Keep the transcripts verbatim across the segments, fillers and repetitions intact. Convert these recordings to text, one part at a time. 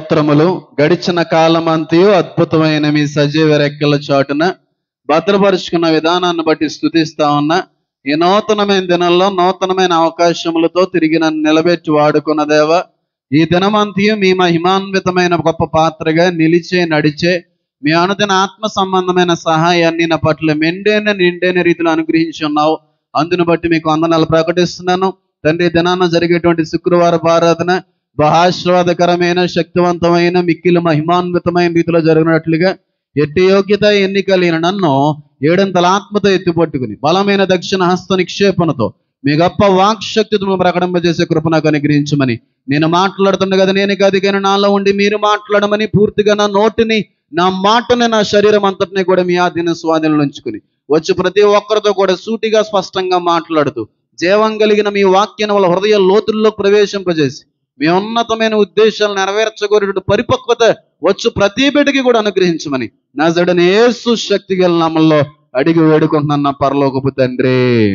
స్తోత్రములు. గడిచిన కాలమంతయు అద్భుతమైన మీ సజీవ రెక్కల చాటున భద్రపరుచుకున్న విధానాన్ని బట్టి స్తుతిస్తా ఉన్నా. ఈ నూతనమైన దినంలో నూతనమైన అవకాశములతో తిరిగి నన్ను నిలబెట్టి వాడుకున్న దేవ, ఈ దినమంతయు మీ మహిమాన్వితమైన గొప్ప పాత్రగా నిలిచే నడిచే మీ అనుదిన ఆత్మ సంబంధమైన సహాయాన్ని నా పట్ల మెండైన నిండైన రీతిలో అనుగ్రహించి ఉన్నావు. అందును బట్టి మీకు వందనాలు ప్రకటిస్తున్నాను. తండ్రి, దినాన జరిగేటువంటి శుక్రవారపు ఆరాధన బహాశ్వాదకరమైన, శక్తివంతమైన, మిక్కిలి మహిమాన్వితమైన రీతిలో జరిగినట్లుగా ఎట్టి యోగ్యత ఎన్నికలిన నన్ను ఏడంతల ఆత్మతో ఎత్తిపట్టుకుని బలమైన దక్షిణ హస్త నిక్షేపణతో మీ గొప్ప వాక్శక్తితో ప్రకటింపజేసే కృప నాకు అనుగ్రహించమని, నేను మాట్లాడుతున్నా కదా నేను కాదు కానీ నాలో ఉండి మీరు మాట్లాడమని పూర్తిగా నా నోటిని, నా మాటని, నా శరీరం అంతటిని కూడా మీ ఆధీన స్వాధీనంలో ఉంచుకుని వచ్చి ప్రతి ఒక్కరితో కూడా సూటిగా స్పష్టంగా మాట్లాడుతూ జీవం కలిగిన మీ వాక్యాన్ని వాళ్ళ హృదయ లోతుల్లో ప్రవేశింపజేసి మీ ఉన్నతమైన ఉద్దేశాలు నెరవేర్చగోరేటువంటి పరిపక్వత వచ్చు ప్రతి బిడ్డకి కూడా అనుగ్రహించమని నజరేయుడైన యేసు శక్తి గల నామములో అడిగి వేడుకుంటున్నాను నా పరలోకపు తండ్రి.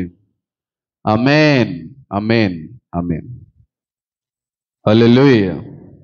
ఆమేన్, ఆమేన్, ఆమేన్. హల్లెలూయా.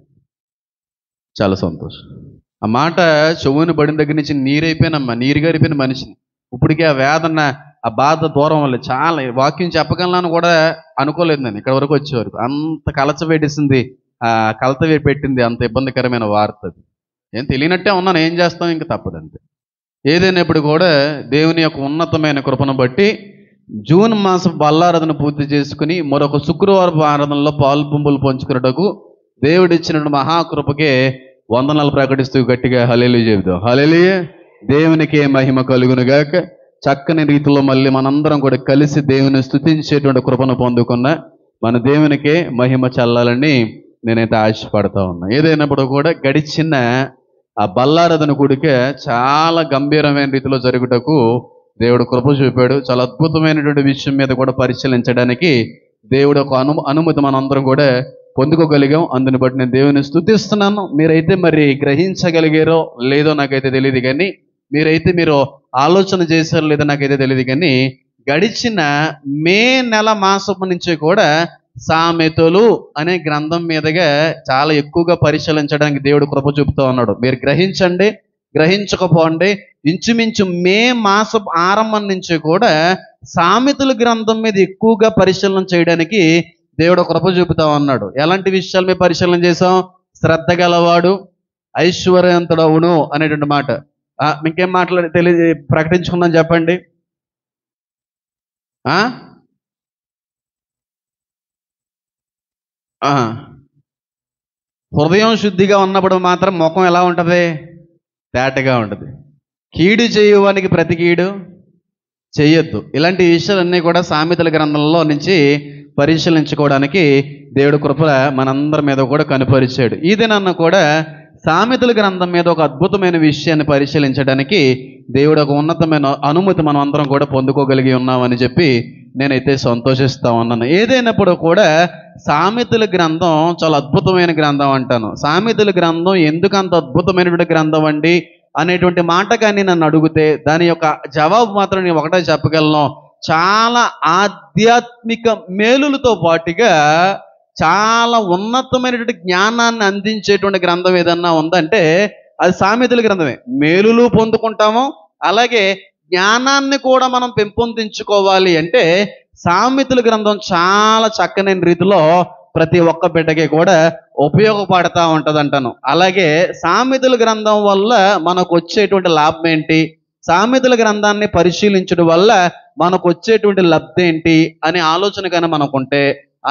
చాలా సంతోషం. ఆ మాట చెవుని పడిన దగ్గర నుంచి నీరైపోయినమ్మా, నీరు గారిపోయిన మనిషిని. ఇప్పటికే ఆ వేదన, ఆ బాధ దూరం వల్ల చాలా వాక్యం చెప్పగలను కూడా అనుకోలేదు నేను ఇక్కడ వరకు వచ్చే వరకు. అంత కలచబెట్టేసింది, ఆ కలత పెట్టింది, అంత ఇబ్బందికరమైన వార్త. అది ఏం తెలియనట్టే ఉన్నాను, ఏం చేస్తాం, ఇంకా తప్పదంతే. ఏదైనప్పుడు కూడా దేవుని యొక్క ఉన్నతమైన కృపను బట్టి జూన్ మాసం బల్లారాధన పూర్తి చేసుకుని మరొక శుక్రవారపు ఆరాధనలో పాలు పుంపులు పంచుకున్నటకు దేవుడిచ్చిన మహాకృపకే వందనాలు ప్రకటిస్తూ గట్టిగా హల్లెలూయా చెబుదాం. హల్లెలూయా. దేవునికే మహిమ కలుగునుగాక. చక్కని రీతిలో మళ్ళీ మనందరం కూడా కలిసి దేవుని స్తుతించేటువంటి కృపను పొందుకున్న మన దేవునికే మహిమ చల్లాలని నేనైతే ఆశపడతా ఉన్నా. ఏదైనప్పుడు కూడా గడిచిన ఆ బల్లారాధన కూడికే చాలా గంభీరమైన రీతిలో జరుగుటకు దేవుడు కృప చూపాడు. చాలా అద్భుతమైనటువంటి విషయం మీద కూడా పరిశీలించడానికి దేవుడు ఒక అను అనుమతి మనందరం కూడా పొందుకోగలిగాం. అందుని బట్టి నేను దేవుని స్తుతిస్తున్నాను. మీరైతే మరి గ్రహించగలిగారో లేదో నాకైతే తెలియదు, కానీ మీరైతే మీరు ఆలోచన చేశారో లేదో నాకైతే తెలియదు, కానీ గడిచిన మే నెల మాసపు నుంచి కూడా సామెతలు అనే గ్రంథం మీదుగా చాలా ఎక్కువగా పరిశీలించడానికి దేవుడు కృప చూపుతూ ఉన్నాడు. మీరు గ్రహించండి, గ్రహించకపోండి, ఇంచుమించు మే మాస ఆరంభం నుంచి కూడా సామెతల గ్రంథం మీద ఎక్కువగా పరిశీలన చేయడానికి దేవుడు కృప చూపుతా ఉన్నాడు. ఎలాంటి విషయాలు మేము పరిశీలన చేసాం? శ్రద్ధ గలవాడు ఐశ్వర్యవంతుడవును అనేటువంటి మాట. ఇంకేం మాట్లాడి తెలియ ప్రకటించుకుందాం చెప్పండి. హృదయం శుద్ధిగా ఉన్నప్పుడు మాత్రం ముఖం ఎలా ఉంటుంది? తేటగా ఉంటుంది. కీడు చేయువానికి ప్రతి కీడు చెయ్యొద్దు. ఇలాంటి విషయాలన్నీ కూడా సామెతల గ్రంథంలో నుంచి పరిశీలించుకోవడానికి దేవుడు కృప మనందరి మీద కూడా కనుపరిచాడు. ఈ దినాన్న కూడా సామెతల గ్రంథం మీద ఒక అద్భుతమైన విషయాన్ని పరిశీలించడానికి దేవుడు ఒక ఉన్నతమైన అనుమతి మనం అందరం కూడా పొందుకోగలిగి ఉన్నామని చెప్పి నేనైతే సంతోషిస్తా ఉన్నాను. ఏదైనప్పుడు కూడా సామెతల గ్రంథం చాలా అద్భుతమైన గ్రంథం అంటాను. సామెతల గ్రంథం ఎందుకు అంత అద్భుతమైనటువంటి గ్రంథం అండి అనేటువంటి మాట కానీ నన్ను అడిగితే దాని యొక్క జవాబు మాత్రం నేను ఒకటే చెప్పగలను. చాలా ఆధ్యాత్మిక మేలులతో పాటుగా చాలా ఉన్నతమైనటువంటి జ్ఞానాన్ని అందించేటువంటి గ్రంథం ఏదన్నా ఉందంటే అది సామెతల గ్రంథమే. మేలులు పొందుకుంటాము, అలాగే జ్ఞానాన్ని కూడా మనం పెంపొందించుకోవాలి అంటే సామెతల గ్రంథం చాలా చక్కని రీతిలో ప్రతి ఒక్క బిడ్డకి కూడా ఉపయోగపడతా ఉంటుంది అంటాను. అలాగే సామెతల గ్రంథం వల్ల మనకు వచ్చేటువంటి లాభం ఏంటి, సామెతల గ్రంథాన్ని పరిశీలించడం వల్ల మనకు వచ్చేటువంటి లబ్ధి ఏంటి అనే ఆలోచన కానీ మనకుంటే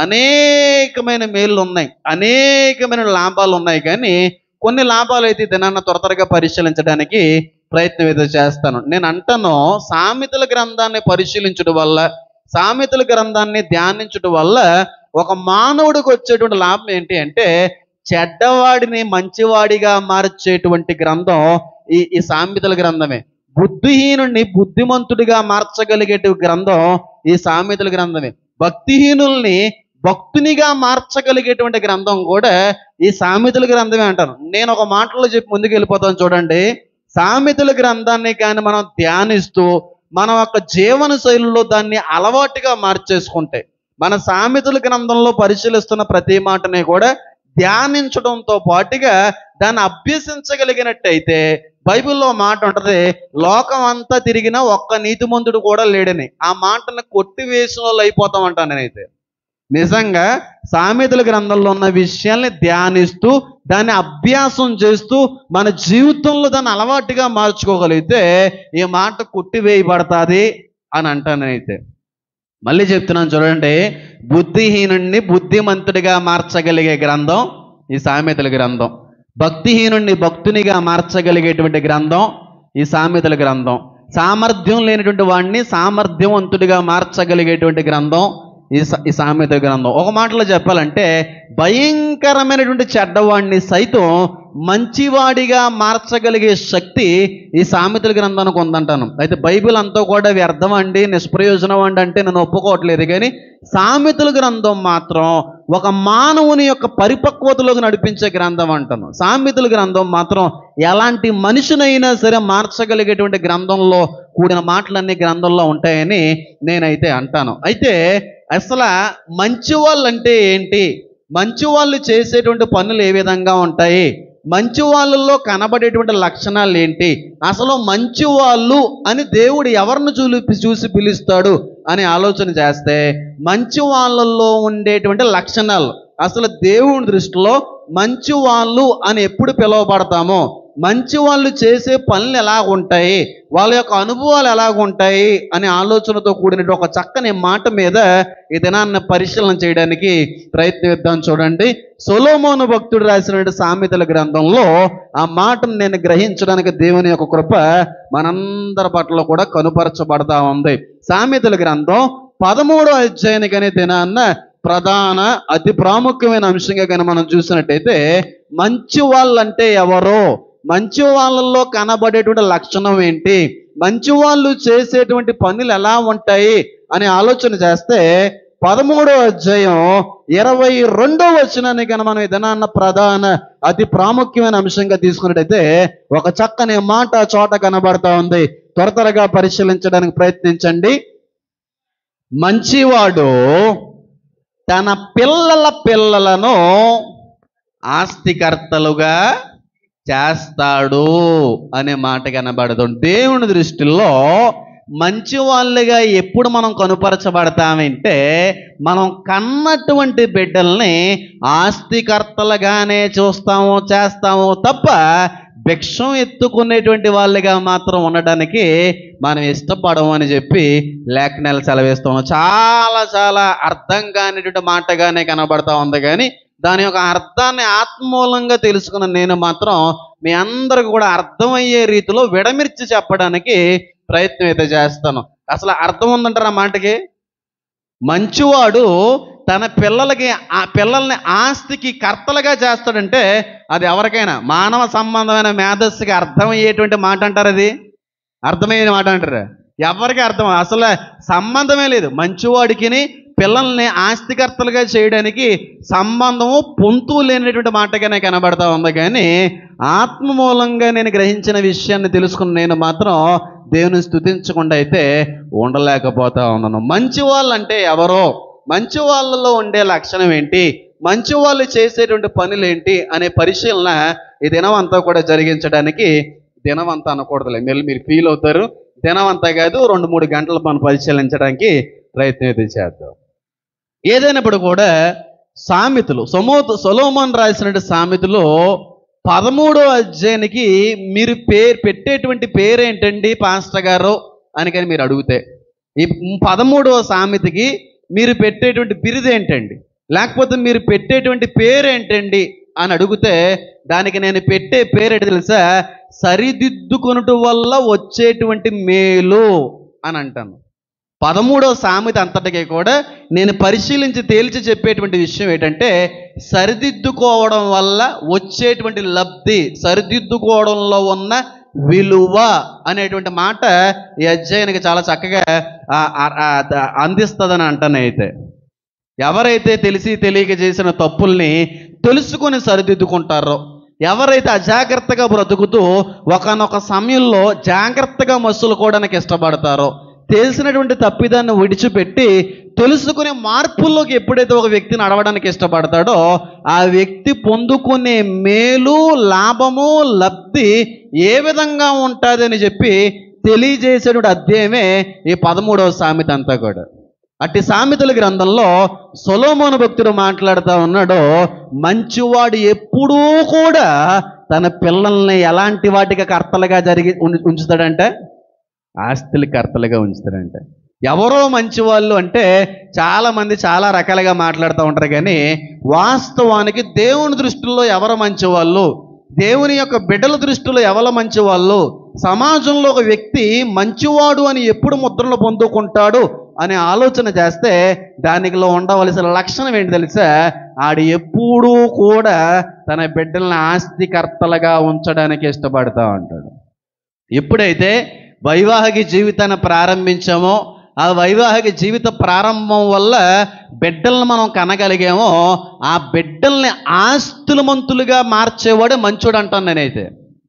అనేకమైన మేలు ఉన్నాయి, అనేకమైన లాభాలు ఉన్నాయి. కానీ కొన్ని లాభాలు అయితే దినాన్ని త్వర త్వరగా పరిశీలించడానికి ప్రయత్నం ఏదో చేస్తాను. నేను అంటాను, సామెతల గ్రంథాన్ని పరిశీలించడం వల్ల, సామెతల గ్రంథాన్ని ధ్యానించడం వల్ల ఒక మానవుడికి వచ్చేటువంటి లాభం ఏంటి అంటే చెడ్డవాడిని మంచివాడిగా మార్చేటువంటి గ్రంథం ఈ ఈ సామెతల గ్రంథమే. బుద్ధిహీనుడిని బుద్ధిమంతుడిగా మార్చగలిగే గ్రంథం ఈ సామెతల గ్రంథమే. భక్తిహీనుల్ని భక్తునిగా మార్చగలిగేటువంటి గ్రంథం కూడా ఈ సామెతల గ్రంథమే అంటాను. నేను ఒక మాటలో చెప్పి ముందుకు వెళ్ళిపోతాను. చూడండి, సామెతల గ్రంథాన్ని కానీ మనం ధ్యానిస్తూ మన యొక్క జీవన శైలిలో దాన్ని అలవాటుగా మార్చేసుకుంటే, మన సామెతల గ్రంథంలో పరిశీలిస్తున్న ప్రతి మాటని కూడా ధ్యానించడంతో పాటుగా దాన్ని అభ్యసించగలిగినట్టయితే బైబిల్లో మాట ఉంటుంది, లోకం అంతా తిరిగినా ఒక్క నీతిమంతుడు కూడా లేడని. ఆ మాటను కొట్టివేసిన వాళ్ళు అయిపోతామంటాను నేనైతే. నిజంగా సామెతల గ్రంథంలో ఉన్న విషయాల్ని ధ్యానిస్తూ దాన్ని అభ్యాసం చేస్తూ మన జీవితంలో దాన్ని అలవాటుగా మార్చుకోగలిగితే ఈ మాట కొట్టివేయబడుతుంది అని అంటాను నేనైతే. మళ్ళీ చెప్తున్నాను చూడండి, బుద్ధిహీనుణ్ణి బుద్ధిమంతుడిగా మార్చగలిగే గ్రంథం ఈ సామెతల గ్రంథం. భక్తిహీనుణ్ణి భక్తునిగా మార్చగలిగేటువంటి గ్రంథం ఈ సామెతల గ్రంథం. సామర్థ్యం లేనటువంటి వాడిని సామర్థ్యవంతుడిగా మార్చగలిగేటువంటి గ్రంథం ఈ ఈ సామెతల గ్రంథం. ఒక మాటలో చెప్పాలంటే భయంకరమైనటువంటి చెడ్డవాడిని సైతం మంచివాడిగా మార్చగలిగే శక్తి ఈ సామెతల గ్రంథానికి ఉందంటాను. అయితే బైబిల్ అంతా కూడా వ్యర్థం అండి, నిష్ప్రయోజనం అండి అంటే నేను ఒప్పుకోవట్లేదు. కానీ సామెతల గ్రంథం మాత్రం ఒక మానవుని యొక్క పరిపక్వతలోకి నడిపించే గ్రంథం అంటాను. సామెతల గ్రంథం మాత్రం ఎలాంటి మనిషినైనా సరే మార్చగలిగేటువంటి గ్రంథంలో కూడిన మాటలన్నీ గ్రంథంలో ఉంటాయని నేనైతే అంటాను. అయితే అసలు మంచి వాళ్ళు అంటే ఏంటి, మంచి వాళ్ళు చేసేటువంటి పనులు ఏ విధంగా ఉంటాయి, మంచి వాళ్ళల్లో కనబడేటువంటి లక్షణాలు ఏంటి, అసలు మంచి వాళ్ళు అని దేవుడు ఎవరిని చూపి చూసి పిలుస్తాడు అని ఆలోచన చేస్తే మంచి వాళ్ళల్లో ఉండేటువంటి లక్షణాలు, అసలు దేవుని దృష్టిలో మంచి వాళ్ళు అని ఎప్పుడు పిలువబడతామో, మంచి వాళ్ళు చేసే పనులు ఎలా ఉంటాయి, వాళ్ళ యొక్క అనుభవాలు ఎలాగ ఉంటాయి అనే ఆలోచనతో కూడిన ఒక చక్కని మాట మీద ఈ దినాన్ని పరిశీలన చేయడానికి ప్రయత్నిద్దాం. చూడండి, సొలొమోను భక్తుడు రాసినటువంటి సామెతల గ్రంథంలో ఆ మాటను నేను గ్రహించడానికి దేవుని యొక్క కృప మనందరి పట్ల కూడా కనుపరచబడతా ఉంది. సామెతల గ్రంథం పదమూడో అధ్యాయానికనే దినాన్న ప్రధాన అతి ప్రాముఖ్యమైన అంశంగా కానీ మనం చూసినట్టయితే మంచి వాళ్ళంటే ఎవరో, మంచి వాళ్ళల్లో కనబడేటువంటి లక్షణం ఏంటి, మంచి వాళ్ళు చేసేటువంటి పనులు ఎలా ఉంటాయి అని ఆలోచన చేస్తే పదమూడో అధ్యాయం ఇరవై రెండో వచనాన్ని కనుక మనం ఏదైనా ప్రధాన అతి ప్రాముఖ్యమైన అంశంగా తీసుకున్నట్టయితే ఒక చక్కని మాట చోట కనబడతా ఉంది. త్వర త్వరగా పరిశీలించడానికి ప్రయత్నించండి. మంచివాడు తన పిల్లల పిల్లలను ఆస్తికర్తలుగా చేస్తాడు అనే మాట కనబడుతుంది. దేవుని దృష్టిలో మంచి వాళ్ళుగా ఎప్పుడు మనం కనుపరచబడతామంటే మనం కన్నటువంటి బిడ్డల్ని ఆస్తికర్తలుగానే చూస్తాము చేస్తాము తప్ప భిక్షం ఎత్తుకునేటువంటి వాళ్ళుగా మాత్రం ఉండడానికి మనం ఇష్టపడము అని చెప్పి లేఖనాలు సెలవిస్తాము. చాలా చాలా అర్థం కానిటువంటి మాటగానే కనబడతా ఉంది. కానీ దాని యొక్క అర్థాన్ని ఆత్మూలంగా తెలుసుకున్న నేను మాత్రం మీ అందరికి కూడా అర్థమయ్యే రీతిలో విడమిర్చి చెప్పడానికి ప్రయత్నం అయితే చేస్తాను. అసలు అర్థం ఉందంటారు ఆ మాటకి. మంచివాడు తన పిల్లలకి ఆ పిల్లల్ని ఆస్తికి కర్తలుగా చేస్తాడంటే అది ఎవరికైనా మానవ సంబంధమైన మేధస్సుకి అర్థమయ్యేటువంటి మాట అంటారు. అది అర్థమయ్యే మాట అంటారు. ఎవరికి అర్థం అసలు సంబంధమే లేదు. మంచివాడికి పిల్లల్ని ఆస్తికర్తలుగా చేయడానికి సంబంధము పొంతు లేనటువంటి మాటగానే కనబడతా ఉంది. కానీ ఆత్మ మూలంగా నేను గ్రహించిన విషయాన్ని తెలుసుకున్న నేను మాత్రం దేవుని స్తుతించకుండా అయితే ఉండలేకపోతా ఉన్నాను. మంచి వాళ్ళు అంటే ఎవరో, మంచి వాళ్ళలో ఉండే లక్షణం ఏంటి, మంచి వాళ్ళు చేసేటువంటి పనులు ఏంటి అనే పరిశీలన ఈ దినం అంతా కూడా జరిగించడానికి, దినం అంతా అనకూడదులే, మీరు మీరు ఫీల్ అవుతారు, దినం అంతా కాదు రెండు మూడు గంటలు మనం పరిశీలించడానికి ప్రయత్నం అయితే చేద్దాం. ఏదైనప్పుడు కూడా సామెతలు సమో సొలొమోను రాసినటువంటి సామెతలు పదమూడో అధ్యాయానికి మీరు పేరు పెట్టేటువంటి పేరేంటండి పాస్టర్ గారు అని కానీ మీరు అడిగితే, ఈ పదమూడవ సామెతకి మీరు పెట్టేటువంటి బిరుదు ఏంటండి, లేకపోతే మీరు పెట్టేటువంటి పేరేంటండి అని అడిగితే దానికి నేను పెట్టే పేరేంటి తెలుసా, సరిదిద్దుకొనుట వల్ల వచ్చేటువంటి మేలు అని అంటాను. పదమూడవ సామెత అంతటికీ కూడా నేను పరిశీలించి తేల్చి చెప్పేటువంటి విషయం ఏంటంటే సరిదిద్దుకోవడం వల్ల వచ్చేటువంటి లబ్ధి, సరిదిద్దుకోవడంలో ఉన్న విలువ అనేటువంటి మాట ఈ అధ్యాయానికి చాలా చక్కగా అందిస్తుందని అంటాను. అయితే ఎవరైతే తెలిసి తెలియక చేసిన తప్పుల్ని తెలుసుకొని సరిదిద్దుకుంటారో, ఎవరైతే అజాగ్రత్తగా బ్రతుకుతూ ఒకనొక సమయంలో జాగ్రత్తగా మసులుకోవడానికి ఇష్టపడతారో, తెలిసినటువంటి తప్పిదాన్ని విడిచిపెట్టి తెలుసుకునే మార్పుల్లోకి ఎప్పుడైతే ఒక వ్యక్తిని నడవడానికి ఇష్టపడతాడో ఆ వ్యక్తి పొందుకునే మేలు, లాభము, లబ్ధి ఏ విధంగా ఉంటుందని చెప్పి తెలియజేసేటువంటి అధ్యాయమే ఈ పదమూడవ సామెత అంతా కూడా. అట్టి సామెతల గ్రంథంలో సొలొమోను భక్తుడు మాట్లాడుతూ ఉన్నాడు, మంచివాడు ఎప్పుడూ కూడా తన పిల్లల్ని ఎలాంటి వాటికి కర్తలుగా జరిగి ఉంచుతాడంటే ఆస్తులకి కర్తలుగా ఉంచుతాడంటే. ఎవరో మంచివాళ్ళు అంటే చాలామంది చాలా రకాలుగా మాట్లాడుతూ ఉంటారు, కానీ వాస్తవానికి దేవుని దృష్టిలో ఎవరు మంచివాళ్ళు, దేవుని యొక్క బిడ్డల దృష్టిలో ఎవరు మంచివాళ్ళు, సమాజంలో ఒక వ్యక్తి మంచివాడు అని ఎప్పుడు ముద్రలు పొందుకుంటాడు అనే ఆలోచన చేస్తే దానిలో ఉండవలసిన లక్షణం ఏంటి తెలుసా? ఆడు ఎప్పుడూ కూడా తన బిడ్డల్ని ఆస్తికర్తలుగా ఉంచడానికి ఇష్టపడతా ఉంటాడు. ఎప్పుడైతే వైవాహిక జీవితాన్ని ప్రారంభించామో ఆ వైవాహిక జీవిత ప్రారంభం వల్ల బిడ్డలను మనం కనగలిగామో ఆ బిడ్డల్ని ఆస్తులమంతులుగా మార్చేవాడే మంచోడు అంటాను నేనైతే.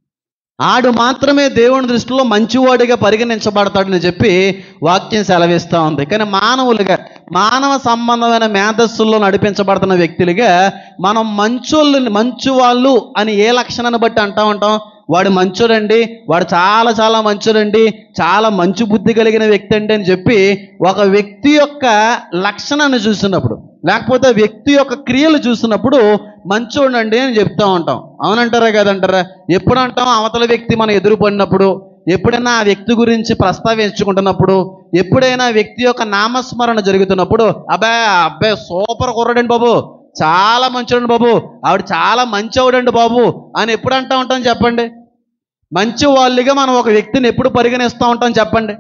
ఆడు మాత్రమే దేవుని దృష్టిలో మంచివాడిగా పరిగణించబడతాడని చెప్పి వాక్యం సెలవిస్తూ ఉంది. కానీ మానవులుగా మానవ సంబంధమైన మేధస్సుల్లో నడిపించబడుతున్న వ్యక్తులుగా మనం మంచోళ్ళు మంచివాళ్ళు అని ఏ లక్షణాన్ని బట్టి అంటా ఉంటాం? వాడు మంచోడండి, వాడు చాలా చాలా మంచోడండి, చాలా మంచి బుద్ధి కలిగిన వ్యక్తి అండి అని చెప్పి ఒక వ్యక్తి యొక్క లక్షణాన్ని చూసినప్పుడు, లేకపోతే వ్యక్తి యొక్క క్రియలు చూసినప్పుడు మంచోడండి అని చెప్తూ ఉంటాం. అవునంటారా కదంటారా? ఎప్పుడు అంటాం? అవతల వ్యక్తి మనం ఎదురుపడినప్పుడు, ఎప్పుడైనా ఆ వ్యక్తి గురించి ప్రస్తావించుకుంటున్నప్పుడు, ఎప్పుడైనా వ్యక్తి యొక్క నామస్మరణ జరుగుతున్నప్పుడు, అబ్బాయి అబ్బాయి సూపర్ కుర్రాడండి బాబు, చాలా మంచోడండి బాబు, ఆవిడ చాలా మంచివాడండి బాబు అని ఎప్పుడు అంటూ ఉంటాం చెప్పండి? మంచి వాళ్ళుగా మనం ఒక వ్యక్తిని ఎప్పుడు పరిగణిస్తూ ఉంటాం చెప్పండి?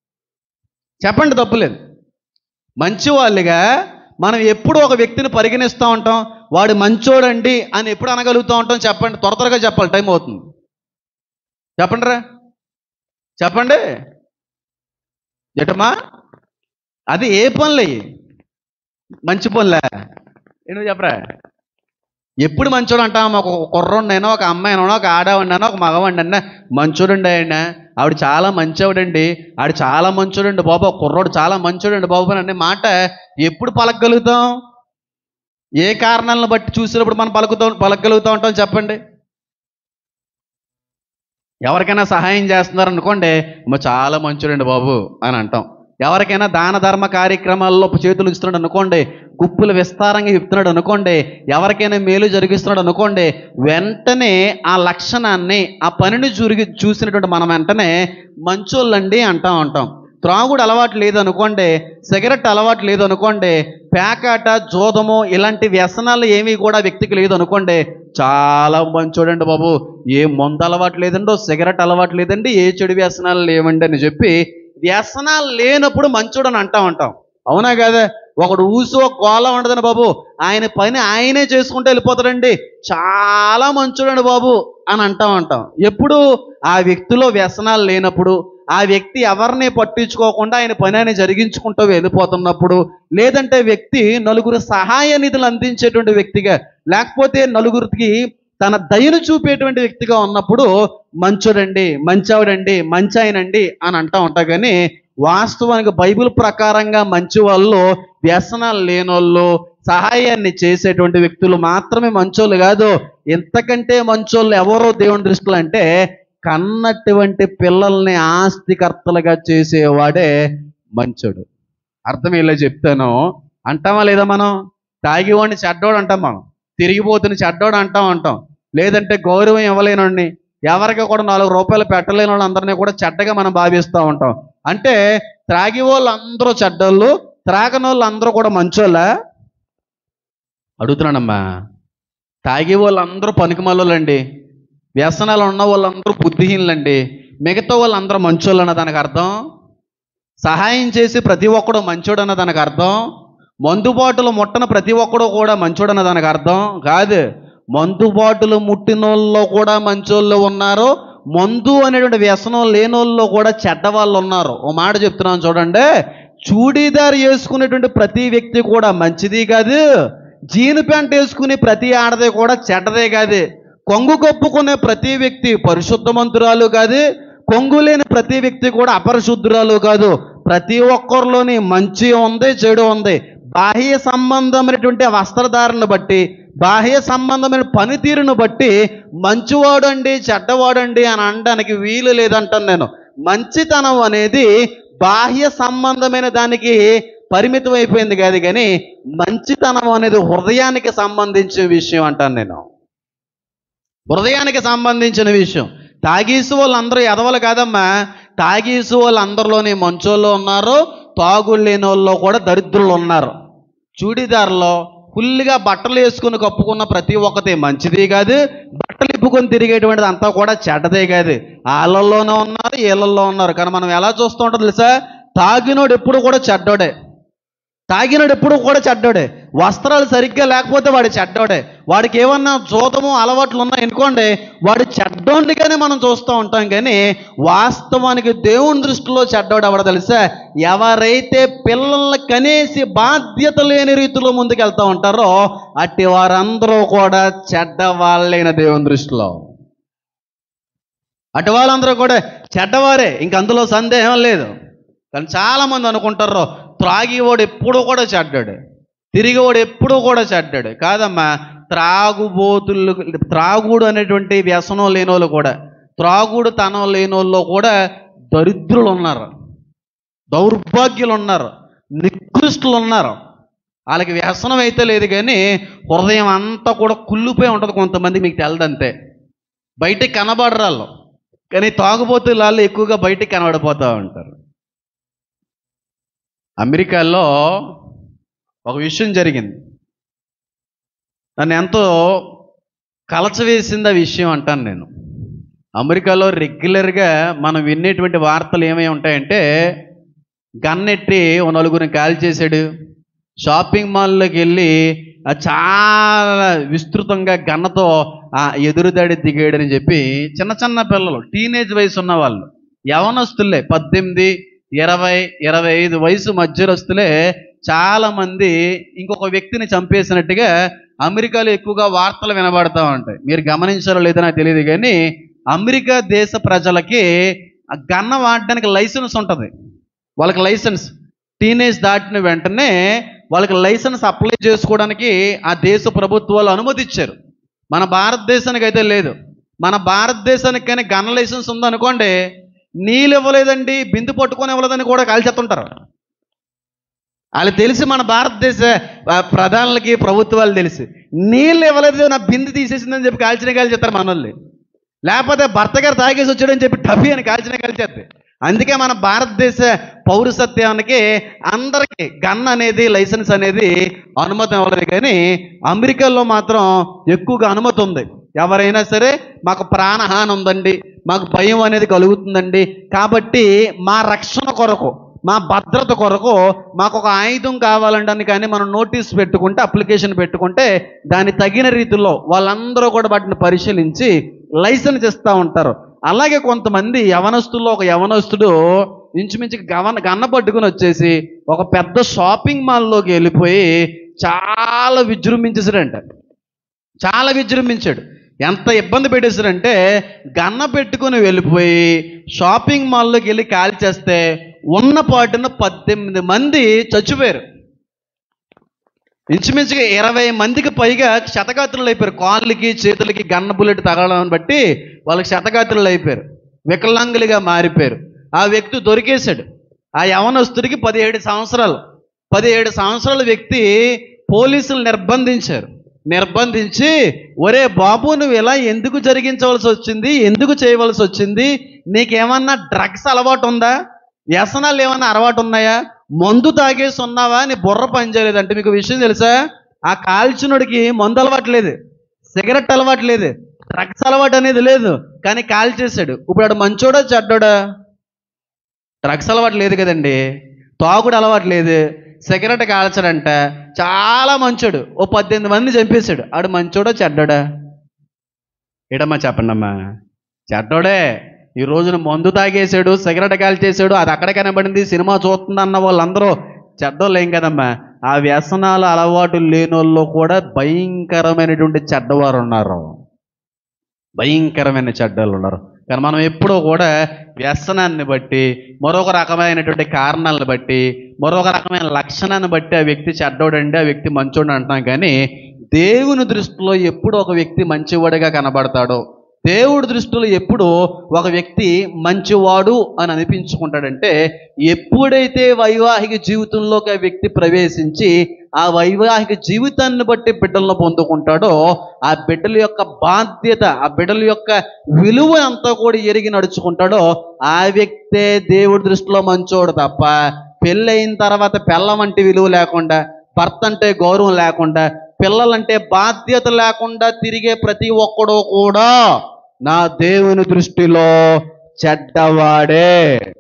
చెప్పండి, తప్పులేదు. మంచి వాళ్ళుగా మనం ఎప్పుడు ఒక వ్యక్తిని పరిగణిస్తూ ఉంటాం, వాడు మంచోడండి అని ఎప్పుడు అనగలుగుతూ ఉంటాం చెప్పండి? త్వర త్వరగా చెప్పాలి, టైం అవుతుంది. చెప్పండి రా, చెప్పండి జటమా. అది ఏ పనులు? మంచి పనులే. ఏంటో చెప్పరా? ఎప్పుడు మంచోడు అంటాం? ఒక కుర్రోడినైనా, ఒక అమ్మాయినైనా, ఒక ఆడవాడినైనా, ఒక మగవాడినైనా మంచోడండి ఆయన, ఆవిడ చాలా మంచివాడండి, ఆవిడ చాలా మంచోడండి బాబు, కుర్రోడు చాలా మంచోడండి బాబు అనే మాట ఎప్పుడు పలకగలుగుతాం? ఏ కారణాలను బట్టి చూసినప్పుడు మనం పలుకుతాం పలకగలుగుతూ ఉంటాం చెప్పండి? ఎవరికైనా సహాయం చేస్తున్నారు అనుకోండి, చాలా మంచోడండి బాబు అని అంటాం. ఎవరికైనా దాన ధర్మ కార్యక్రమాల్లో చేతులు ఇస్తున్నాడు అనుకోండి, గుప్పులు విస్తారంగా చెప్తున్నాడు అనుకోండి, ఎవరికైనా మేలు జరిగిస్తున్నాడు అనుకోండి, వెంటనే ఆ లక్షణాన్ని, ఆ పనిని జురిగి చూసినటువంటి మనం వెంటనే మంచోళ్ళండి అంటా ఉంటాం. త్రాగుడు అలవాటు లేదనుకోండి, సిగరెట్ అలవాటు లేదనుకోండి, పేకాట, జోదము ఇలాంటి వ్యసనాలు ఏమీ కూడా వ్యక్తికి లేదనుకోండి, చాలా మంచోడండి బాబు, ఏ మందు అలవాటు లేదండో, సిగరెట్ అలవాటు లేదండి, ఏ చెడు వ్యసనాలు లేవండి అని చెప్పి వ్యసనాలు లేనప్పుడు మంచోడు అని అంటా ఉంటాం. అవునా కదా? ఒకడు ఊసు గోళ ఉండదని బాబు, ఆయన పని ఆయనే చేసుకుంటూ వెళ్ళిపోతాడండి, చాలా మంచోడండి బాబు అని అంటా ఉంటాం. ఎప్పుడు? ఆ వ్యక్తిలో వ్యసనాలు లేనప్పుడు, ఆ వ్యక్తి ఎవరిని పట్టించుకోకుండా ఆయన పని ఆయన జరిగించుకుంటూ వెళ్ళిపోతున్నప్పుడు, లేదంటే వ్యక్తి నలుగురు సహాయ నిధులు అందించేటువంటి వ్యక్తిగా, లేకపోతే నలుగురికి తన దయను చూపేటువంటి వ్యక్తిగా ఉన్నప్పుడు మంచోడండి, మంచావుడండి, మంచాయనండి అని అంటా ఉంటా. కానీ వాస్తవానికి బైబిల్ ప్రకారంగా మంచి వాళ్ళు వ్యసనాలు లేనోళ్ళు, సహాయాన్ని చేసేటువంటి వ్యక్తులు మాత్రమే మంచోళ్ళు కాదు. ఎంతకంటే మంచోళ్ళు ఎవరో దేవుని దృష్టిలో అంటే కన్నటువంటి పిల్లల్ని ఆస్తికర్తలుగా చేసేవాడే మంచోడు. అర్థం ఇలా చెప్తాను. అంటామా లేదా? మనం తాగివాడిని చెడ్డోడు అంటాం, మనం తిరిగిపోతున్న చెడ్డోడు అంటాం అంటాం లేదంటే గౌరవం ఇవ్వలేనండి, ఎవరికి కూడా నాలుగు రూపాయలు పెట్టలేని వాళ్ళందరినీ కూడా చెడ్డగా మనం భావిస్తూ ఉంటాం. అంటే త్రాగి వాళ్ళు అందరూ చెడ్డోళ్ళు, త్రాగని వాళ్ళు అందరూ కూడా మంచోళ్ళా? అడుగుతున్నానమ్మా. తాగే వాళ్ళందరూ పనికిమాలోళ్ళండి, వ్యసనాలు ఉన్న వాళ్ళందరూ బుద్ధిహీనులండి, మిగతా వాళ్ళందరూ మంచోళ్ళు అన్న దానికి అర్థం? సహాయం చేసి ప్రతి ఒక్కడు మంచోడు అన్న దానికి అర్థం? మందుబాటులు ముట్టన ప్రతి ఒక్కడు కూడా మంచోడు అన్న దానికి అర్థం కాదు. మందుబాటులు ముట్టినోళ్ళలో కూడా మంచోళ్ళు ఉన్నారు, మందు అనేటువంటి వ్యసనం లేనోళ్ళలో కూడా చెడ్డవాళ్ళు ఉన్నారు. ఓ మాట చెప్తున్నాను చూడండి, చూడీదారు వేసుకునేటువంటి ప్రతి వ్యక్తి కూడా మంచిది కాదు, జీను ప్యాంట్ వేసుకునే ప్రతి ఆడదే కూడా చెడ్డదే కాదు, కొంగు కప్పుకునే ప్రతి వ్యక్తి పరిశుద్ధమంతురాలు కాదు, కొంగు లేని ప్రతి వ్యక్తి కూడా అపరిశుద్ధురాలు కాదు. ప్రతి ఒక్కరిలోని మంచి ఉంది, చెడు ఉంది. బాహ్య సంబంధమైనటువంటి వస్త్రధారణను బట్టి, బాహ్య సంబంధమైన పనితీరును బట్టి మంచివాడండి చెడ్డవాడండి అని అనడానికి వీలు లేదంటాను నేను. మంచితనం అనేది బాహ్య సంబంధమైన దానికి పరిమితం అయిపోయింది కాదు, కానీ మంచితనం అనేది హృదయానికి సంబంధించిన విషయం అంటాను నేను. హృదయానికి సంబంధించిన విషయం. తాగీసు వాళ్ళు అందరూ ఎదవలు కాదమ్మా. తాగీసు వాళ్ళు అందరిలోని మంచోళ్ళు ఉన్నారు, తాగుళ్ళు లేని వాళ్ళు కూడా దరిద్రులు ఉన్నారు. చూడీదారులో ఫుల్గా బట్టలు వేసుకుని కప్పుకున్న ప్రతి ఒక్కటి మంచిది కాదు, బట్టలు ఇప్పుకొని తిరిగేటువంటిది అంతా కూడా చెడ్డదే కాదు. వాళ్ళల్లోనే ఉన్నారు, వీళ్ళల్లో ఉన్నారు. కానీ మనం ఎలా చూస్తూ ఉంటాం తెలుసా? తాగినోడు ఎప్పుడు కూడా చెడ్డోడే, తాగినోడు ఎప్పుడు కూడా చెడ్డోడే. వస్త్రాలు సరిగ్గా లేకపోతే వాడు చెడ్డోడే. వాడికి ఏమన్నా జోదము అలవాట్లు ఉన్నాయి అనుకోండి, వాడు చెడ్డోడిగానే మనం చూస్తూ ఉంటాం. కానీ వాస్తవానికి దేవుని దృష్టిలో చెడ్డోడు ఎవడో తెలుసా? ఎవరైతే పిల్లల్ని కనేసి బాధ్యత లేని రీతిలో ముందుకు వెళ్తూ ఉంటారో అట్టి వారందరూ కూడా చెడ్డ వాళ్ళైన దేవుని దృష్టిలో. అటు వాళ్ళందరూ కూడా చెడ్డవారే, ఇంక అందులో సందేహం లేదు. కానీ చాలామంది అనుకుంటారు త్రాగివాడు ఎప్పుడూ కూడా చెడ్డాడు, తిరిగివాడు ఎప్పుడూ కూడా చెడ్డాడు. కాదమ్మా, త్రాగుబోతులు, త్రాగుడు అనేటువంటి వ్యసనం లేని వాళ్ళు కూడా, త్రాగుడు తనం లేని వాళ్ళు కూడా దరిద్రులు ఉన్నారు, దౌర్భాగ్యులు ఉన్నారు, నికృష్టులు ఉన్నారు. వాళ్ళకి వ్యసనం అయితే లేదు కానీ హృదయం అంతా కూడా కుళ్ళిపోయి ఉంటుంది. కొంతమంది మీకు తెలదంతే, బయటికి కనబడరు వాళ్ళు, కానీ తాగుబోతులు వాళ్ళు ఎక్కువగా బయటికి కనబడిపోతూ ఉంటారు. అమెరికాలో ఒక విషయం జరిగింది, నన్ను ఎంతో కలచవేసింది ఆ విషయం అంటాను నేను. అమెరికాలో రెగ్యులర్గా మనం వినేటువంటి వార్తలు ఏమై ఉంటాయంటే, గన్నెట్టి ఓ నలుగురిని కాల్ చేశాడు, షాపింగ్ మాల్లోకి వెళ్ళి చాలా విస్తృతంగా గన్నతో ఎదురుదాడి దిగాడని చెప్పి చిన్న చిన్న పిల్లలు, టీనేజ్ వయసు ఉన్న వాళ్ళు, యవనస్తులే, పద్దెనిమిది ఇరవై ఇరవై ఐదు వయసు మధ్యరస్తులే చాలామంది ఇంకొక వ్యక్తిని చంపేసినట్టుగా అమెరికాలో ఎక్కువగా వార్తలు వినబడతా ఉంటాయి. మీరు గమనించారో లేదో నాకు తెలియదు, కానీ అమెరికా దేశ ప్రజలకి గన్న వాడడానికి లైసెన్స్ ఉంటుంది. వాళ్ళకి లైసెన్స్ టీనేజ్ దాటిన వెంటనే వాళ్ళకి లైసెన్స్ అప్లై చేసుకోవడానికి ఆ దేశ ప్రభుత్వాలు అనుమతి ఇచ్చారు. మన భారతదేశానికి అయితే లేదు. మన భారతదేశానికి కానీ గన్న లైసెన్స్ ఉందనుకోండి, నీళ్ళు ఇవ్వలేదండి, బిందు పట్టుకొని ఇవ్వలేదని కూడా కాల్చేస్తుంటారు. వాళ్ళు తెలిసి, మన భారతదేశ ప్రధానులకి ప్రభుత్వాలు తెలిసి, నీళ్ళు ఇవ్వలేదు నా బిందు తీసేసిందని చెప్పి కాల్చిన కాల్చేస్తారు మన వాళ్ళు. లేకపోతే భర్త గారు తాగేసి వచ్చాడని చెప్పి టఫీ అని కాల్చిన కాల్చేస్తారు. అందుకే మన భారతదేశ పౌరసత్వానికి అందరికీ గన్ అనేది, లైసెన్స్ అనేది అనుమతి ఇవ్వలేదు. కానీ అమెరికాలో మాత్రం ఎక్కువగా అనుమతి ఉంది. ఎవరైనా సరే మాకు ప్రాణహాని ఉందండి, మాకు భయం అనేది కలుగుతుందండి, కాబట్టి మా రక్షణ కొరకు, మా భద్రత కొరకు మాకు ఒక ఆయుధం కావాలంటే కానీ మనం నోటీస్ పెట్టుకుంటే, అప్లికేషన్ పెట్టుకుంటే దాని తగిన రీతిలో వాళ్ళందరూ కూడా వాటిని పరిశీలించి లైసెన్స్ ఇస్తూ ఉంటారు. అలాగే కొంతమంది యవనస్తుల్లో ఒక యవనస్తుడు ఇంచుమించుకి గవన గన్న పట్టుకుని వచ్చేసి ఒక పెద్ద షాపింగ్ మాల్లోకి వెళ్ళిపోయి చాలా విజృంభించేసాడంట. చాలా విజృంభించాడు. ఎంత ఇబ్బంది పెట్టేశారంటే, గన్న పెట్టుకుని వెళ్ళిపోయి షాపింగ్ మాల్లోకి వెళ్ళి కాల్ చేస్తే ఉన్న పాటున పద్దెనిమిది మంది చచ్చిపోయారు. ఇంచుమించుగా ఇరవై మందికి పైగా శతగాత్రులు అయిపోయారు. కాళ్ళకి చేతులకి గన్న బుల్లెట్ తగలడం బట్టి వాళ్ళకి శతగాత్రులు అయిపోయారు, వికలాంగులుగా మారిపోయారు. ఆ వ్యక్తి దొరికేశాడు. ఆ యవనస్తుడికి పదిహేడు సంవత్సరాలు పదిహేడు సంవత్సరాల వ్యక్తి పోలీసులు నిర్బంధించారు. నిర్బంధించి, ఒరే బాబు, నువ్వు ఇలా ఎందుకు జరిగించవలసి వచ్చింది, ఎందుకు చేయవలసి వచ్చింది, నీకేమన్నా డ్రగ్స్ అలవాటు ఉందా, వ్యసనాలు ఏమన్నా అలవాటు ఉన్నాయా, మందు తాగేసి ఉన్నావా, నీ బుర్ర పనిచేయలేదంటే. మీకు విషయం తెలుసా? ఆ కాల్చినోడికి మందు అలవాటు లేదు, సిగరెట్ అలవాటు లేదు, డ్రగ్స్ అలవాటు అనేది లేదు, కానీ కాల్ చేశాడు. ఇప్పుడు ఆడు మంచోడా చెడ్డోడా? డ్రగ్స్ అలవాటు లేదు కదండి, తాగుడు అలవాటు లేదు, సిగరెట్ కాల్చాడంట, చాలా మంచోడు, ఓ పద్దెనిమిది మంది చంపేశాడు. ఆడు మంచోడా చెడ్డోడా? ఏడమ్మా చెప్పండి అమ్మా, చెడ్డోడే. ఈ రోజున మందు తాగేసాడు, సిగరెట్ కాల్చేసాడు, అది అక్కడ కనబడింది, సినిమా చూస్తుందన్న వాళ్ళందరూ చెడ్డోళ్ళు ఏం కదమ్మా. ఆ వ్యసనాల అలవాటు లేని వాళ్ళు కూడా భయంకరమైనటువంటి చెడ్డవారు ఉన్నారు, భయంకరమైన చెడ్డోళ్ళు ఉన్నారు. కానీ మనం ఎప్పుడూ కూడా వ్యసనాన్ని బట్టి, మరొక రకమైనటువంటి కారణాలను బట్టి, మరొక రకమైన లక్షణాన్ని బట్టి ఆ వ్యక్తి చెడ్డోడండి, ఆ వ్యక్తి మంచోడు అంటున్నాం. కానీ దేవుని దృష్టిలో ఎప్పుడు ఒక వ్యక్తి మంచివాడిగా కనబడతాడో, దేవుడి దృష్టిలో ఎప్పుడు ఒక వ్యక్తి మంచివాడు అని అనిపించుకుంటాడంటే ఎప్పుడైతే వైవాహిక జీవితంలోకి ఆ వ్యక్తి ప్రవేశించి ఆ వైవాహిక జీవితాన్ని బట్టి బిడ్డలను పొందుకుంటాడో, ఆ బిడ్డల యొక్క బాధ్యత, ఆ బిడ్డల యొక్క విలువ అంతా కూడా ఎరిగి నడుచుకుంటాడో ఆ వ్యక్తే దేవుడి దృష్టిలో మంచోడు. తప్ప పెళ్ళయిన తర్వాత పెళ్ళం అంటే విలువ లేకుండా, భర్త అంటే గౌరవం లేకుండా, పిల్లలంటే బాధ్యత లేకుండా తిరిగే ప్రతి ఒక్కడూ కూడా నా దేవుని దృష్టిలో చెడ్డవాడే,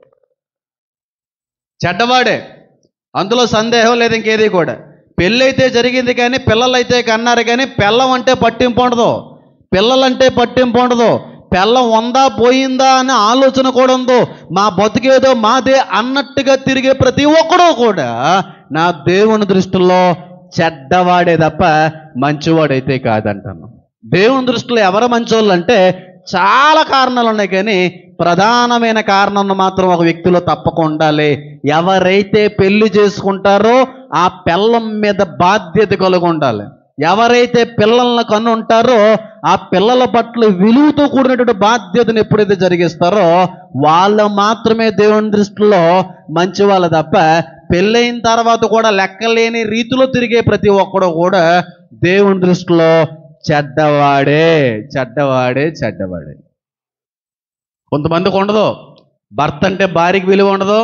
చెడ్డవాడే. అందులో సందేహం లేదు ఇంకేది కూడా. పెళ్ళైతే జరిగింది కానీ పిల్లలైతే కన్నారు కానీ పిల్లం అంటే పట్టింపు ఉండదు, పిల్లలంటే పట్టింపు ఉండదు. పిల్లం ఉందా పోయిందా అనే ఆలోచన కూడా ఉందో, మా బతుకేదో మాదే అన్నట్టుగా తిరిగే ప్రతి ఒక్కడూ కూడా నా దేవుని దృష్టిలో చెడ్డవాడే తప్ప మంచివాడైతే కాదంటాను. దేవుని దృష్టిలో ఎవరు మంచోళ్ళు అంటే చాలా కారణాలు ఉన్నాయి, కానీ ప్రధానమైన కారణం మాత్రం ఒక వ్యక్తిలో తప్పకుండా ఉండాలి. ఎవరైతే పెళ్లి చేసుకుంటారో ఆ పిల్లం మీద బాధ్యత కలిగి ఉండాలి. ఎవరైతే పిల్లలను కన్ను ఉంటారో ఆ పిల్లల పట్ల విలువతో కూడినటువంటి బాధ్యతను ఎప్పుడైతే జరిగిస్తారో వాళ్ళు మాత్రమే దేవుని దృష్టిలో మంచి వాళ్ళు. తప్ప పెళ్ళైన తర్వాత కూడా లెక్కలేని రీతిలో తిరిగే ప్రతి ఒక్కడు కూడా దేవుని దృష్టిలో చెడ్డవాడే, చెడ్డవాడే, చెడ్డవాడే. కొంతమందికి ఉండదు, భర్త అంటే భార్యకి విలువ ఉండదు,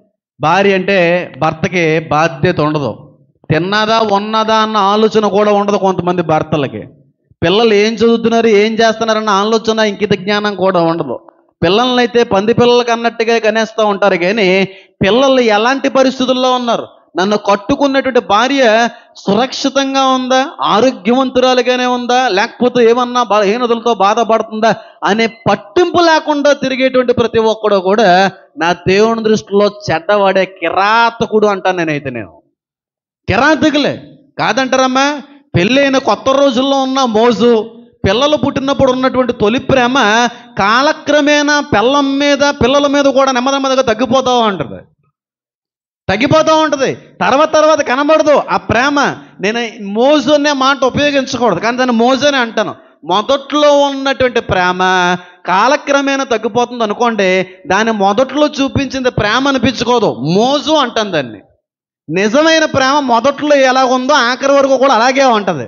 భార్య అంటే భర్తకి బాధ్యత ఉండదు. తిన్నదా ఉన్నదా అన్న ఆలోచన కూడా ఉండదు కొంతమంది భర్తలకి. పిల్లలు ఏం చదువుతున్నారు, ఏం చేస్తున్నారన్న ఆలోచన, ఇంకిత జ్ఞానం కూడా ఉండదు. పిల్లల్ని అయితే పంది పిల్లలకి అన్నట్టుగా కనేస్తూ ఉంటారు, కానీ పిల్లలు ఎలాంటి పరిస్థితుల్లో ఉన్నారు, నన్ను కట్టుకున్నటువంటి భార్య సురక్షితంగా ఉందా, ఆరోగ్యవంతురాలుగానే ఉందా, లేకపోతే ఏమన్నా బలహీనతలతో బాధపడుతుందా అనే పట్టింపు లేకుండా తిరిగేటువంటి ప్రతి ఒక్కడు కూడా నా దేవుని దృష్టిలో చెడ్డవాడే, కిరాతకుడు అంటాను నేనైతే. నేను కిరాతకులే కాదంటారమ్మా. పెళ్ళైన కొత్త రోజుల్లో ఉన్న మోజు, పిల్లలు పుట్టినప్పుడు ఉన్నటువంటి తొలి ప్రేమ కాలక్రమేణా పిల్లం మీద పిల్లల మీద కూడా నెమ్మది నెమ్మదిగా తగ్గిపోతూ ఉంటుంది, తగ్గిపోతూ ఉంటుంది. తర్వాత తర్వాత కనబడదు ఆ ప్రేమ. నేను మోజు అనే మాట ఉపయోగించకూడదు, కానీ దాన్ని మోజు అని అంటాను. మొదట్లో ఉన్నటువంటి ప్రేమ కాలక్రమేణా తగ్గిపోతుంది అనుకోండి, దాన్ని మొదట్లో చూపించింది ప్రేమ అనిపించుకోదు, మోజు అంటాను దాన్ని. నిజమైన ప్రేమ మొదట్లో ఎలాగుందో ఆఖరి వరకు కూడా అలాగే ఉంటుంది.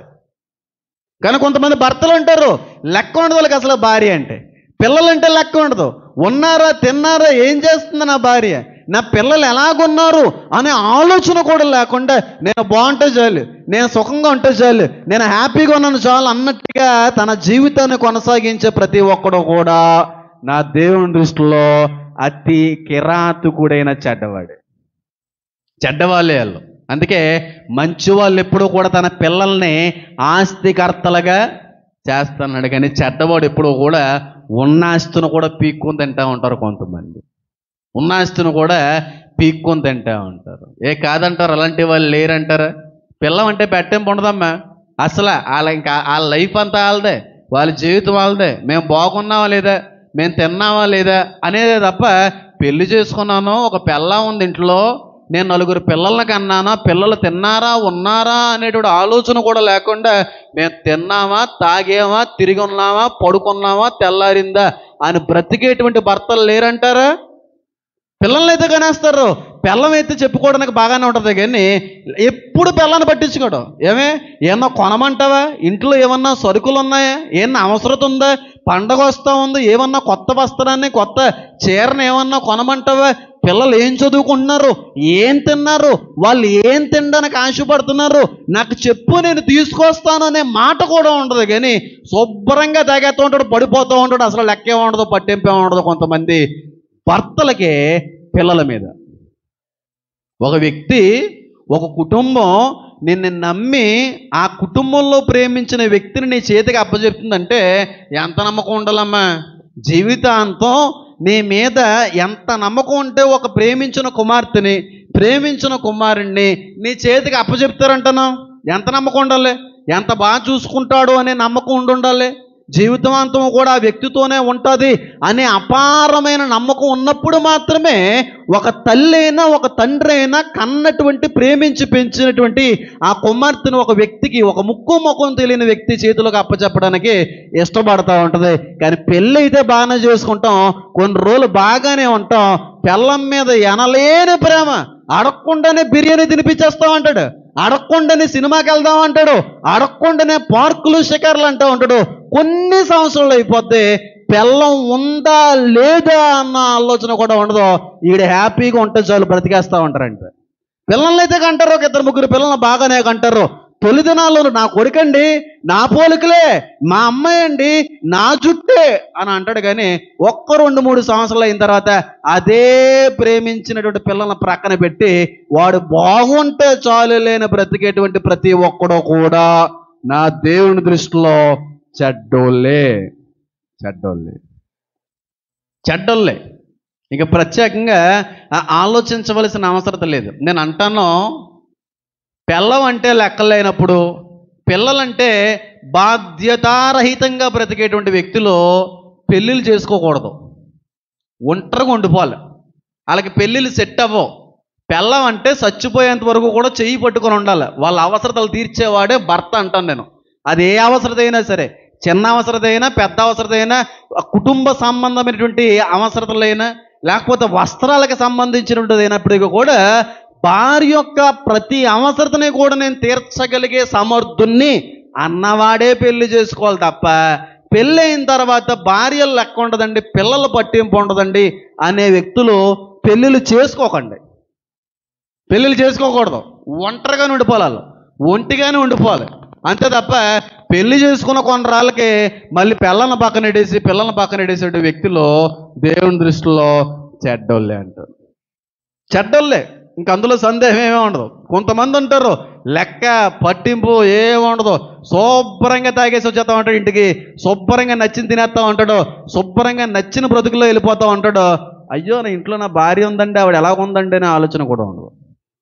కానీ కొంతమంది భర్తలు ఉంటారు లెక్క ఉండదు వాళ్ళకి అసలు భార్య అంటే. పిల్లలంటే లెక్క ఉండదు, ఉన్నారా తిన్నారా ఏం చేస్తుంది నా భార్య, నా పిల్లలు ఎలాగున్నారు అనే ఆలోచన కూడా లేకుండా నేను బాగుంటే చాలు, నేను సుఖంగా ఉంటే చాలు, నేను హ్యాపీగా ఉన్నాను చాలు అన్నట్టుగా తన జీవితాన్ని కొనసాగించే ప్రతి ఒక్కడు కూడా నా దేవుని దృష్టిలో అతి కిరాతకుడైన చెడ్డవాడు, చెడ్డవాళ్ళే వాళ్ళు. అందుకే మంచి వాళ్ళు ఎప్పుడూ కూడా తన పిల్లల్ని ఆస్తికర్తలుగా చేస్తున్నాడు, కానీ చెడ్డవాడు ఎప్పుడూ కూడా ఉన్న ఆస్తిని కూడా పీక్కొని తింటూ ఉంటారు. కొంతమంది ఉన్న ఆస్తిని కూడా పీక్కొని తింటూ ఉంటారు. ఏ కాదంటారు, అలాంటి వాళ్ళు లేరంటారా? పిల్లం అంటే పెట్టింపు ఉండదమ్మా అసలు. వాళ్ళ ఇంకా వాళ్ళ లైఫ్ అంతా వాళ్ళదే, వాళ్ళ జీవితం వాళ్ళదే. మేము బాగున్నావా లేదా, మేము తిన్నావా లేదా అనేదే తప్ప పెళ్లి చేసుకున్నాను, ఒక పిల్లం ఉంది ఇంట్లో, నేను నలుగురు పిల్లల్ని కన్నానా, పిల్లలు తిన్నారా ఉన్నారా అనేటువంటి ఆలోచన కూడా లేకుండా మేము తిన్నామా తాగామా తిరిగి ఉన్నామా పడుకున్నామా తెల్లారిందా అని బ్రతికేటువంటి భర్తలు లేరంటారా? పిల్లల్ని అయితే కనేస్తారు. పిల్లం అయితే చెప్పుకోవడానికి బాగానే ఉంటుంది, కానీ ఎప్పుడు పిల్లని పట్టించుకోవడం. ఏమే ఏమన్నా కొనమంటావా, ఇంట్లో ఏమన్నా సరుకులు ఉన్నాయా, ఏమన్నా అవసరం ఉందా, పండగ వస్తూ ఉంది, ఏమన్నా కొత్త వస్త్రాన్ని కొత్త చీరని ఏమన్నా కొనమంటావా, పిల్లలు ఏం చదువుకుంటున్నారు, ఏం తిన్నారు, వాళ్ళు ఏం తినడానికి ఆశపడుతున్నారు, నాకు చెప్పు నేను తీసుకొస్తాను అనే మాట కూడా ఉండదు. కానీ శుభ్రంగా తాగేస్తూ ఉంటాడు, పడిపోతూ ఉంటాడు, అసలు లెక్కే ఉండదు, పట్టింపే ఉండదు కొంతమంది భర్తలకే పిల్లల మీద. ఒక వ్యక్తి, ఒక కుటుంబం నిన్ను నమ్మి ఆ కుటుంబంలో ప్రేమించిన వ్యక్తిని నీ చేతికి అప్పచెప్తుందంటే ఎంత నమ్మకం ఉండాలమ్మా. జీవితాంతం నీ మీద ఎంత నమ్మకం ఉంటే ఒక ప్రేమించిన కుమార్తెని, ప్రేమించిన కుమారుణ్ణి నీ చేతికి అప్పచెప్తారంటాను. ఎంత నమ్మకం ఉండాలి, ఎంత బాగా చూసుకుంటాడు అనే నమ్మకం ఉండి ఉండాలి. జీవితాంతం కూడా ఆ వ్యక్తితోనే ఉంటుంది అనే అపారమైన నమ్మకం ఉన్నప్పుడు మాత్రమే ఒక తల్లి అయినా ఒక తండ్రి అయినా కన్నటువంటి ప్రేమించి పెంచినటువంటి ఆ కుమార్తెను ఒక వ్యక్తికి, ఒక ముక్కు ముఖం తెలియని వ్యక్తి చేతులకు అప్పచెప్పడానికి ఇష్టపడతా ఉంటుంది. కానీ పెళ్ళి అయితే బాగానే చేసుకుంటాం, కొన్ని రోజులు బాగానే ఉంటాం, పెళ్ళం మీద ఎనలేని ప్రేమ, అడగకుండానే బిర్యానీ తినిపించేస్తా ఉంటాడు, అడగకుండానే సినిమాకి వెళ్దాం అంటాడు, అడగకుండానే పార్కులు షికార్లు అంటూ ఉంటాడు. కొన్ని సంవత్సరాలు అయిపోతే పెళ్ళం ఉందా లేదా అన్న ఆలోచన కూడా ఉండదు. ఈడ హ్యాపీగా ఉంటే చాలు బ్రతికేస్తా ఉంటారంట. పిల్లల్ని అయితే కంటారు, ఒక ఇద్దరు ముగ్గురు పిల్లల్ని బాగానే కంటారు. తొలి దినాల్లో నా కొడుకండి, నా పోలికలే, మా అమ్మాయి అండి, నా జుట్టే అని అంటాడు. కానీ ఒక్క రెండు మూడు సంవత్సరాలు అయిన తర్వాత అదే ప్రేమించినటువంటి పిల్లల్ని ప్రక్కన పెట్టి వాడు బాగుంటే చాలు లేని బ్రతికేటువంటి ప్రతి ఒక్కడో కూడా నా దేవుని దృష్టిలో చెడ్డోళ్ళే చెడ్డోళ్ళే చెడ్డోళ్ళే ఇక ప్రత్యేకంగా ఆలోచించవలసిన అవసరం లేదు. నేను అంటాను, పిల్లం అంటే లెక్కలేనప్పుడు, పిల్లలంటే బాధ్యతారహితంగా బ్రతికేటువంటి వ్యక్తులు పెళ్ళిళ్ళు చేసుకోకూడదు, ఒంటరిగా ఉండిపోవాలి. వాళ్ళకి పెళ్ళిళ్ళు సెట్ అవ్వవు. పిల్లం అంటే చచ్చిపోయేంత వరకు కూడా చెయ్యి పట్టుకొని ఉండాలి. వాళ్ళ అవసరతలు తీర్చేవాడే భర్త అంటాను నేను. అది ఏ అవసరత అయినా సరే, చిన్న అవసరత అయినా పెద్ద అవసరత అయినా, కుటుంబ సంబంధమైనటువంటి అవసరతలైనా, లేకపోతే వస్త్రాలకు సంబంధించినటువంటి అయినప్పటికీ కూడా భార్య యొక్క ప్రతి అవసరతని కూడా నేను తీర్చగలిగే సమర్థుణ్ణి అన్నవాడే పెళ్లి చేసుకోవాలి తప్ప, పెళ్ళి అయిన తర్వాత భార్యలు లెక్క ఉండదండి, పిల్లలు పట్టింపు ఉండదండి అనే వ్యక్తులు పెళ్ళిళ్ళు చేసుకోకండి. పెళ్ళిళ్ళు చేసుకోకూడదు, ఒంటరిగానే ఉండిపోవాలి, ఒంటిగానే ఉండిపోవాలి అంతే తప్ప పెళ్లి చేసుకున్న కొన్ని రాళ్ళకి మళ్ళీ పిల్లల్ని పక్కన ఎడేసి పిల్లల్ని పక్కన ఎడేసే వ్యక్తులు దేవుని దృష్టిలో చెడ్డోళ్ళే అంటారు. చెడ్డోళ్ళే, ఇంక అందులో సందేహం ఏమీ ఉండదు. కొంతమంది ఉంటారు లెక్క పట్టింపు ఏమి ఉండదు, శుభ్రంగా తాగేసి వచ్చేస్తా ఉంటాడు ఇంటికి, శుభ్రంగా నచ్చింది తినేస్తా ఉంటాడు, శుభ్రంగా నచ్చిన బ్రతుకులో వెళ్ళిపోతా ఉంటాడు. అయ్యో నా ఇంట్లో నా భార్య ఉందండి, ఆవిడ ఎలా ఉందండి అనే ఆలోచన కూడా ఉండదు.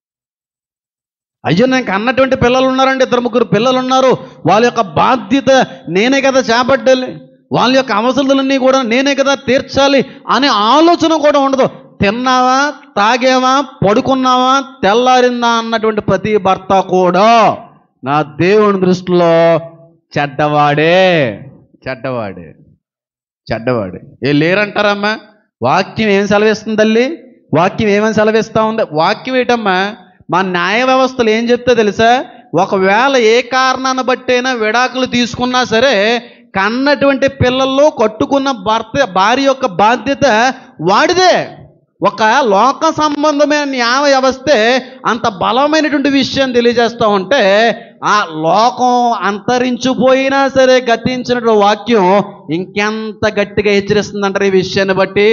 అయ్యో నాకు అన్నటువంటి పిల్లలు ఉన్నారండి, ఇద్దరు ముగ్గురు పిల్లలు ఉన్నారు, వాళ్ళ యొక్క బాధ్యత నేనే కదా చేపట్టాలి, వాళ్ళ యొక్క అవసరాలన్నీ కూడా నేనే కదా తీర్చాలి అనే ఆలోచన కూడా ఉండదు. తిన్నావా, తాగేవా, పడుకున్నావా, తెల్లారిందా అన్నటువంటి ప్రతి భర్త కూడా నా దేవుని దృష్టిలో చెడ్డవాడే చెడ్డవాడే చెడ్డవాడే ఏ లేరంటారమ్మా? వాక్యం ఏం సెలవిస్తుంది తల్లి? వాక్యం ఏమని సెలవిస్తూ ఉంది? వాక్యం ఏంటమ్మా? మా న్యాయ వ్యవస్థలు ఏం చెప్తే తెలుసా? ఒకవేళ ఏ కారణాన్ని బట్టైనా విడాకులు తీసుకున్నా సరే, కన్నటువంటి పిల్లల్లో కట్టుకున్న భర్త భార్య యొక్క బాధ్యత వాడిదే. ఒక లోక సంబంధమైన న్యాయ వ్యవస్థే అంత బలమైనటువంటి విషయం తెలియజేస్తూ ఉంటే, ఆ లోకం అంతరించిపోయినా సరే గతించినటువంటి వాక్యం ఇంకెంత గట్టిగా హెచ్చరిస్తుందంటారు ఈ విషయాన్ని బట్టి.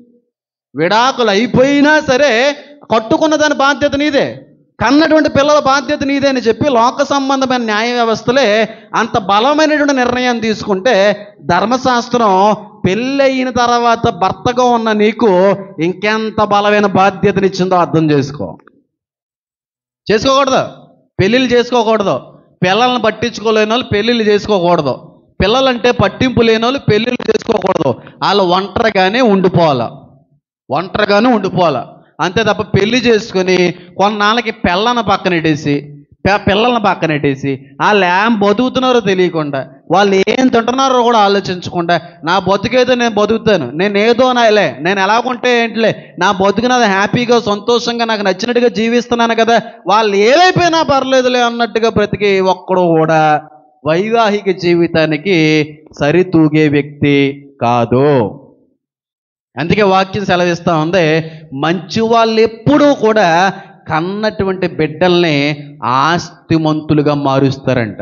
విడాకులు అయిపోయినా సరే కట్టుకున్న దాని బాధ్యత నీదే, కన్నటువంటి పిల్లల బాధ్యత నీదే అని చెప్పి లోక సంబంధమైన న్యాయ వ్యవస్థలే అంత బలమైనటువంటి నిర్ణయం తీసుకుంటే, ధర్మశాస్త్రం పెళ్ళయిన తర్వాత భర్తగా ఉన్న నీకు ఇంకెంత బలమైన బాధ్యతనిచ్చిందో అర్థం చేసుకో. చేసుకోకూడదు, పెళ్ళిళ్ళు చేసుకోకూడదు, పిల్లల్ని పట్టించుకోలేని వాళ్ళు పెళ్ళిళ్ళు చేసుకోకూడదు, పిల్లలంటే పట్టింపు లేని వాళ్ళు పెళ్ళిళ్ళు చేసుకోకూడదు. వాళ్ళు ఒంటరిగానే ఉండిపోవాలి, ఒంటరిగానే ఉండిపోవాలి అంతే తప్ప పెళ్లి చేసుకొని కొన్నాళ్ళకి పిల్లని పక్కనెట్టేసి పిల్లల్ని పక్కనెట్టేసి వాళ్ళు ఏం బతుకుతున్నారో తెలియకుండా, వాళ్ళు ఏం తింటున్నారో కూడా ఆలోచించకుండా, నా బతుకేదో నేను బతుకుతాను, నేను ఏదో నాయలే, నేను ఎలాగుంటే ఏంటిలే, నా బతుకునది హ్యాపీగా సంతోషంగా నాకు నచ్చినట్టుగా జీవిస్తున్నాను కదా, వాళ్ళు ఏదైపోయినా పర్లేదులే అన్నట్టుగా బ్రతికి ఒక్కడు కూడా వైవాహిక జీవితానికి సరితూగే వ్యక్తి కాదు. అందుకే వాక్యం సెలవిస్తూ ఉంది, మంచి వాళ్ళు ఎప్పుడూ కూడా కన్నటువంటి బిడ్డల్ని ఆస్తిమంతులుగా మారుస్తారంట.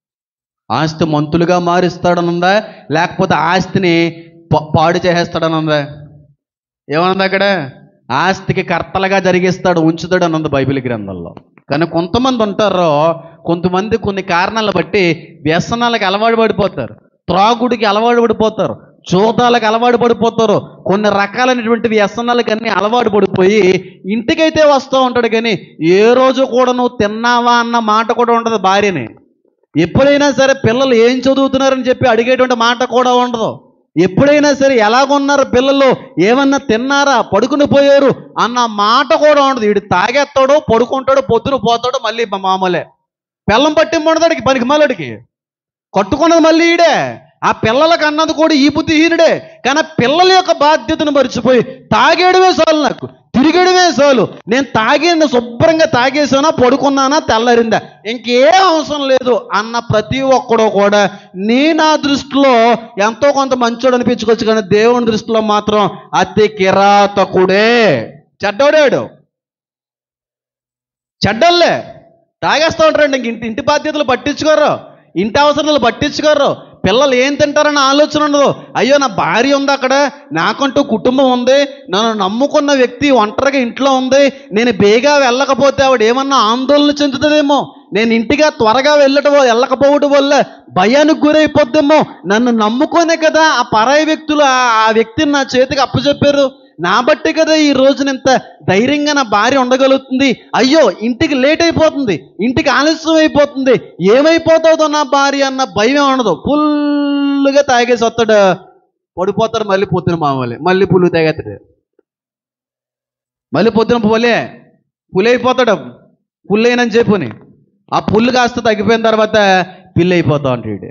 ఆస్తిమంతులుగా మారుస్తాడనుందా, లేకపోతే ఆస్తిని పాడు చేసేస్తాడనుందా? ఏమనుంది అక్కడ? ఆస్తికి కర్తలుగా జరిగిస్తాడు, ఉంచుతాడు అని ఉంది బైబిల్ గ్రంథంలో. కానీ కొంతమంది ఉంటారో, కొంతమంది కొన్ని కారణాలను బట్టి వ్యసనాలకు అలవాటు పడిపోతారు, త్రాగుడికి అలవాటు పడిపోతారు, చూతాలకు అలవాటు పడిపోతారు, కొన్ని రకాలైనటువంటి వ్యసనాలకు అన్నీ అలవాటు పడిపోయి ఇంటికైతే వస్తూ ఉంటాడు, కానీ ఏ రోజు కూడా నువ్వు తిన్నావా అన్న మాట కూడా ఉండదు భార్యని. ఎప్పుడైనా సరే పిల్లలు ఏం చదువుతున్నారని చెప్పి అడిగేటువంటి మాట కూడా ఉండదు. ఎప్పుడైనా సరే ఎలాగున్నారు పిల్లలు, ఏమన్నా తిన్నారా, పడుకుని పోయారు అన్న మాట కూడా ఉండదు. వీడు తాగేస్తాడు, పడుకుంటాడు, పొద్దున పోతాడు, మళ్ళీ మామూలే. పిల్లం పట్టింపడదాడికి పనికి మళ్ళడికి కట్టుకున్నది మళ్ళీ ఈడే. ఆ పిల్లలకు అన్నది కూడా ఈ బుద్ధిహీనుడే. కానీ పిల్లల యొక్క బాధ్యతను మర్చిపోయి తాగేయడమే చాలు, నాకు తిరిగడమే చాలు, నేను తాగింది శుభ్రంగా తాగేసానా, పడుకున్నానా, తెల్లరిందా, ఇంకేం అవసరం లేదు అన్న ప్రతి ఒక్కడో కూడా నీ నా దృష్టిలో ఎంతో కొంత మంచోడు అనిపించుకోవచ్చు, కానీ దేవుని దృష్టిలో మాత్రం అతి కిరాతకుడే, చెడ్డోడాడు. చెడ్డోళ్ళే తాగేస్తూ ఉంటారండి. ఇంక ఇంటి ఇంటి బాధ్యతలు పట్టించుకోరు, ఇంటి అవసరాలు పట్టించుకోరు, పిల్లలు ఏం తింటారన్న ఆలోచన ఉండదు. అయ్యో నా భార్య ఉంది అక్కడ, నాకంటూ కుటుంబం ఉంది, నన్ను నమ్ముకున్న వ్యక్తి ఒంటరిగా ఇంట్లో ఉంది, నేను బేగా వెళ్ళకపోతే ఆవిడ ఏమన్నా ఆందోళన చెందుతుందేమో, నేను ఇంటిగా త్వరగా వెళ్ళటం వెళ్ళకపోవడం వల్ల భయానికి గురైపోద్దేమో, నన్ను నమ్ముకోనే కదా ఆ పరాయి వ్యక్తులు ఆ వ్యక్తిని నా చేతికి అప్పచెప్పారు, నా బట్టి కదా ఈ రోజున ఇంత ధైర్యంగా నా భార్య ఉండగలుగుతుంది. అయ్యో ఇంటికి లేట్ అయిపోతుంది, ఇంటికి ఆలస్యం అయిపోతుంది, ఏమైపోతుందో నా భార్య అన్న భయం ఉండదు. ఫుల్గా తాగేసి వస్తాడు, పడిపోతాడు, మళ్ళీ పొద్దున మామూలే, మళ్ళీ పుల్లు తాగేస్తాడు, మళ్ళీ పొద్దున పులే పులి అయిపోతాడు. పుల్లు అయినని చెప్పుని ఆ పుల్లు కాస్త తగ్గిపోయిన తర్వాత పిల్లి అయిపోతావు అంటే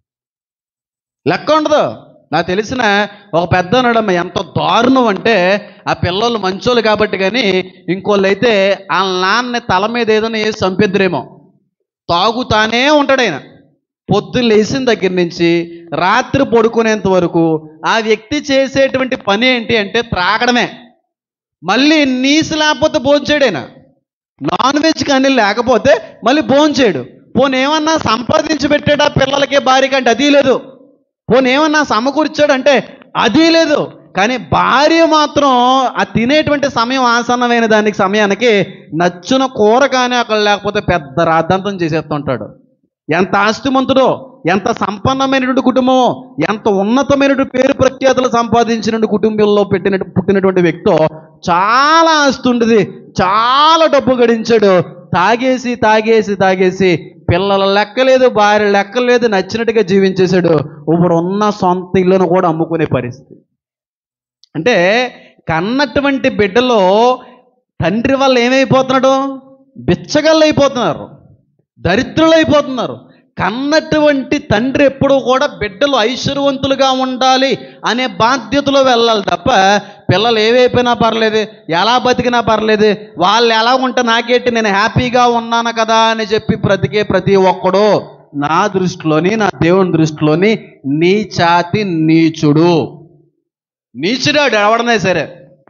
లెక్క ఉండదు. నాకు తెలిసిన ఒక పెద్ద అనడమ్మ ఎంత దారుణం అంటే, ఆ పిల్లలు మంచోళ్ళు కాబట్టి, కానీ ఇంకోళ్ళు అయితే వాళ్ళ నాన్న తల మీద ఏదైనా వేసి చంపిద్దరేమో. తాగుతానే ఉంటాడు ఆయన, పొద్దున్న లేచిన దగ్గర నుంచి రాత్రి పడుకునేంత వరకు ఆ వ్యక్తి చేసేటువంటి పని ఏంటి అంటే త్రాగడమే. మళ్ళీ నీసు లేకపోతే భోంచేయడు ఆయన, నాన్ వెజ్ కానీ లేకపోతే మళ్ళీ భోంచేయడు. పోనీ ఏమన్నా సంపాదించి పెట్టాడు ఆ పిల్లలకే భార్య అంటే అది లేదు, పోనీ ఏమన్నా సమకూర్చాడంటే అది లేదు. కానీ భార్య మాత్రం ఆ తినేటువంటి సమయం ఆసన్నమైన దానికి సమయానికి నచ్చిన కూర కానీ అక్కడ లేకపోతే పెద్ద రాద్ధాంతం చేసేస్తుంటాడు. ఎంత ఆస్తిమంతుడో, ఎంత సంపన్నమైనటువంటి కుటుంబమో, ఎంత ఉన్నతమైనటువంటి పేరు ప్రఖ్యాతులు సంపాదించినటువంటి కుటుంబంలో పెట్టిన పుట్టినటువంటి వ్యక్తో చాలా ఆస్తి ఉంటుంది, చాలా డబ్బు గడించాడు, తాగేసి తాగేసి తాగేసి పిల్లల లెక్కలేదు, భార్య లెక్కలేదు, నచ్చినట్టుగా జీవించేశాడు. ఇప్పుడు ఉన్న సొంత ఇల్లును కూడా అమ్ముకునే పరిస్థితి. అంటే కన్నటువంటి బిడ్డలో తండ్రి వల్ల ఏమైపోతున్నాడు, బిచ్చగళ్ళు అయిపోతున్నారు, దరిద్రులు అయిపోతున్నారు. కన్నటువంటి తండ్రి ఎప్పుడూ కూడా బిడ్డలు ఐశ్వర్యవంతులుగా ఉండాలి అనే బాధ్యతలో వెళ్ళాలి తప్ప, పిల్లలు ఏవైపోయినా పర్లేదు, ఎలా బతికినా పర్లేదు, వాళ్ళు ఎలా ఉంటే నాకేంటి, నేను హ్యాపీగా ఉన్నాను కదా అని చెప్పి బ్రతికే ప్రతి ఒక్కడు నా దృష్టిలోని, నా దేవుని దృష్టిలోని నీచాతి నీచుడు. నీచుడాడు ఎవడనే సరే,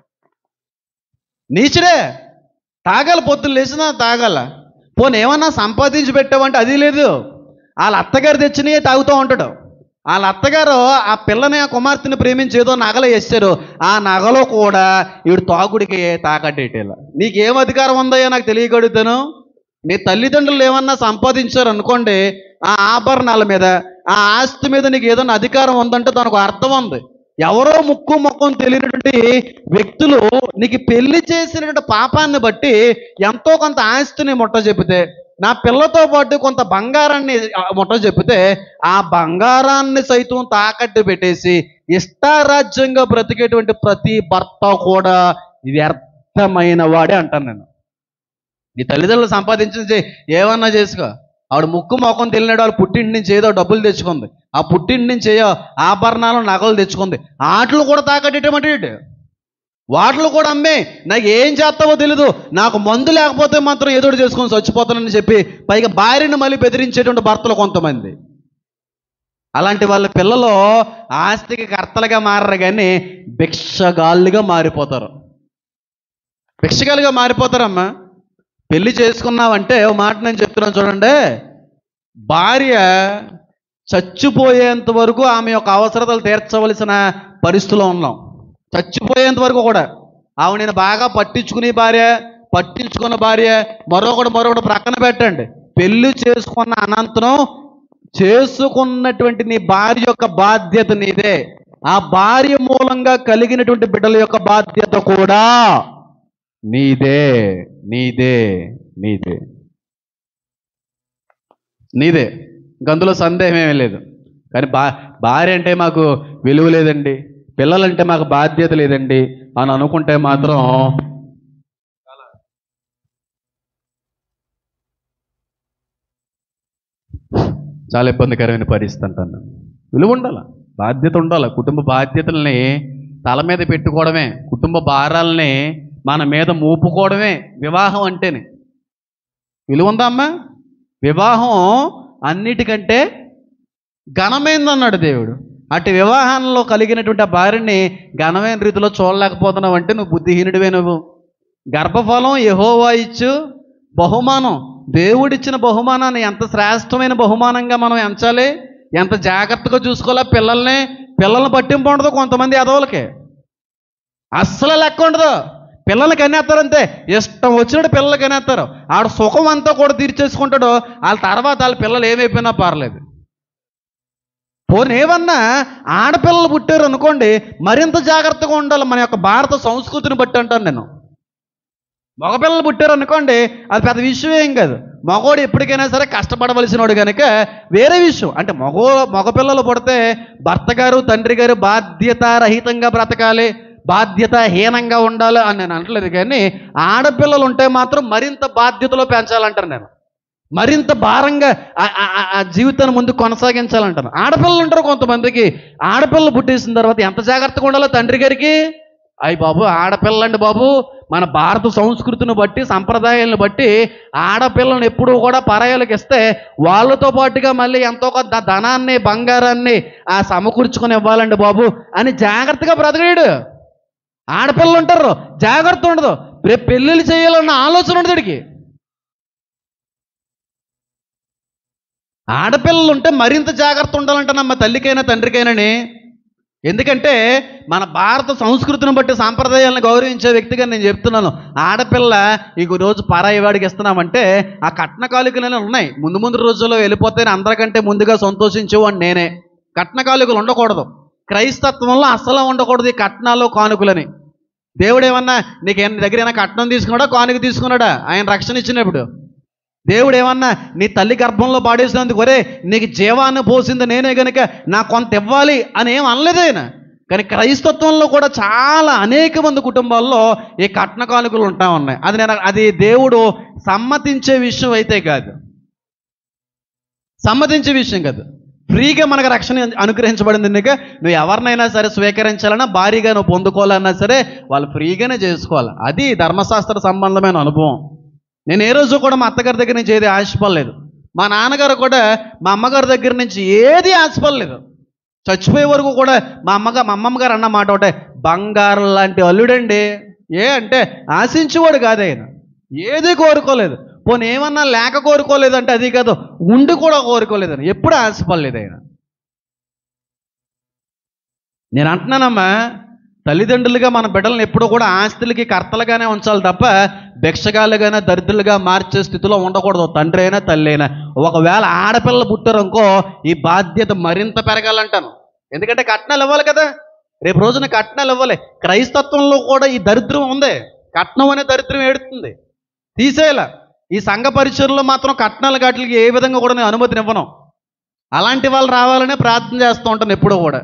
నీచుడే. తాగాల, పొద్దున్న లేచినా తాగాల. పోనీ ఏమన్నా సంపాదించి పెట్టావంటే అది లేదు. వాళ్ళ అత్తగారు తెచ్చినవి తాగుతూ ఉంటాడు. వాళ్ళ అత్తగారు ఆ పిల్లని, ఆ కుమార్తెని ప్రేమించి ఏదో నగలు వేస్తారు, ఆ నగలో కూడా వీడు తాగుడికి తాకట్టేలా. నీకేం అధికారం ఉందయ్యో నాకు తెలియగలుగుతాను. నీ తల్లిదండ్రులు ఏమన్నా సంపాదించారు అనుకోండి, ఆ ఆభరణాల మీద, ఆ ఆస్తి మీద నీకు ఏదన్నా అధికారం ఉందంటే దానికి అర్థం ఉంది. ఎవరో ముక్కు ముఖం తెలియనటువంటి వ్యక్తులు నీకు పెళ్లి చేసినటువంటి పాపాన్ని బట్టి ఎంతో కొంత ఆస్తిని ముట్ట చెబితే, నా పిల్లతో పాటు కొంత బంగారాన్ని ముట్ట చెబితే, ఆ బంగారాన్ని సైతం తాకట్టు పెట్టేసి ఇష్టారాజ్యంగా బ్రతికేటువంటి ప్రతి భర్త కూడా వ్యర్థమైన వాడే అంటాను నేను. నీ తల్లిదండ్రులు సంపాదించి ఏమన్నా చేసుకో, ఆవిడ ముక్కు మొఖం తెలియనాడు వాళ్ళు పుట్టింటి నుంచి ఏదో డబ్బులు తెచ్చుకుంది, ఆ పుట్టింటి నుంచి ఏదో ఆభరణాలు నగలు తెచ్చుకుంది, ఆటలు కూడా తాకట్టేటమంటే వాటిలో కూడా అమ్మే నాకు ఏం చేస్తావో తెలీదు, నాకు మందు లేకపోతే మాత్రం ఏదో చేసుకొని చచ్చిపోతానని చెప్పి పైగా భార్యను మళ్ళీ బెదిరించేటువంటి భర్తలు కొంతమంది. అలాంటి వాళ్ళ పిల్లలు ఆస్తికి కర్తలుగా మారరు కానీ భిక్షగాళ్ళుగా మారిపోతారు. భిక్షగాలుగా మారిపోతారమ్మా. పెళ్లి చేసుకున్నావంటే ఓ మాట నేను చెప్తున్నాను చూడండి, భార్య చచ్చిపోయేంత వరకు ఆమె యొక్క అవసరతలు తీర్చవలసిన పరిస్థితిలో ఉన్నాం. చచ్చిపోయేంత వరకు కూడా ఆవిడ నేను బాగా పట్టించుకునే భార్య, పట్టించుకున్న భార్య, మరొకటి మరొకటి ప్రక్కన పెట్టండి. పెళ్లి చేసుకున్న అనంతరం చేసుకున్నటువంటి నీ భార్య యొక్క బాధ్యత నీదే. ఆ భార్య మూలంగా కలిగినటువంటి బిడ్డల యొక్క బాధ్యత కూడా నీదే, నీదే, నీదే, నీదే. ఇంక అందులో సందేహం ఏమీ లేదు. కానీ బా భార్య అంటే మాకు విలువ లేదండి, పిల్లలంటే మాకు బాధ్యత లేదండి అని అనుకుంటే మాత్రం చాలా ఇబ్బందికరమైన పరిస్థితి అంటాను. విలువ ఉండాలి, బాధ్యత ఉండాలి. కుటుంబ బాధ్యతల్ని తల మీద పెట్టుకోవడమే, కుటుంబ భారాలని మన మీద మోపుకోవడమే వివాహం అంటేనే. విలువ ఉందా అమ్మా? వివాహం అన్నిటికంటే ఘనమైందన్నాడు దేవుడు. అటు వివాహంలో కలిగినటువంటి ఆ భార్యని ఘనమైన రీతిలో చూడలేకపోతున్నావు అంటే నువ్వు బుద్ధిహీనుడివే. నువ్వు గర్భఫలం యెహోవా ఇచ్చు బహుమానం, దేవుడిచ్చిన బహుమానాన్ని ఎంత శ్రేష్టమైన బహుమానంగా మనం ఎంచాలి, ఎంత జాగ్రత్తగా చూసుకోవాలా. పిల్లల్ని పిల్లల్ని పట్టింపు ఉండదు కొంతమంది ఎదవలకి, అస్సలు లెక్క ఉండదు. పిల్లలకి కనేస్తారంతే, ఇష్టం వచ్చినట్టు పిల్లలకి కనేస్తారు. ఆడ సుఖం అంతా కూడా తీర్చేసుకుంటాడు. వాళ్ళ తర్వాత వాళ్ళ పిల్లలు ఏమైపోయినా పర్లేదు. పోనీ ఏమన్నా ఆడపిల్లలు పుట్టారు అనుకోండి, మరింత జాగ్రత్తగా ఉండాలి. మన యొక్క భారత సంస్కృతిని బట్టి అంటాను నేను. మగపిల్లలు పుట్టారు అనుకోండి, అది పెద్ద విషయం ఏం కాదు. మగోడు ఎప్పటికైనా సరే కష్టపడవలసిన వాడు కనుక వేరే విషయం. అంటే మగో మగపిల్లలు పుడితే భర్త గారు తండ్రి గారు బాధ్యతారహితంగా బ్రతకాలి, బాధ్యతాహీనంగా ఉండాలి అని నేను అనట్లేదు. కానీ ఆడపిల్లలు ఉంటే మాత్రం మరింత బాధ్యతలో పెంచాలంటాను నేను, మరింత భారంగా ఆ జీవితాన్ని ముందు కొనసాగించాలంటాను. ఆడపిల్లలు ఉంటారు కొంతమందికి, ఆడపిల్లలు పుట్టేసిన తర్వాత ఎంత జాగ్రత్తగా ఉండాలో తండ్రి గారికి. అయ్యి బాబు, ఆడపిల్లండి బాబు, మన భారత సంస్కృతిని బట్టి సంప్రదాయాలను బట్టి ఆడపిల్లను ఎప్పుడూ కూడా పరాయాలకు ఇస్తే వాళ్ళతో పాటుగా మళ్ళీ ఎంతో కొంత ధనాన్ని బంగారాన్ని ఆ సమకూర్చుకొని ఇవ్వాలండి బాబు అని జాగ్రత్తగా బ్రతకలేడు. ఆడపిల్లలు ఉంటారు, జాగ్రత్త ఉండదు, రేపు పెళ్ళిళ్ళు చేయాలన్న ఆలోచన ఉండదు వీడికి. ఆడపిల్లలు ఉంటే మరింత జాగ్రత్త ఉండాలంటానమ్మ తల్లికైనా తండ్రికైనాని. ఎందుకంటే మన భారత సంస్కృతిని బట్టి సాంప్రదాయాలను గౌరవించే వ్యక్తిగా నేను చెప్తున్నాను. ఆడపిల్ల ఈ రోజు పరాయి వాడికి ఇస్తున్నామంటే ఆ కట్న కానుకలు ఉన్నాయి. ముందు ముందు రోజుల్లో వెళ్ళిపోతే అందరికంటే ముందుగా సంతోషించేవాడిని నేనే. కట్న కానుకలు ఉండకూడదు, క్రైస్తత్వంలో అస్సలు ఉండకూడదు ఈ కట్నాలు కానుకలని. దేవుడు ఏమన్నా నీకు దగ్గర ఏమైనా కట్నం తీసుకున్నాడా కానుక తీసుకున్నాడా? ఆయన రక్షణ ఇచ్చినప్పుడు దేవుడు ఏమన్నా నీ తల్లి గర్భంలో పాడేసినందుకు ఒరే నీకు జీవాన్ని పోసింది నేనే కనుక నాకు కొంత ఇవ్వాలి అని ఏం అనలేదు ఆయన. కానీ క్రైస్తత్వంలో కూడా చాలా అనేక మంది కుటుంబాల్లో ఈ కట్న కానుకలు ఉంటా ఉన్నాయి. అది నేను అది దేవుడు సమ్మతించే విషయం అయితే కాదు, సమ్మతించే విషయం కాదు. ఫ్రీగా మనకు రక్షణ అనుగ్రహించబడింది కనుక నువ్వు ఎవరినైనా సరే స్వీకరించాలన్నా భారీగా నువ్వు పొందుకోవాలన్నా సరే వాళ్ళు ఫ్రీగానే చేసుకోవాలి. అది ధర్మశాస్త్ర సంబంధమైన అనుభవం. నేను ఏ రోజు కూడా మా అత్తగారి దగ్గర నుంచి ఏది ఆశపడలేదు. మా నాన్నగారు కూడా మా అమ్మగారి దగ్గర నుంచి ఏది ఆశపడలేదు. చచ్చిపోయే వరకు కూడా మా అమ్మగా మా అమ్మమ్మ గారు అన్న మాట ఒకటే, బంగారం లాంటి అల్లుడండి. ఏ అంటే ఆశించేవాడు కాదు ఆయన, ఏది కోరుకోలేదు. పోనీ ఏమన్నా లేక కోరుకోలేదంటే అది కాదు, ఉండి కూడా కోరుకోలేదని ఎప్పుడు ఆశపడలేదు ఆయన. నేను అంటున్నానమ్మా, తల్లిదండ్రులుగా మన బిడ్డలను ఎప్పుడూ కూడా ఆస్తులకి కర్తలుగానే ఉంచాలి తప్ప భిక్షగాలుగానే దరిద్రులుగా మార్చే స్థితిలో ఉండకూడదు. తండ్రి అయినా తల్లి అయినా. ఒకవేళ ఆడపిల్లలు పుట్టారనుకో ఈ బాధ్యత మరింత పెరగాలంటాను. ఎందుకంటే కట్నాలు ఇవ్వాలి కదా, రేపు రోజున కట్నాలు ఇవ్వాలి. క్రైస్తత్వంలో కూడా ఈ దరిద్రం ఉంది, కట్నం అనే దరిద్రం ఏడుతుంది, తీసేయాల. ఈ సంఘ పరిచయంలో మాత్రం కట్నాల గాట్లకి ఏ విధంగా కూడా నేను అనుమతిని ఇవ్వను. అలాంటి వాళ్ళు రావాలనే ప్రార్థన చేస్తూ ఉంటాను ఎప్పుడూ కూడా.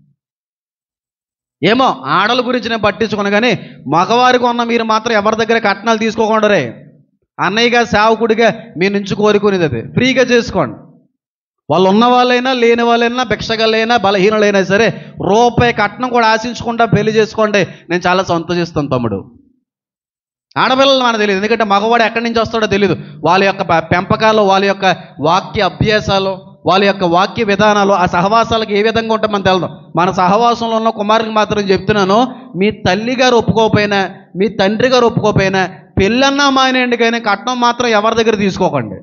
ఏమో ఆడల గురించి నేను పట్టించుకున్నా, కానీ మగవారికి ఉన్న మీరు మాత్రం ఎవరి దగ్గర కట్నాలు తీసుకోకుండా రే అన్నయ్యగా సేవకుడిగా మీ నుంచి కోరుకునేది అది ఫ్రీగా చేసుకోండి. వాళ్ళు ఉన్న వాళ్ళైనా లేని వాళ్ళైనా భిక్షగాలైనా బలహీనులైనా సరే రూపాయి కట్నం కూడా ఆశించకుండా పెళ్లి చేసుకోండి. నేను చాలా సంతోషిస్తాను తమ్ముడు. ఆడపిల్లలు మనకు తెలియదు, ఎందుకంటే మగవాడు ఎక్కడి నుంచి వస్తాడో తెలియదు. వాళ్ళ యొక్క పెంపకాలు, వాళ్ళ యొక్క వాక్య అభ్యాసాలు, వాళ్ళ యొక్క వాక్య విధానాలు, ఆ సహవాసాలకు ఏ విధంగా ఉంటే మనం తెలదు. మన సహవాసంలో ఉన్న కుమారునికి మాత్రం చెప్తున్నాను, మీ తల్లి గారు ఒప్పుకోకపోయినా మీ తండ్రి గారు ఒప్పుకోకపోయినా పెళ్ళన్నా మానేయండి, కానీ కట్నం మాత్రం ఎవరి దగ్గర తీసుకోకండి.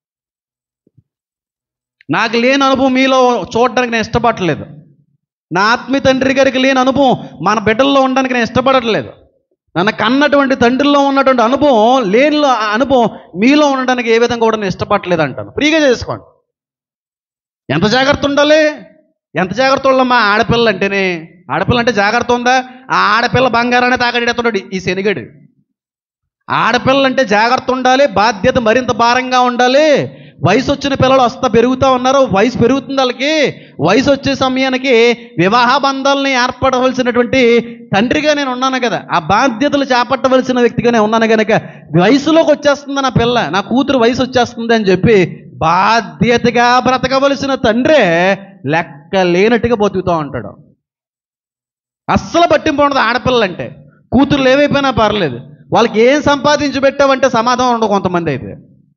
నాకు లేని అనుభవం మీలో చూడడానికి నేను ఇష్టపడట్లేదు. నా ఆత్మీయ తండ్రి గారికి లేని అనుభవం మన బిడ్డల్లో ఉండడానికి నేను ఇష్టపడట్లేదు. నన్ను కన్నటువంటి తండ్రిలో ఉన్నటువంటి అనుభవం లేని అనుభవం మీలో ఉండడానికి ఏ విధంగా కూడా నేను ఇష్టపడట్లేదు అంటాను. ఫ్రీగా చేసుకోండి. ఎంత జాగ్రత్త ఉండాలి, ఎంత జాగ్రత్త ఉండమ్మా. ఆడపిల్ల అంటేనే, ఆడపిల్ల అంటే జాగ్రత్త ఉందా? ఆ ఆడపిల్ల బంగారాన్ని తాకడెడుతున్నాడు ఈ శనిగడు. ఆడపిల్ల అంటే జాగ్రత్త ఉండాలి, బాధ్యత మరింత భారంగా ఉండాలి. వయసు వచ్చిన పిల్లలు వస్తా పెరుగుతూ ఉన్నారు, వయసు పెరుగుతుంది వాళ్ళకి. వయసు వచ్చే సమయానికి వివాహ బంధాలని ఏర్పడవలసినటువంటి తండ్రిగా నేను ఉన్నాను కదా, ఆ బాధ్యతలు చేపట్టవలసిన వ్యక్తిగానే ఉన్నాను కనుక వయసులోకి వచ్చేస్తుంది నా పిల్ల, నా కూతురు వయసు వచ్చేస్తుంది అని చెప్పి బాధ్యతగా బ్రతకవలసిన తండ్రే లెక్క లేనట్టుగా బతుకుతూ ఉంటాడు. అస్సలు పట్టింపు ఉండదు ఆడపిల్లలంటే. కూతుర్లు ఏమైపోయినా పర్లేదు, వాళ్ళకి ఏం సంపాదించి పెట్టావంటే సమాధానం ఉండదు. కొంతమంది అయితే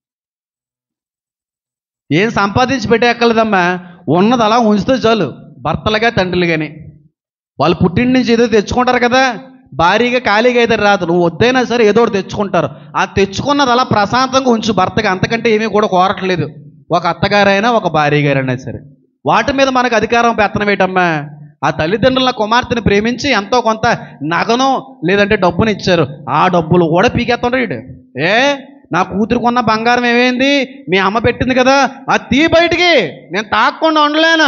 ఏం సంపాదించి పెట్టేక్కర్లేదమ్మా, ఉన్నది అలా ఉంచితే చాలు. భర్తలుగా తండ్రులు కానీ వాళ్ళు పుట్టింటి నుంచి ఏదో తెచ్చుకుంటారు కదా, భారీగా ఖాళీగా అయితే రాదు. నువ్వు వద్దైనా సరే ఏదో ఒకటి తెచ్చుకుంటారు. ఆ తెచ్చుకున్నది అలా ప్రశాంతంగా ఉంచు భర్తగా, అంతకంటే ఏమీ కూడా కోరట్లేదు. ఒక అత్తగారైనా ఒక భార్య గారైనా సరే వాటి మీద మనకు అధికారం పెత్తనం ఏంటమ్మా? ఆ తల్లిదండ్రుల కుమార్తెను ప్రేమించి ఎంతో కొంత నగను లేదంటే డబ్బును ఇచ్చారు, ఆ డబ్బులు కూడా పీకేస్తుంటాడు వీడు. ఏ నా కూతురుకున్న బంగారం ఏమైంది, మీ అమ్మ పెట్టింది కదా, అది తీ బయటికి, నేను తాక్కుండా ఉండలేను.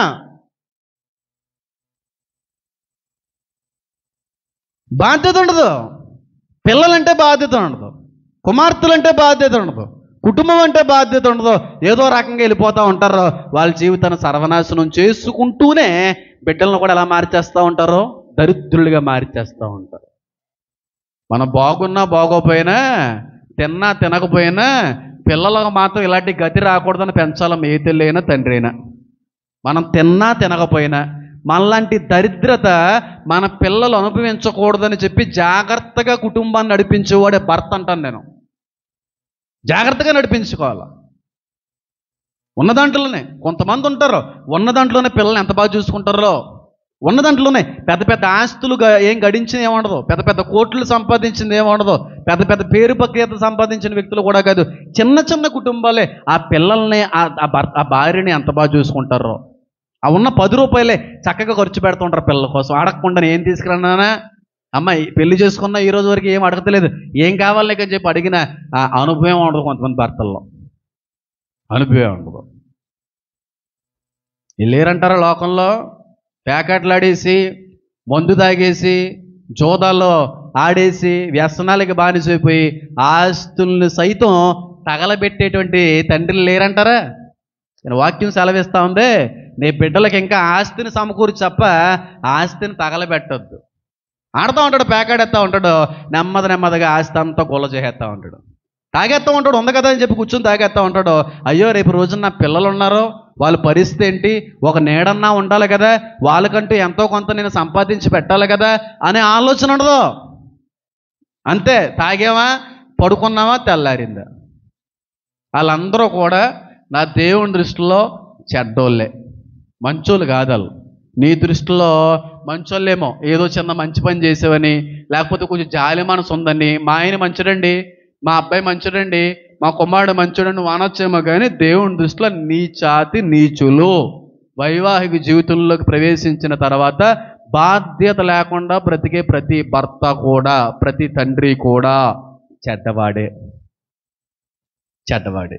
బాధ్యత ఉండదు. పిల్లలంటే బాధ్యత ఉండదు, కుమార్తెలంటే బాధ్యత ఉండదు, కుటుంబం అంటే బాధ్యత ఉండదు. ఏదో రకంగా వెళ్ళిపోతూ ఉంటారు. వాళ్ళ జీవితాన్ని సర్వనాశనం చేసుకుంటూనే బిడ్డలను కూడా ఎలా మార్చేస్తూ ఉంటారో దరిద్రులుగా మార్చేస్తూ ఉంటారు. మనం బాగున్నా బాగోపోయినా, తిన్నా తినకపోయినా పిల్లలకు మాత్రం ఇలాంటి గతి రాకూడదని పెంచాలి ఏ తల్లి అయినా తండ్రి అయినా. మనం తిన్నా తినకపోయినా మనలాంటి దరిద్రత మన పిల్లలు అనుభవించకూడదని చెప్పి జాగ్రత్తగా కుటుంబాన్ని నడిపించేవాడే భర్త అంటాను నేను. జాగ్రత్తగా నడిపించుకోవాలి. ఉన్న దాంట్లోనే కొంతమంది ఉంటారు, ఉన్న దాంట్లోనే పిల్లల్ని ఎంత బాగా చూసుకుంటారో, ఉన్న దాంట్లోనే పెద్ద పెద్ద ఆస్తులు ఏం గడించింది ఏముండదు, పెద్ద పెద్ద కోట్లు సంపాదించింది ఏముండదు, పెద్ద పెద్ద పేరు ప్రఖ్యాత సంపాదించిన వ్యక్తులు కూడా కాదు, చిన్న చిన్న కుటుంబాలే ఆ పిల్లల్ని ఆ భర్త ఆ భార్యని ఎంత బాగా చూసుకుంటారో. ఆ ఉన్న పది రూపాయలే చక్కగా ఖర్చు పెడుతుంటారు పిల్లల కోసం. అడగకుండా ఏం తీసుకురానా అమ్మాయి పెళ్లి చేసుకున్నా ఈ రోజు వరకు ఏం అడగతలేదు, ఏం కావాలి నీకు అని చెప్పి అడిగిన ఆ అనుభవం ఉండదు కొంతమంది భర్తల్లో, అనుభవం ఉండదు. వెళ్ళారంటారా లోకంలో ప్యాకెట్లు మందు తాగేసి జోదాల్లో ఆడేసి వ్యసనాలకి బానిసైపోయి ఆస్తుల్ని సైతం తగలబెట్టేటువంటి తండ్రులు లేరంటారా? నేను వాక్యం సెలవిస్తా ఉంది, నీ బిడ్డలకి ఇంకా ఆస్తిని సమకూర్చి తప్ప ఆస్తిని తగలబెట్టొద్దు. ఆడుతూ ఉంటాడు, ప్యాకెడేస్తూ ఉంటాడు, నెమ్మది నెమ్మదిగా ఆస్తి అంతా గొల్ల చేసేస్తూ ఉంటాడు, తాగేస్తూ ఉంటాడు. ఉంది కదా అని చెప్పి కూర్చొని తాగేస్తూ ఉంటాడు. అయ్యో రేపు రోజున నా పిల్లలు ఉన్నారు, వాళ్ళ పరిస్థితి ఏంటి, ఒక నీడన్నా ఉండాలి కదా, వాళ్ళకంటూ ఎంతో కొంత నేను సంపాదించి పెట్టాలి కదా అనే ఆలోచన ఉండదు. అంతే, తాగేవా పడుకున్నావా తెల్లారిందా. వాళ్ళందరూ కూడా నా దేవుని దృష్టిలో చెడ్డోళ్ళే, మంచోళ్ళు కాదు వాళ్ళు. నీ దృష్టిలో మంచోళ్ళేమో, ఏదో చిన్న మంచి పని చేసేవని, లేకపోతే కొంచెం జాలి మనసు ఉందని, మా ఆయన మంచుడండి, మా అబ్బాయి మంచుడండి, మా కుమారుడు మంచుడండి వానొచ్చేమో, కానీ దేవుని దృష్టిలో నీచాతి నీచులు. వైవాహిక జీవితంలోకి ప్రవేశించిన తర్వాత బాధ్యత లేకుండా బ్రతికే ప్రతి భర్త కూడా, ప్రతి తండ్రి కూడా చెడ్డవాడే, చెడ్డవాడే.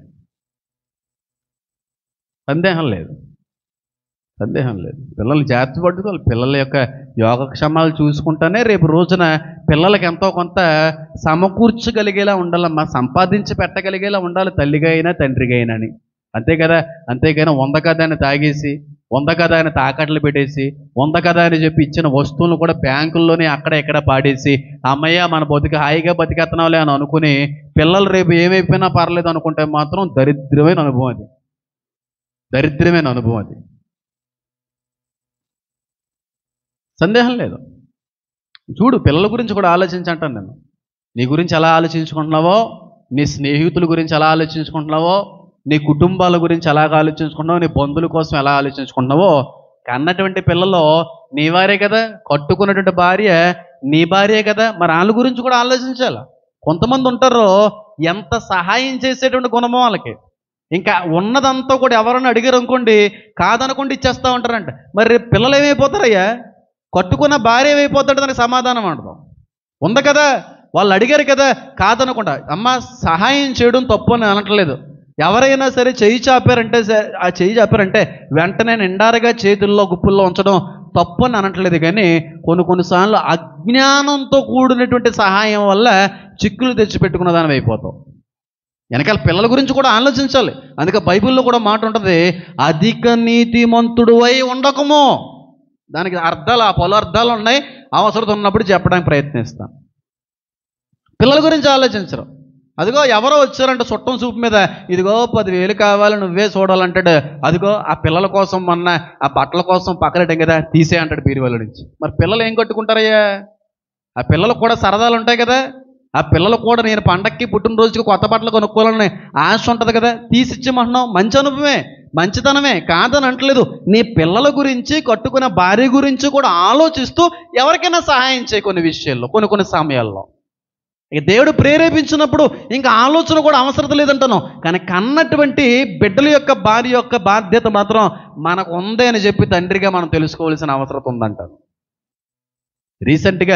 సందేహం లేదు, సందేహం లేదు. పిల్లలు జాగ్రత్త పట్టుకోవాలి. పిల్లల యొక్క యోగక్షేమాలు చూసుకుంటానే రేపు రోజున పిల్లలకి ఎంతో కొంత సమకూర్చగలిగేలా ఉండాలమ్మా, సంపాదించి పెట్టగలిగేలా ఉండాలి తల్లిగా అయినా తండ్రిగా అయినా అని. అంతే కదా, అంతేగాని వంద కదా అని తాగేసి, వంద కదా అని తాకట్లు పెట్టేసి, వంద కదా అని చెప్పి ఇచ్చిన వస్తువులను కూడా బ్యాంకుల్లోనే అక్కడ ఎక్కడ పాడేసి, అమ్మయ్య మన బతికి హాయిగా బతికేస్తున్నాంలే అని అనుకుని పిల్లలు రేపు ఏమైపోయినా పర్లేదు అనుకుంటే మాత్రం దరిద్రమైన అనుభవం అది, దరిద్రమైన అనుభవం అది. సందేహం లేదు. చూడు, పిల్లల గురించి కూడా ఆలోచించంటాను నేను. నీ గురించి ఎలా ఆలోచించుకుంటున్నావో, నీ స్నేహితుల గురించి ఎలా ఆలోచించుకుంటున్నావో, నీ కుటుంబాల గురించి ఎలాగ ఆలోచించుకుంటున్నావో, నీ బంధువుల కోసం ఎలా ఆలోచించుకుంటున్నావో, కన్నటువంటి పిల్లలు నీ వారే కదా, కట్టుకున్నటువంటి భార్య నీ భార్యే కదా, మరి వాళ్ళ గురించి కూడా ఆలోచించాలి. కొంతమంది ఉంటారు ఎంత సహాయం చేసేటువంటి గుణమో వాళ్ళకి, ఇంకా ఉన్నదంతా కూడా ఎవరన్నా అడిగారు అనుకోండి కాదనుకోండి ఇచ్చేస్తూ ఉంటారంట. మరి రేపు పిల్లలు ఏమైపోతారయ్యా, కట్టుకున్న భార్య ఏమైపోతాడు, దానికి సమాధానం ఉండదు. ఉంది కదా, వాళ్ళు అడిగారు కదా కాదనకుండా. అమ్మ సహాయం చేయడం తప్పు అని అనట్లేదు. ఎవరైనా సరే చెయ్యి చాపారంటే, ఆ చెయ్యి చాపారంటే వెంటనే నిండారుగా చేతుల్లో గుప్పుల్లో ఉంచడం తప్పు అని అనట్లేదు. కానీ కొన్ని కొన్నిసార్లు అజ్ఞానంతో కూడినటువంటి సహాయం వల్ల చిక్కులు తెచ్చిపెట్టుకున్న దాని అయిపోతాం. వెనకాల పిల్లల గురించి కూడా ఆలోచించాలి. అందుకే బైబిల్లో కూడా మాట ఉంటుంది, అధిక నీతిమంతుడు అయి ఉండకము. దానికి అర్థాలు, ఆ పలు అర్థాలు ఉన్నాయి. అవసరం ఉన్నప్పుడు చెప్పడానికి ప్రయత్నిస్తాను. పిల్లల గురించి ఆలోచించరు. అదిగో ఎవరో వచ్చారంటే చుట్టం చూపు మీద, ఇదిగో పదివేలు కావాలి నువ్వే చూడాలంటాడు. అదిగో ఆ పిల్లల కోసం మొన్న ఆ బట్టల కోసం పక్కనట్టం కదా, తీసే అంటాడు బీరువాళ్ళ నుంచి. మరి పిల్లలు ఏం కట్టుకుంటారయ్యా? ఆ పిల్లలకు కూడా సరదాలు ఉంటాయి కదా. ఆ పిల్లలు కూడా నేను పండక్కి పుట్టినరోజుకి కొత్త బట్టలు కొనుక్కోవాలని ఆశ ఉంటుంది కదా, తీసిచ్చేమంటున్నావు. మంచి అనుభవమే, మంచితనమే, కాదని అంటలేదు. నీ పిల్లల గురించి, కట్టుకున్న భార్య గురించి కూడా ఆలోచిస్తూ ఎవరికైనా సహాయం చేయి కొన్ని విషయాల్లో, కొన్ని కొన్ని సమయాల్లో. ఇక దేవుడు ప్రేరేపించినప్పుడు ఇంకా ఆలోచన కూడా అవసరం లేదంటాను. కానీ కన్నటువంటి బిడ్డల యొక్క భార్య యొక్క బాధ్యత మాత్రం మనకు ఉంది అని చెప్పి తండ్రిగా మనం తెలుసుకోవాల్సిన అవసరం ఉందంటాను. రీసెంట్గా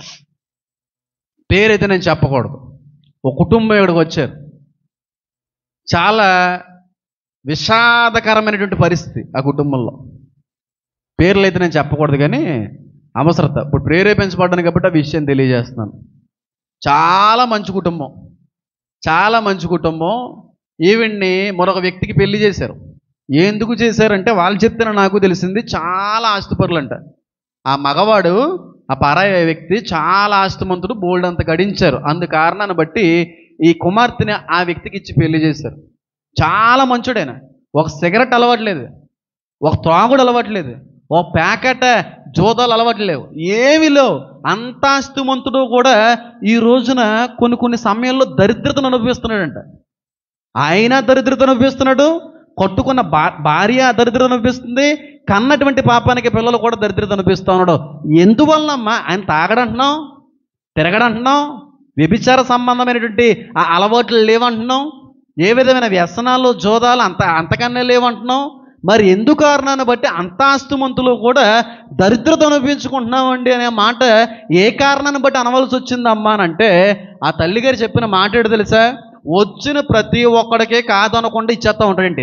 పేరైతే నేను చెప్పకూడదు, ఒక కుటుంబం ఇక్కడికి వచ్చారు. చాలా విషాదకరమైనటువంటి పరిస్థితి ఆ కుటుంబంలో. పేర్లు అయితే నేను చెప్పకూడదు కానీ అవసరత, ఇప్పుడు ప్రేరేపించబడ్డాను కాబట్టి ఆ విషయం తెలియజేస్తున్నాను. చాలా మంచి కుటుంబం, చాలా మంచి కుటుంబం. ఈవిడ్ని మరొక వ్యక్తికి పెళ్లి చేశారు. ఎందుకు చేశారంటే వాళ్ళు చెప్తున్న నాకు తెలిసింది, చాలా ఆస్తిపరులంట. ఆ మగవాడు, ఆ పరాయ వ్యక్తి చాలా ఆస్తిమంతుడు, బోల్డ్ అంత గడించారు. అందు కారణాన్ని బట్టి ఈ కుమార్తెని ఆ వ్యక్తికి ఇచ్చి పెళ్లి చేశారు. చాలా మంచుడైన, ఒక సిగరెట్ అలవాట్లేదు, ఒక త్రాగుడు అలవాట్లేదు, ఒక ప్యాకెట్ జోదాలు అలవాట్లేవు, ఏమీ లేవు. అంత ఆస్తిమంతుడు కూడా ఈ రోజున కొన్ని కొన్ని సమయాల్లో దరిద్రతను అనుభవిస్తున్నాడంట. ఆయన దరిద్రత అనుభవిస్తున్నాడు, కట్టుకున్న భా భార్య దరిద్రత అనుభవిస్తుంది, కన్నటువంటి పాపానికి పిల్లలు కూడా దరిద్రత అనుభవిస్తూ ఉన్నాడు. ఎందువల్లమ్మా? ఆయన తాగడంటున్నాం, తిరగడంటున్నాం, వ్యభిచార సంబంధమైనటువంటి ఆ అలవాట్లు లేవంటున్నాం, ఏ విధమైన వ్యసనాలు జోదాలు అంత అంతకన్నా లేవంటున్నాం. మరి ఎందు కారణాన్ని బట్టి అంత ఆస్తిమంతులు కూడా దరిద్రత అనుభవించుకుంటున్నామండి అనే మాట ఏ కారణాన్ని బట్టి అనవలసి వచ్చిందమ్మా అని అంటే, ఆ తల్లిగారు చెప్పిన మాట ఏంటో తెలుసా? వచ్చిన ప్రతి ఒక్కడికే కాదనకుండా ఇచ్చేస్తూ ఉంటాడండి.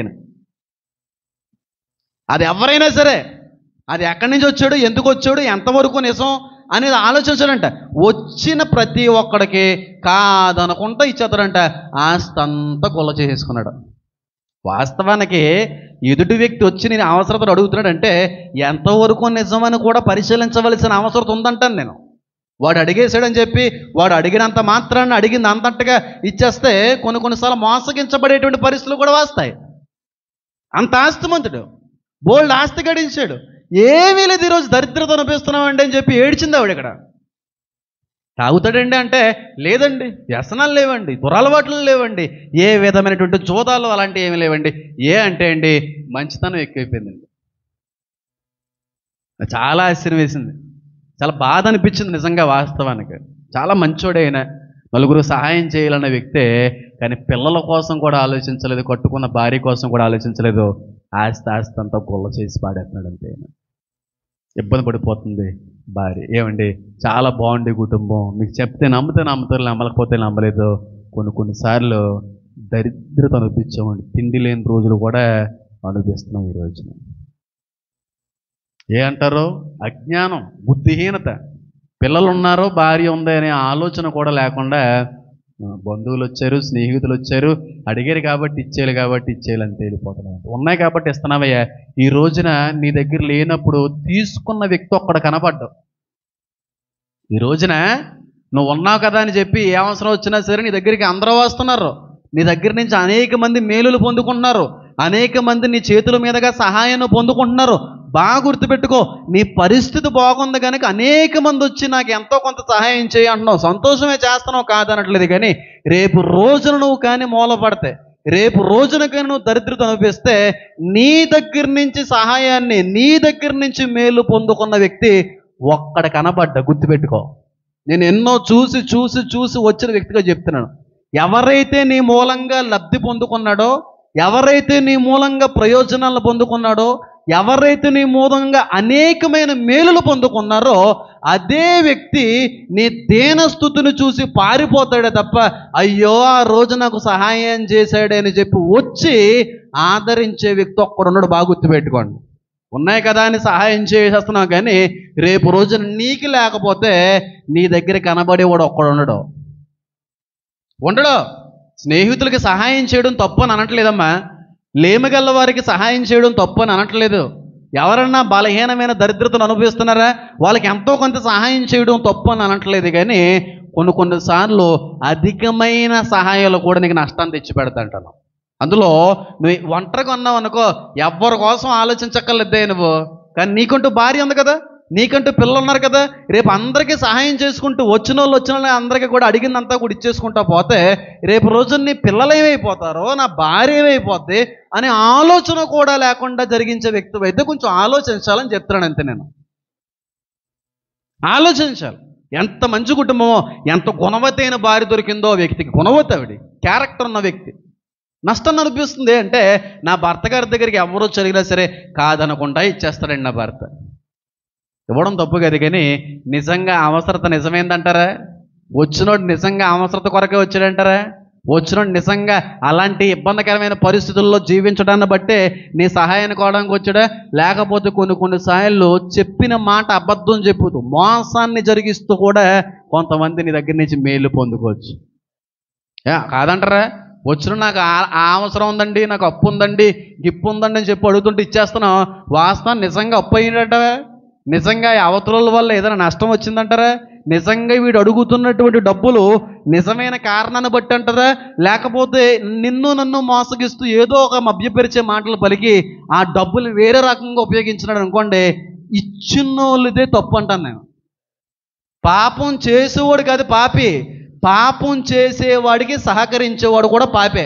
అది ఎవరైనా సరే, అది ఎక్కడి నుంచి వచ్చాడు, ఎందుకు వచ్చాడు, ఎంతవరకు నిజం అనేది ఆలోచించాడంట. వచ్చిన ప్రతి ఒక్కడికి కాదనకుండా ఇచ్చేస్తాడంట. ఆస్తి అంతా గొల్ల చేసేసుకున్నాడు. వాస్తవానికి ఎదుటి వ్యక్తి వచ్చి నేను అవసరతను అడుగుతున్నాడంటే ఎంతవరకు నిజమని కూడా పరిశీలించవలసిన అవసరం ఉందంటాను నేను. వాడు అడిగేశాడని చెప్పి వాడు అడిగినంత మాత్రాన్ని అడిగింది అంతట్టుగా ఇచ్చేస్తే కొన్ని కొన్నిసార్లు మోసగించబడేటువంటి పరిస్థితులు కూడా వస్తాయి. అంత ఆస్తిమంతుడు, బోల్డ్ ఆస్తి గడించాడు, ఏమీ లేదు, ఈరోజు దరిద్రత అనిపిస్తున్నామండి అని చెప్పి ఏడ్చింది ఆవిడ. ఇక్కడ తాగుతాడండి అంటే లేదండి, వ్యసనాలు లేవండి, దురలవాట్లు లేవండి, ఏ విధమైనటువంటి జోదాలు అలాంటివి ఏమీ లేవండి. ఏ అంటే అండి మంచితనం ఎక్కువైపోయిందండి. చాలా ఆశ్చర్యం వేసింది, చాలా బాధ అనిపించింది నిజంగా. వాస్తవానికి చాలా మంచోడైన, నలుగురు సహాయం చేయాలన్న వ్యక్తే, కానీ పిల్లల కోసం కూడా ఆలోచించలేదు, కట్టుకున్న భార్య కోసం కూడా ఆలోచించలేదు. ఆస్తి ఆస్తి అంతా గొల్ల చేసి పాడేస్తున్నాడు అంతే. ఇబ్బంది పడిపోతుంది భార్య. ఏమండి చాలా బాగుండే కుటుంబం, మీకు చెప్తే నమ్మితే నమ్ముతారు, నమ్మలేకపోతే నమ్మలేదు. కొన్ని కొన్నిసార్లు దరిద్రత అనిపించామండి, తిండి లేని రోజులు కూడా అనుభవిస్తున్నాం ఈ రోజున. ఏ అంటారు? అజ్ఞానం, బుద్ధిహీనత. పిల్లలు ఉన్నారో భార్య ఉంది అనే ఆలోచన కూడా లేకుండా బంధువులు వచ్చారు, స్నేహితులు వచ్చారు, అడిగారు కాబట్టి ఇచ్చేయాలి, కాబట్టి ఇచ్చేయాలని తేలిపోతున్నాం. ఉన్నాయి కాబట్టి ఇస్తున్నావయ్యా. ఈ రోజున నీ దగ్గర లేనప్పుడు తీసుకున్న వ్యక్తి ఒక్కడ కనపడ్డావు. ఈ రోజున నువ్వు ఉన్నావు కదా అని చెప్పి ఏ అవసరం వచ్చినా సరే నీ దగ్గరికి అందరూ వస్తున్నారు. నీ దగ్గర నుంచి అనేక మంది మేలులు పొందుకుంటున్నారు, అనేక మంది నీ చేతుల మీదుగా సహాయాన్ని పొందుకుంటున్నారు. బాగా గుర్తుపెట్టుకో, నీ పరిస్థితి బాగుంది కనుక అనేక మంది వచ్చి నాకు ఎంతో కొంత సహాయం చేయి అంటున్నావు, సంతోషమే చేస్తున్నావు కాదనట్లేదు. కానీ రేపు రోజున నువ్వు కానీ మూలపడితే, రేపు రోజున కానీ నువ్వు దరిద్రత అనిపిస్తే, నీ దగ్గర నుంచి సహాయాన్ని, నీ దగ్గర నుంచి మేలు పొందుకున్న వ్యక్తి ఒక్కడ కనబడ్డా గుర్తుపెట్టుకో. నేను ఎన్నో చూసి చూసి చూసి వచ్చిన వ్యక్తిగా చెప్తున్నాను. ఎవరైతే నీ మూలంగా లబ్ధి పొందుకున్నాడో, ఎవరైతే నీ మూలంగా ప్రయోజనాలను పొందుకున్నాడో, ఎవరైతే నీ మూలంగా అనేకమైన మేలులు పొందుకున్నారో అదే వ్యక్తి నీ దీనస్థుతిని చూసి పారిపోతాడే తప్ప, అయ్యో ఆ రోజు నాకు సహాయం చేశాడే అని చెప్పి వచ్చి ఆదరించే వ్యక్తి ఒక్కడున్నాడు. బాగా గుర్తుపెట్టుకోండి. ఉన్నాయి కదా అని సహాయం చేసేస్తున్నావు, కానీ రేపు రోజున నీకు లేకపోతే నీ దగ్గర కనబడేవాడు ఒక్కడు ఉండడు ఉండడు స్నేహితులకి సహాయం చేయడం తప్పు అని అనట్లేదమ్మా. లేమిగల్ల వారికి సహాయం చేయడం తప్పు అని అనట్లేదు. ఎవరన్నా బలహీనమైన దరిద్రతను అనుభవిస్తున్నారా, వాళ్ళకి ఎంతో కొంత సహాయం చేయడం తప్పు అని అనట్లేదు. కానీ కొన్ని కొన్నిసార్లు అధికమైన సహాయాలు కూడా నీకు నష్టాన్ని తెచ్చిపెడతాంటాను. అందులో నువ్వు ఒంటరిగా ఉన్నావు అనుకో, ఎవరి కోసం ఆలోచించక్కర్లేదే నువ్వు. కానీ నీకంటూ భార్య ఉంది కదా, నీకంటూ పిల్లలు ఉన్నారు కదా, రేపు అందరికీ సహాయం చేసుకుంటూ వచ్చిన వాళ్ళు వచ్చిన వాళ్ళు అందరికీ కూడా అడిగిందంతా కూడా ఇచ్చేసుకుంటా పోతే రేపు రోజు నీ పిల్లలు ఏమైపోతారో, నా భార్య ఏమైపోద్ది అనే ఆలోచన కూడా లేకుండా జరిగించే వ్యక్తి అయితే కొంచెం ఆలోచించాలని చెప్తున్నాను అంతే. నేను ఆలోచించాలి. ఎంత మంచి కుటుంబమో, ఎంత గుణవతి అయిన భార్య దొరికిందో వ్యక్తికి. గుణవతి, ఆవిడ క్యారెక్టర్ ఉన్న వ్యక్తి. నష్టం అనిపిస్తుంది అంటే నా భర్త గారి దగ్గరికి ఎవరో జరిగినా సరే కాదనకుండా ఇచ్చేస్తాడండి నా భర్త. ఇవ్వడం తప్పు కదా, కానీ నిజంగా అవసరత నిజమైందంటారా? వచ్చినోడు నిజంగా అవసరత కొరకే వచ్చాడంటారా? వచ్చినోడు నిజంగా అలాంటి ఇబ్బందికరమైన పరిస్థితుల్లో జీవించడాన్ని బట్టే నీ సహాయాన్ని కోవడానికి వచ్చాడా? లేకపోతే కొన్ని కొన్నిసార్లు చెప్పిన మాట అబద్ధం చెప్పుతూ మోసాన్ని జరిగిస్తూ కూడా కొంతమంది నీ దగ్గర నుంచి మేలు పొందుకోవచ్చు. కాదంటారా? వచ్చిన నాకు ఆ అవసరం ఉందండి, నాకు అప్పు ఉందండి, గిప్పు ఉందండి అని చెప్పి అడుగుతుంటే ఇచ్చేస్తున్నాం. వాస్తవం నిజంగా అప్పు అయ్యిందంటారా? నిజంగా అవతల వల్ల ఏదైనా నష్టం వచ్చిందంటారా? నిజంగా వీడు అడుగుతున్నటువంటి డబ్బులు నిజమైన కారణాన్ని బట్టి అంటారా? లేకపోతే నిన్ను నన్ను మోసగిస్తూ ఏదో ఒక మభ్యపరిచే మాటలు పలికి ఆ డబ్బులు వేరే రకంగా ఉపయోగించినాడు అనుకోండి, ఇచ్చినోళ్ళదే తప్పు అంటాను నేను. పాపం చేసేవాడు కాదు పాపి, పాపం చేసేవాడికి సహకరించేవాడు కూడా పాపే.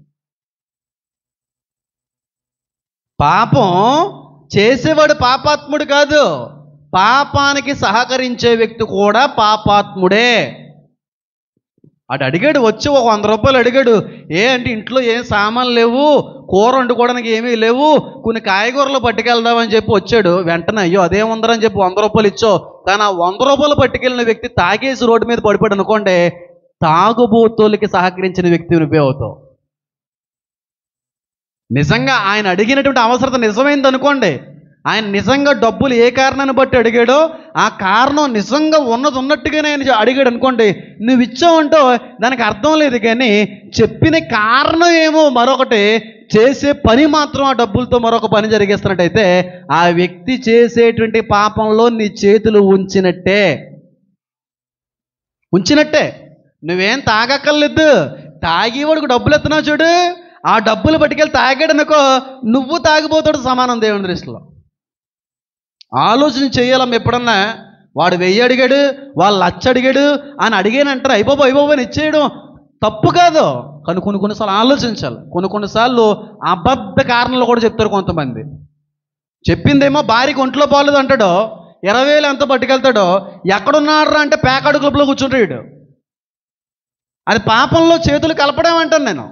పాపం చేసేవాడు పాపాత్ముడు కాదు, పాపానికి సహకరించే వ్యక్తి కూడా పాపాత్ముడే. అటు అడిగాడు, వచ్చి ఒక వంద రూపాయలు అడిగాడు. ఏ అంటే ఇంట్లో ఏం సామాన్లు లేవు, కూర వండుకోవడానికి ఏమీ లేవు, కొన్ని కాయగూరలు పట్టుకెళ్దామని చెప్పి వచ్చాడు. వెంటనే అయ్యో అదేముందరని చెప్పి వంద రూపాయలు ఇచ్చో. కానీ ఆ వంద రూపాయలు పట్టుకెళ్ళిన వ్యక్తి తాగేసి రోడ్డు మీద పడిపోయాడు అనుకోండి, తాగుబోతులకి సహకరించిన వ్యక్తి నువ్వే అవుతావు. నిజంగా ఆయన అడిగినటువంటి అవసరత నిజమైంది అనుకోండి, ఆయన నిజంగా డబ్బులు ఏ కారణాన్ని బట్టి అడిగాడో ఆ కారణం నిజంగా ఉన్నది ఉన్నట్టుగానే ఆయన అడిగాడు అనుకోండి, నువ్వు ఇచ్చావంటో దానికి అర్థం లేదు. కానీ చెప్పిన కారణం ఏమో మరొకటి, చేసే పని మాత్రం ఆ డబ్బులతో మరొక పని జరిగేస్తున్నట్టయితే ఆ వ్యక్తి చేసేటువంటి పాపంలో నీ చేతులు ఉంచినట్టే ఉంచినట్టే నువ్వేం తాగక్కర్లేదు. తాగేవాడికి డబ్బులు ఎత్తున్నావు చూడు, ఆ డబ్బులు పట్టుకెళ్ళి తాగాడు అనుకో, నువ్వు తాగిపోతాడు సమానం దేవుని దృష్టిలో. ఆలోచన చేయాలమ్మ. ఎప్పుడన్నా వాడు వెయ్యి అడిగాడు, వాళ్ళు లచ్చ అడిగాడు అని అడిగానంటారు, అయిపోబో అయిపోబో అని ఇచ్చేయడం తప్పు కాదు. కానీ కొన్ని కొన్నిసార్లు ఆలోచించాలి. కొన్ని కొన్నిసార్లు అబద్ధ కారణాలు కూడా చెప్తారు కొంతమంది. చెప్పిందేమో భార్యకి ఒంట్లో బాగలేదు అంటాడో, ఇరవై వేలు ఎంత పట్టుకెళ్తాడో, ఎక్కడున్నాడు అంటే పేకాడు క్లబ్లో కూర్చుంటాడు. అది పాపంలో చేతులు కలపడం అంటాను నేను.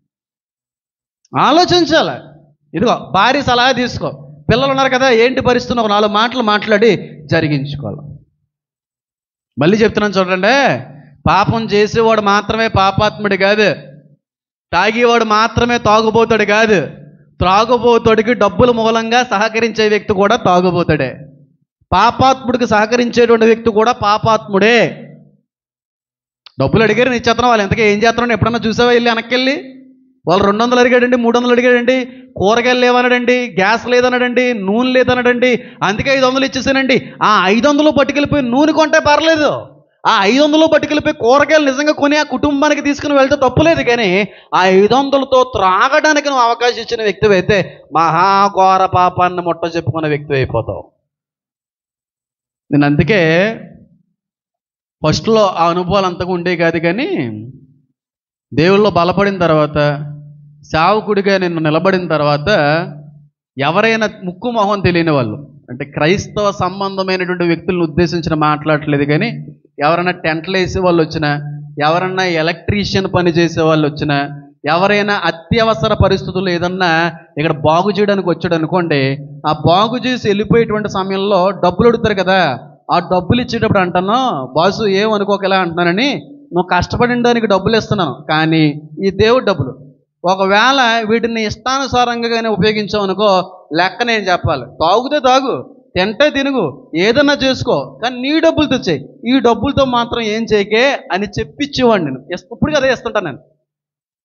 ఆలోచించాలి. ఇదిగో భార్య సలహా తీసుకో, పిల్లలు ఉన్నారు కదా, ఏంటి పరిస్థితులు ఒక నాలుగు మాటలు మాట్లాడి జరిగించుకోవాలి. మళ్ళీ చెప్తున్నాను చూడండి, పాపం చేసేవాడు మాత్రమే పాపాత్ముడు కాదు, తాగేవాడు మాత్రమే తాగుబోతాడు కాదు, త్రాగుబోతుడికి డబ్బుల మూలంగా సహకరించే వ్యక్తి కూడా తాగుబోతాడే. పాపాత్ముడికి సహకరించేటువంటి వ్యక్తి కూడా పాపాత్ముడే. డబ్బులు అడిగారు నీ చేతనం, వాళ్ళు ఎంతగా ఏం చేస్తున్నాడు ఎప్పుడన్నా చూసావా? వెళ్ళి వెనక్కి వాళ్ళు రెండు వందలు అడిగాడండి, మూడు వందలు అడిగాడండి, కూరగాయలు లేవన్నాడండి, గ్యాస్ లేదన్నాడండి, నూనె లేదన్నాడండి, అందుకే ఐదు వందలు ఇచ్చేసానండి. ఆ ఐదు వందలు పట్టుకెళ్ళిపోయి నూనె కొంటే పర్లేదు, ఆ ఐదు వందలు పట్టుకెళ్ళిపోయి కూరగాయలు నిజంగా కొని ఆ కుటుంబానికి తీసుకుని వెళ్తే తప్పులేదు. కానీ ఆ ఐదు వందలతో త్రాగడానికి నువ్వు అవకాశం ఇచ్చిన వ్యక్తి అయితే మహాఘోర పాపాన్ని మొట్ట చెప్పుకున్న వ్యక్తి అయిపోతావు. నేను అందుకే ఫస్ట్లో ఆ అనుభవాలు అంతగా ఉండే కాదు, కానీ దేవుళ్ళో బలపడిన తర్వాత, సేవకుడిగా నేను నిలబడిన తర్వాత, ఎవరైనా ముక్కు మొహం తెలియని వాళ్ళు, అంటే క్రైస్తవ సంబంధమైనటువంటి వ్యక్తులను ఉద్దేశించిన మాట్లాడట్లేదు, కానీ ఎవరైనా టెంట్లు వేసే వాళ్ళు వచ్చినా, ఎవరన్నా ఎలక్ట్రీషియన్ పని చేసే వాళ్ళు వచ్చినా, ఎవరైనా అత్యవసర పరిస్థితుల్లో ఏదన్నా ఇక్కడ బాగు చేయడానికి వచ్చాడు అనుకోండి, ఆ బాగు చేసి వెళ్ళిపోయేటువంటి సమయంలో డబ్బులు అడుగుతారు కదా, ఆ డబ్బులు ఇచ్చేటప్పుడు అంటాను, బాసు ఏమనుకోకలా అంటున్నానని, నువ్వు కష్టపడడానికి డబ్బులు ఇస్తున్నాను, కానీ ఈ దేవుడి డబ్బులు ఒకవేళ వీటిని ఇష్టానుసారంగా కానీ ఉపయోగించావు అనుకో, లెక్క నేను చెప్పాలి. తాగుతే తాగు, తింటే తినుగు, ఏదన్నా చేసుకో, కానీ నీ డబ్బులు తెచ్చాయి, ఈ డబ్బులతో మాత్రం ఏం చేయకే అని చెప్పించేవాడిని నేను. ఇప్పుడు కదా ఇస్తుంటాను నేను.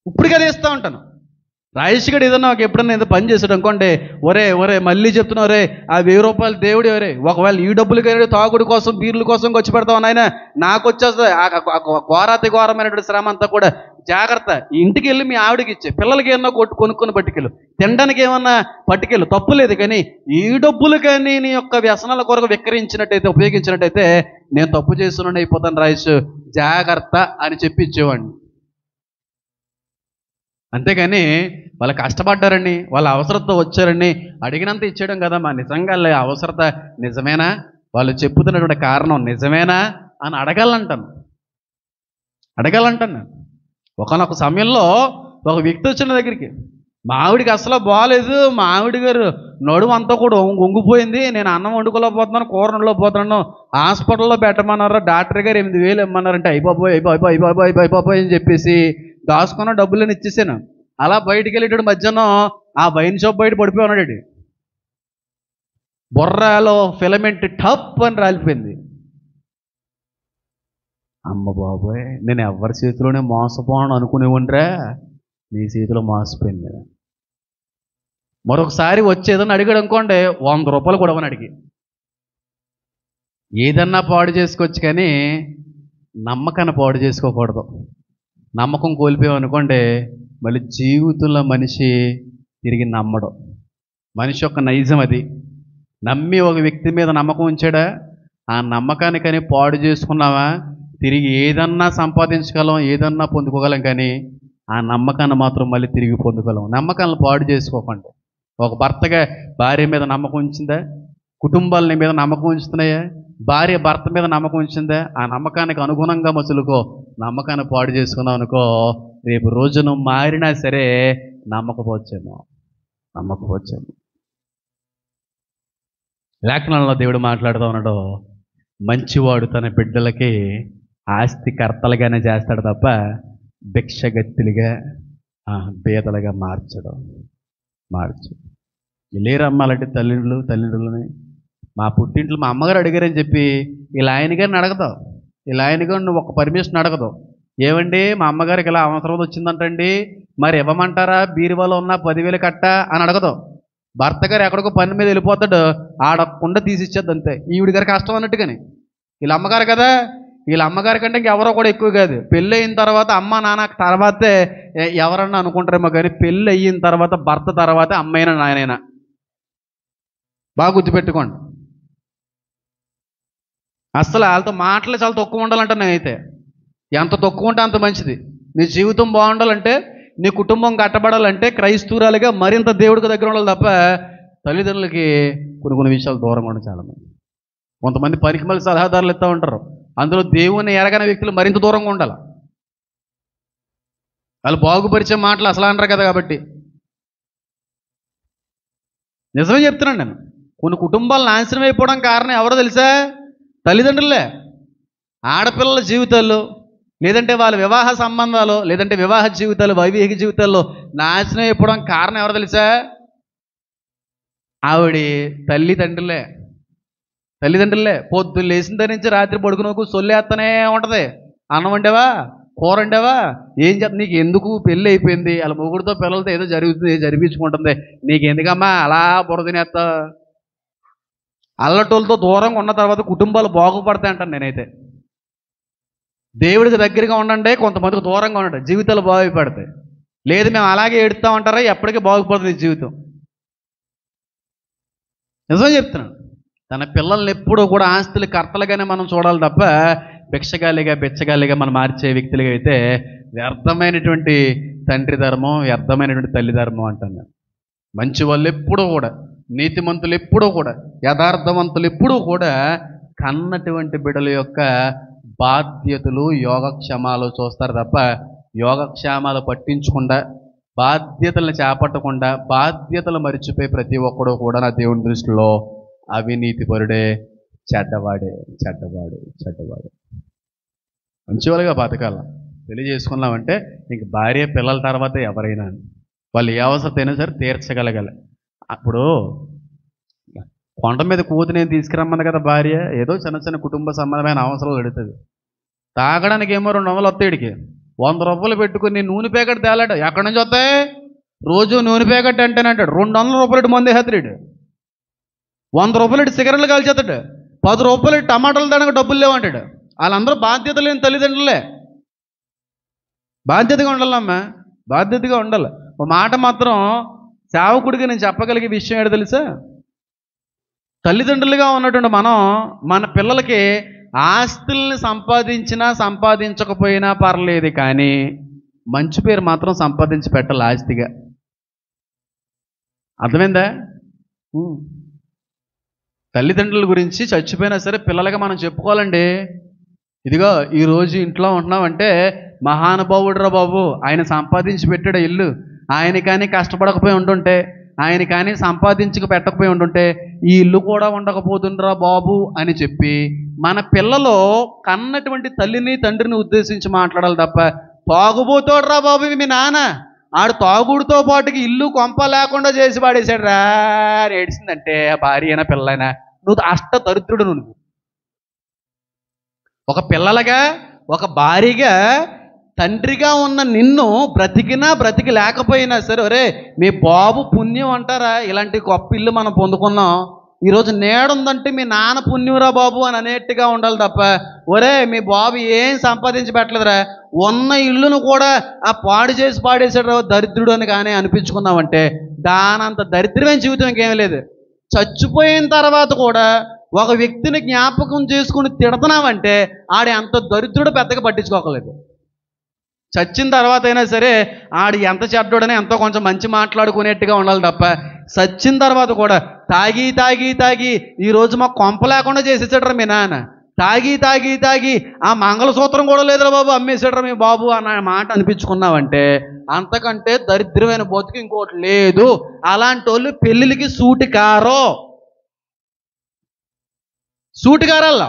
ఇప్పుడు కదా ఇస్తూ ఉంటాను. రాజేష్ గడు ఏదన్నా నాకు ఎప్పుడన్నా ఏదో పని చేసాడు అనుకోండి, ఒరే ఒరే మళ్ళీ చెప్తున్నా, ఒరే ఆ వెయ్యి రూపాయలు దేవుడు ఒరే, ఒకవేళ ఈ డబ్బులు కానీ తాగుడు కోసం బీర్ల కోసం ఖర్చు పెడతావు నాయన, నాకు వచ్చేస్తుంది ఆ ఘోరాతి ఘోరమైనటువంటి శ్రమ అంతా కూడా. జాగ్రత్త, ఇంటికి వెళ్ళి మీ ఆవిడకి ఇచ్చే, పిల్లలకి ఏమన్నా కొట్టు కొనుక్కొని పట్టుకెళ్ళు, తినడానికి ఏమన్నా పట్టుకెళ్ళు, తప్పు లేదు. కానీ ఈ డబ్బులు కానీ నీ యొక్క వ్యసనాల కొరకు విక్రయించినట్టయితే, ఉపయోగించినట్టయితే నేను తప్పు చేస్తున్నాను అయిపోతాను రాజేష్, జాగ్రత్త అని చెప్పి ఇచ్చేవాడిని. అంతేగాని వాళ్ళు కష్టపడ్డారని, వాళ్ళ అవసరత వచ్చారని అడిగినంత ఇచ్చేయడం కదా మా నిజంగా అవసరత నిజమేనా, వాళ్ళు చెప్పుతున్నటువంటి కారణం నిజమేనా అని అడగాలంటాను అడగాలంటాను ఒకనొక సమయంలో ఒక వ్యక్తి వచ్చిన దగ్గరికి, మా ఆవిడికి అసలు బాగాలేదు, మా ఆవిడ గారు నడుము అంతా కూడా వంగిపోయింది, నేను అన్నం వండుకోలేకపోతున్నాను, కూర వండుకోలేకపోతున్నాను, హాస్పిటల్లో పెట్టమన్నారు, డాక్టర్ గారు ఎనిమిది వేలు ఇమ్మన్నారంటే అయిపోయి అయిపోయి అయిపోయి అయిపోయి అని చెప్పేసి దాచుకున్న డబ్బులను ఇచ్చేసాను. అలా బయటికి వెళ్ళేటాడు మధ్యాహ్నం ఆ వైన్ షాప్ బయట పడిపోయి ఉన్నాడు. బొర్రాలో ఫిలమెంట్ టప్ అని రాలిపోయింది. అమ్మ బాబోయ్, నేను ఎవరి చేతిలోనే మోసపోను అనుకునే ఉండరా, నీ చేతిలో మోసపోయింది. మరొకసారి వచ్చేదని అడిగాడు అనుకోండి, వంద రూపాయలు కూడా అని అడిగి ఏదన్నా పాడు చేసుకోవచ్చు, కానీ నమ్మకాన్ని పాడు చేసుకోకూడదు. నమ్మకం కోల్పోయాం అనుకోండి, మళ్ళీ జీవితంలో మనిషి తిరిగి నమ్మడం. మనిషి యొక్క నైజం అది. నమ్మి ఒక వ్యక్తి మీద నమ్మకం ఉంచాడా, ఆ నమ్మకానికని పాడు చేసుకున్నావా, తిరిగి ఏదన్నా సంపాదించగలం, ఏదన్నా పొందుకోగలం, కానీ ఆ నమ్మకాన్ని మాత్రం మళ్ళీ తిరిగి పొందుకోగలం. నమ్మకాలను పాడు చేసుకోకండి. ఒక భర్తగా భార్య మీద నమ్మకం ఉంచిందా, కుటుంబాల మీద నమ్మకం ఉంచుతున్నాయా, భార్య భర్త మీద నమ్మకం ఉంచిందా, ఆ నమ్మకానికి అనుగుణంగా మసులుకో. నమ్మకాన్ని పాడు చేసుకున్నావు అనుకో, రేపు రోజును మారినా సరే నమ్మకపోవచ్చేమో నమ్మకపోవచ్చేమో లేఖనంలో దేవుడు మాట్లాడుతూ ఉన్నాడు, మంచివాడు తన బిడ్డలకి ఆస్తికర్తలుగానే చేస్తాడు తప్ప భిక్షగత్తులుగా బేదలుగా మార్చడం మార్చు లేరమ్మాలంటే తల్లిదండ్రులు తల్లిదండ్రులని మా పుట్టింట్లో మా అమ్మగారు అడిగారని చెప్పి ఇలా ఆయన గారిని అడగదావు, ఇలా ఆయన గారు నువ్వు ఒక పర్మిషన్ అడగదు. ఏమండి మా అమ్మగారికి ఇలా అవసరం వచ్చిందంటండి, మరి ఇవ్వమంటారా, బీరువాలో ఉన్న పదివేలు కట్ట అని అడగదు. భర్త గారు ఎక్కడికో పని మీద వెళ్ళిపోతాడు, ఆడకుండా తీసిచ్చేద్దు అంతే. ఈవిడి గారి కష్టం అన్నట్టుగాని. వీళ్ళ అమ్మగారు కదా, వీళ్ళ అమ్మగారి కంటే ఇంకెవరో కూడా ఎక్కువ కాదు. పెళ్ళి అయిన తర్వాత అమ్మ నాన్న తర్వాతే ఎవరన్నా అనుకుంటారేమో, కానీ పెళ్ళి అయిన తర్వాత భర్త తర్వాతే అమ్మైనా నాయనైనా. బాగా గుర్తుపెట్టుకోండి. అస్సలు వాళ్ళతో మాటలు చాలా తక్కువ ఉండాలంట. నేనైతే ఎంత తక్కువ ఉంటే అంత మంచిది. నీ జీవితం బాగుండాలంటే, నీ కుటుంబం కట్టబడాలంటే క్రైస్తవురాలుగా మరింత దేవుడికి దగ్గర ఉండాలి తప్ప తల్లిదండ్రులకి కొన్ని కొన్ని విషయాలు దూరంగా ఉండాలి. చాలామంది కొంతమంది పనికి మళ్ళీ సలహాదారులు ఇస్తూ ఉంటారు, అందులో దేవుని ఎరగని వ్యక్తులు మరింత దూరంగా ఉండాలి. వాళ్ళు బాగుపరిచే మాటలు అసలు అంటారు కదా. కాబట్టి నిజమే చెప్తున్నాను నేను, కొన్ని కుటుంబాలు నాశనం అయిపోవడం కారణం ఎవరో తెలుసా, తల్లిదండ్రులే. ఆడపిల్లల జీవితాల్లో, లేదంటే వాళ్ళ వివాహ సంబంధాలు, లేదంటే వివాహ జీవితాలు, వైవాహిక జీవితాల్లో నాశనం అయిపోవడం కారణం ఎవరో తెలుసా, ఆవిడ తల్లిదండ్రులే తల్లిదండ్రులే పొద్దున్న లేచిన దగ్గర నుంచి రాత్రి పడుకునకు సొల్లేస్తూనే ఉంటుంది. అన్నం వండావా, కూర వండావా, ఏం చెప్తా, నీకు ఎందుకు, పెళ్ళి అయిపోయింది, వాళ్ళ మొగుడితో పిల్లలతో ఏదో జరుగుతుంది, జరిపించుకుంటుంది, నీకు ఎందుకమ్మా అలా బుర్ర తినేస్తా. అల్లటోళ్ళతో దూరంగా ఉన్న తర్వాత కుటుంబాలు బాగుపడతాయి అంటాను నేనైతే. దేవుడికి దగ్గరగా ఉండండి, కొంతమందికి దూరంగా ఉండండి, జీవితాలు బాగుపడతాయి. లేదు మేము అలాగే ఏడుస్తామంటారా, ఎప్పటికీ బాగుపడుతుంది జీవితం. నిజం చెప్తున్నాను. తన పిల్లల్ని ఎప్పుడూ కూడా ఆస్తులు కర్తలుగానే మనం చూడాలి తప్ప భిక్షగాలిగా బిచ్చగాలిగా మనం మార్చే వ్యక్తులుగా అయితే వ్యర్థమైనటువంటి తండ్రి ధర్మం, వ్యర్థమైనటువంటి తల్లి ధర్మం అంటాను. మంచి వాళ్ళు ఎప్పుడూ కూడా, నీతిమంతులు ఎప్పుడూ కూడా, యథార్థవంతులు ఎప్పుడూ కూడా కన్నటువంటి బిడ్డల యొక్క బాధ్యతలు, యోగక్షేమాలు చూస్తారు తప్ప యోగక్షేమాలు పట్టించకుండా, బాధ్యతలను చేపట్టకుండా, బాధ్యతలు మరిచిపోయి ప్రతి ఒక్కడూ కూడా నా దేవుని దృష్టిలో అవినీతిపరుడే, చెడ్డవాడే చెడ్డవాడు చెడ్డవాడు మంచివాళ్ళుగా బతకాల. పెళ్లి చేసుకున్నామంటే ఇంక భార్య పిల్లల తర్వాత ఎవరైనా వాళ్ళు ఏ అవసరం అయినా సరే తీర్చగలగాలి. అప్పుడు కొండ మీద కూతురు నేను తీసుకురమ్మను కదా భార్య, ఏదో చిన్న చిన్న కుటుంబ సంబంధమైన అవసరాలు అడుగుతుంది. తాగడానికి ఏమో రెండు వందలు వస్తాయిడికి, వంద రూపాయలు పెట్టుకుని నూనె ప్యాకెట్ తేలాడు. ఎక్కడి నుంచి వస్తాయి? రోజు నూనె ప్యాకెట్ అంటేనంటాడు. రెండు వందల రూపాయలు మంది హెత్తడు. వంద రూపాయలు సిగరెట్లు కాల్చేస్తాడు. పది రూపాయలు టమాటాలు తనకు డబ్బులు లేవంటాడు. వాళ్ళందరూ బాధ్యత లేని తల్లిదండ్రులే. బాధ్యతగా ఉండాలమ్మా, బాధ్యతగా ఉండాలి. ఒక మాట మాత్రం సేవకుడిగా నేను చెప్పగలిగే విషయం ఏంటో తెలుసా? తల్లిదండ్రులుగా ఉన్నటువంటి మనం మన పిల్లలకి ఆస్తుల్ని సంపాదించినా సంపాదించకపోయినా పర్లేదు, కానీ మంచి పేరు మాత్రం సంపాదించి పెట్టాలి ఆస్తిగా. అర్థమైందా? తల్లిదండ్రుల గురించి చచ్చిపోయినా సరే పిల్లలగా మనం చెప్పుకోవాలండి. ఇదిగో ఈరోజు ఇంట్లో ఉంటున్నామంటే మహానుభావుడురా బాబు, ఆయన సంపాదించి పెట్టాడు ఇల్లు. ఆయన కానీ కష్టపడకపోయి ఉంటుంటే, ఆయన కానీ సంపాదించక పెట్టకపోయి ఉంటుంటే ఈ ఇల్లు కూడా ఉండకపోతుండ్రా బాబు అని చెప్పి మన పిల్లలు కన్నటువంటి తల్లిని తండ్రిని ఉద్దేశించి మాట్లాడాలి తప్ప, తాగుబోతోడురా బాబు మీ నాన్న, ఆడు తాగుడితో పాటుకి ఇల్లు కొంప లేకుండా చేసి పాడేశాడు రా అని ఏడిసిందంటే భార్య అయినా పిల్లైనా నువ్వు అష్ట దరిద్రుడు. నువ్వు ఒక పిల్లలుగా ఒక భార్యగా తండ్రిగా ఉన్న నిన్ను బ్రతికినా బ్రతికి లేకపోయినా సరే, ఒరే మీ బాబు పుణ్యం అంటారా ఇలాంటి గొప్ప ఇల్లు మనం పొందుకున్నాం, ఈరోజు నేడుందంటే మీ నాన్న పుణ్యంరా బాబు అని అనేట్టుగా ఉండాలి తప్ప, ఒరే మీ బాబు ఏం సంపాదించి పెట్టలేదురా, ఉన్న ఇల్లును కూడా ఆ పాడు చేసి పాడేసాడు దరిద్రుడు అని కానీ అనిపించుకున్నామంటే దానంత దరిద్రమైన జీవితం ఇంకేం లేదు. చచ్చిపోయిన తర్వాత కూడా ఒక వ్యక్తిని జ్ఞాపకం చేసుకుని తిడుతున్నామంటే ఆడి అంత దరిద్రుడు పెద్దగా పట్టించుకోకలేదు. చచ్చిన తర్వాత అయినా సరే ఆడు ఎంత చెడ్డోడని ఎంతో కొంచెం మంచి మాట్లాడుకునేట్టుగా ఉండాలి తప్ప, చచ్చిన తర్వాత కూడా తాగి తాగి తాగి ఈరోజు మాకు కొంప లేకుండా చేసేసాడరా మీ నాన్న, తాగి తాగి తాగి ఆ మంగళసూత్రం కూడా లేదురా బాబు అమ్మేసాడరా మీ బాబు అన్న మాట అనిపించుకున్నావంటే అంతకంటే దరిద్రమైన బతుకు ఇంకోటి లేదు. అలాంటి వాళ్ళు పెళ్ళిళ్ళకి సూటికారో సూటికారల్లా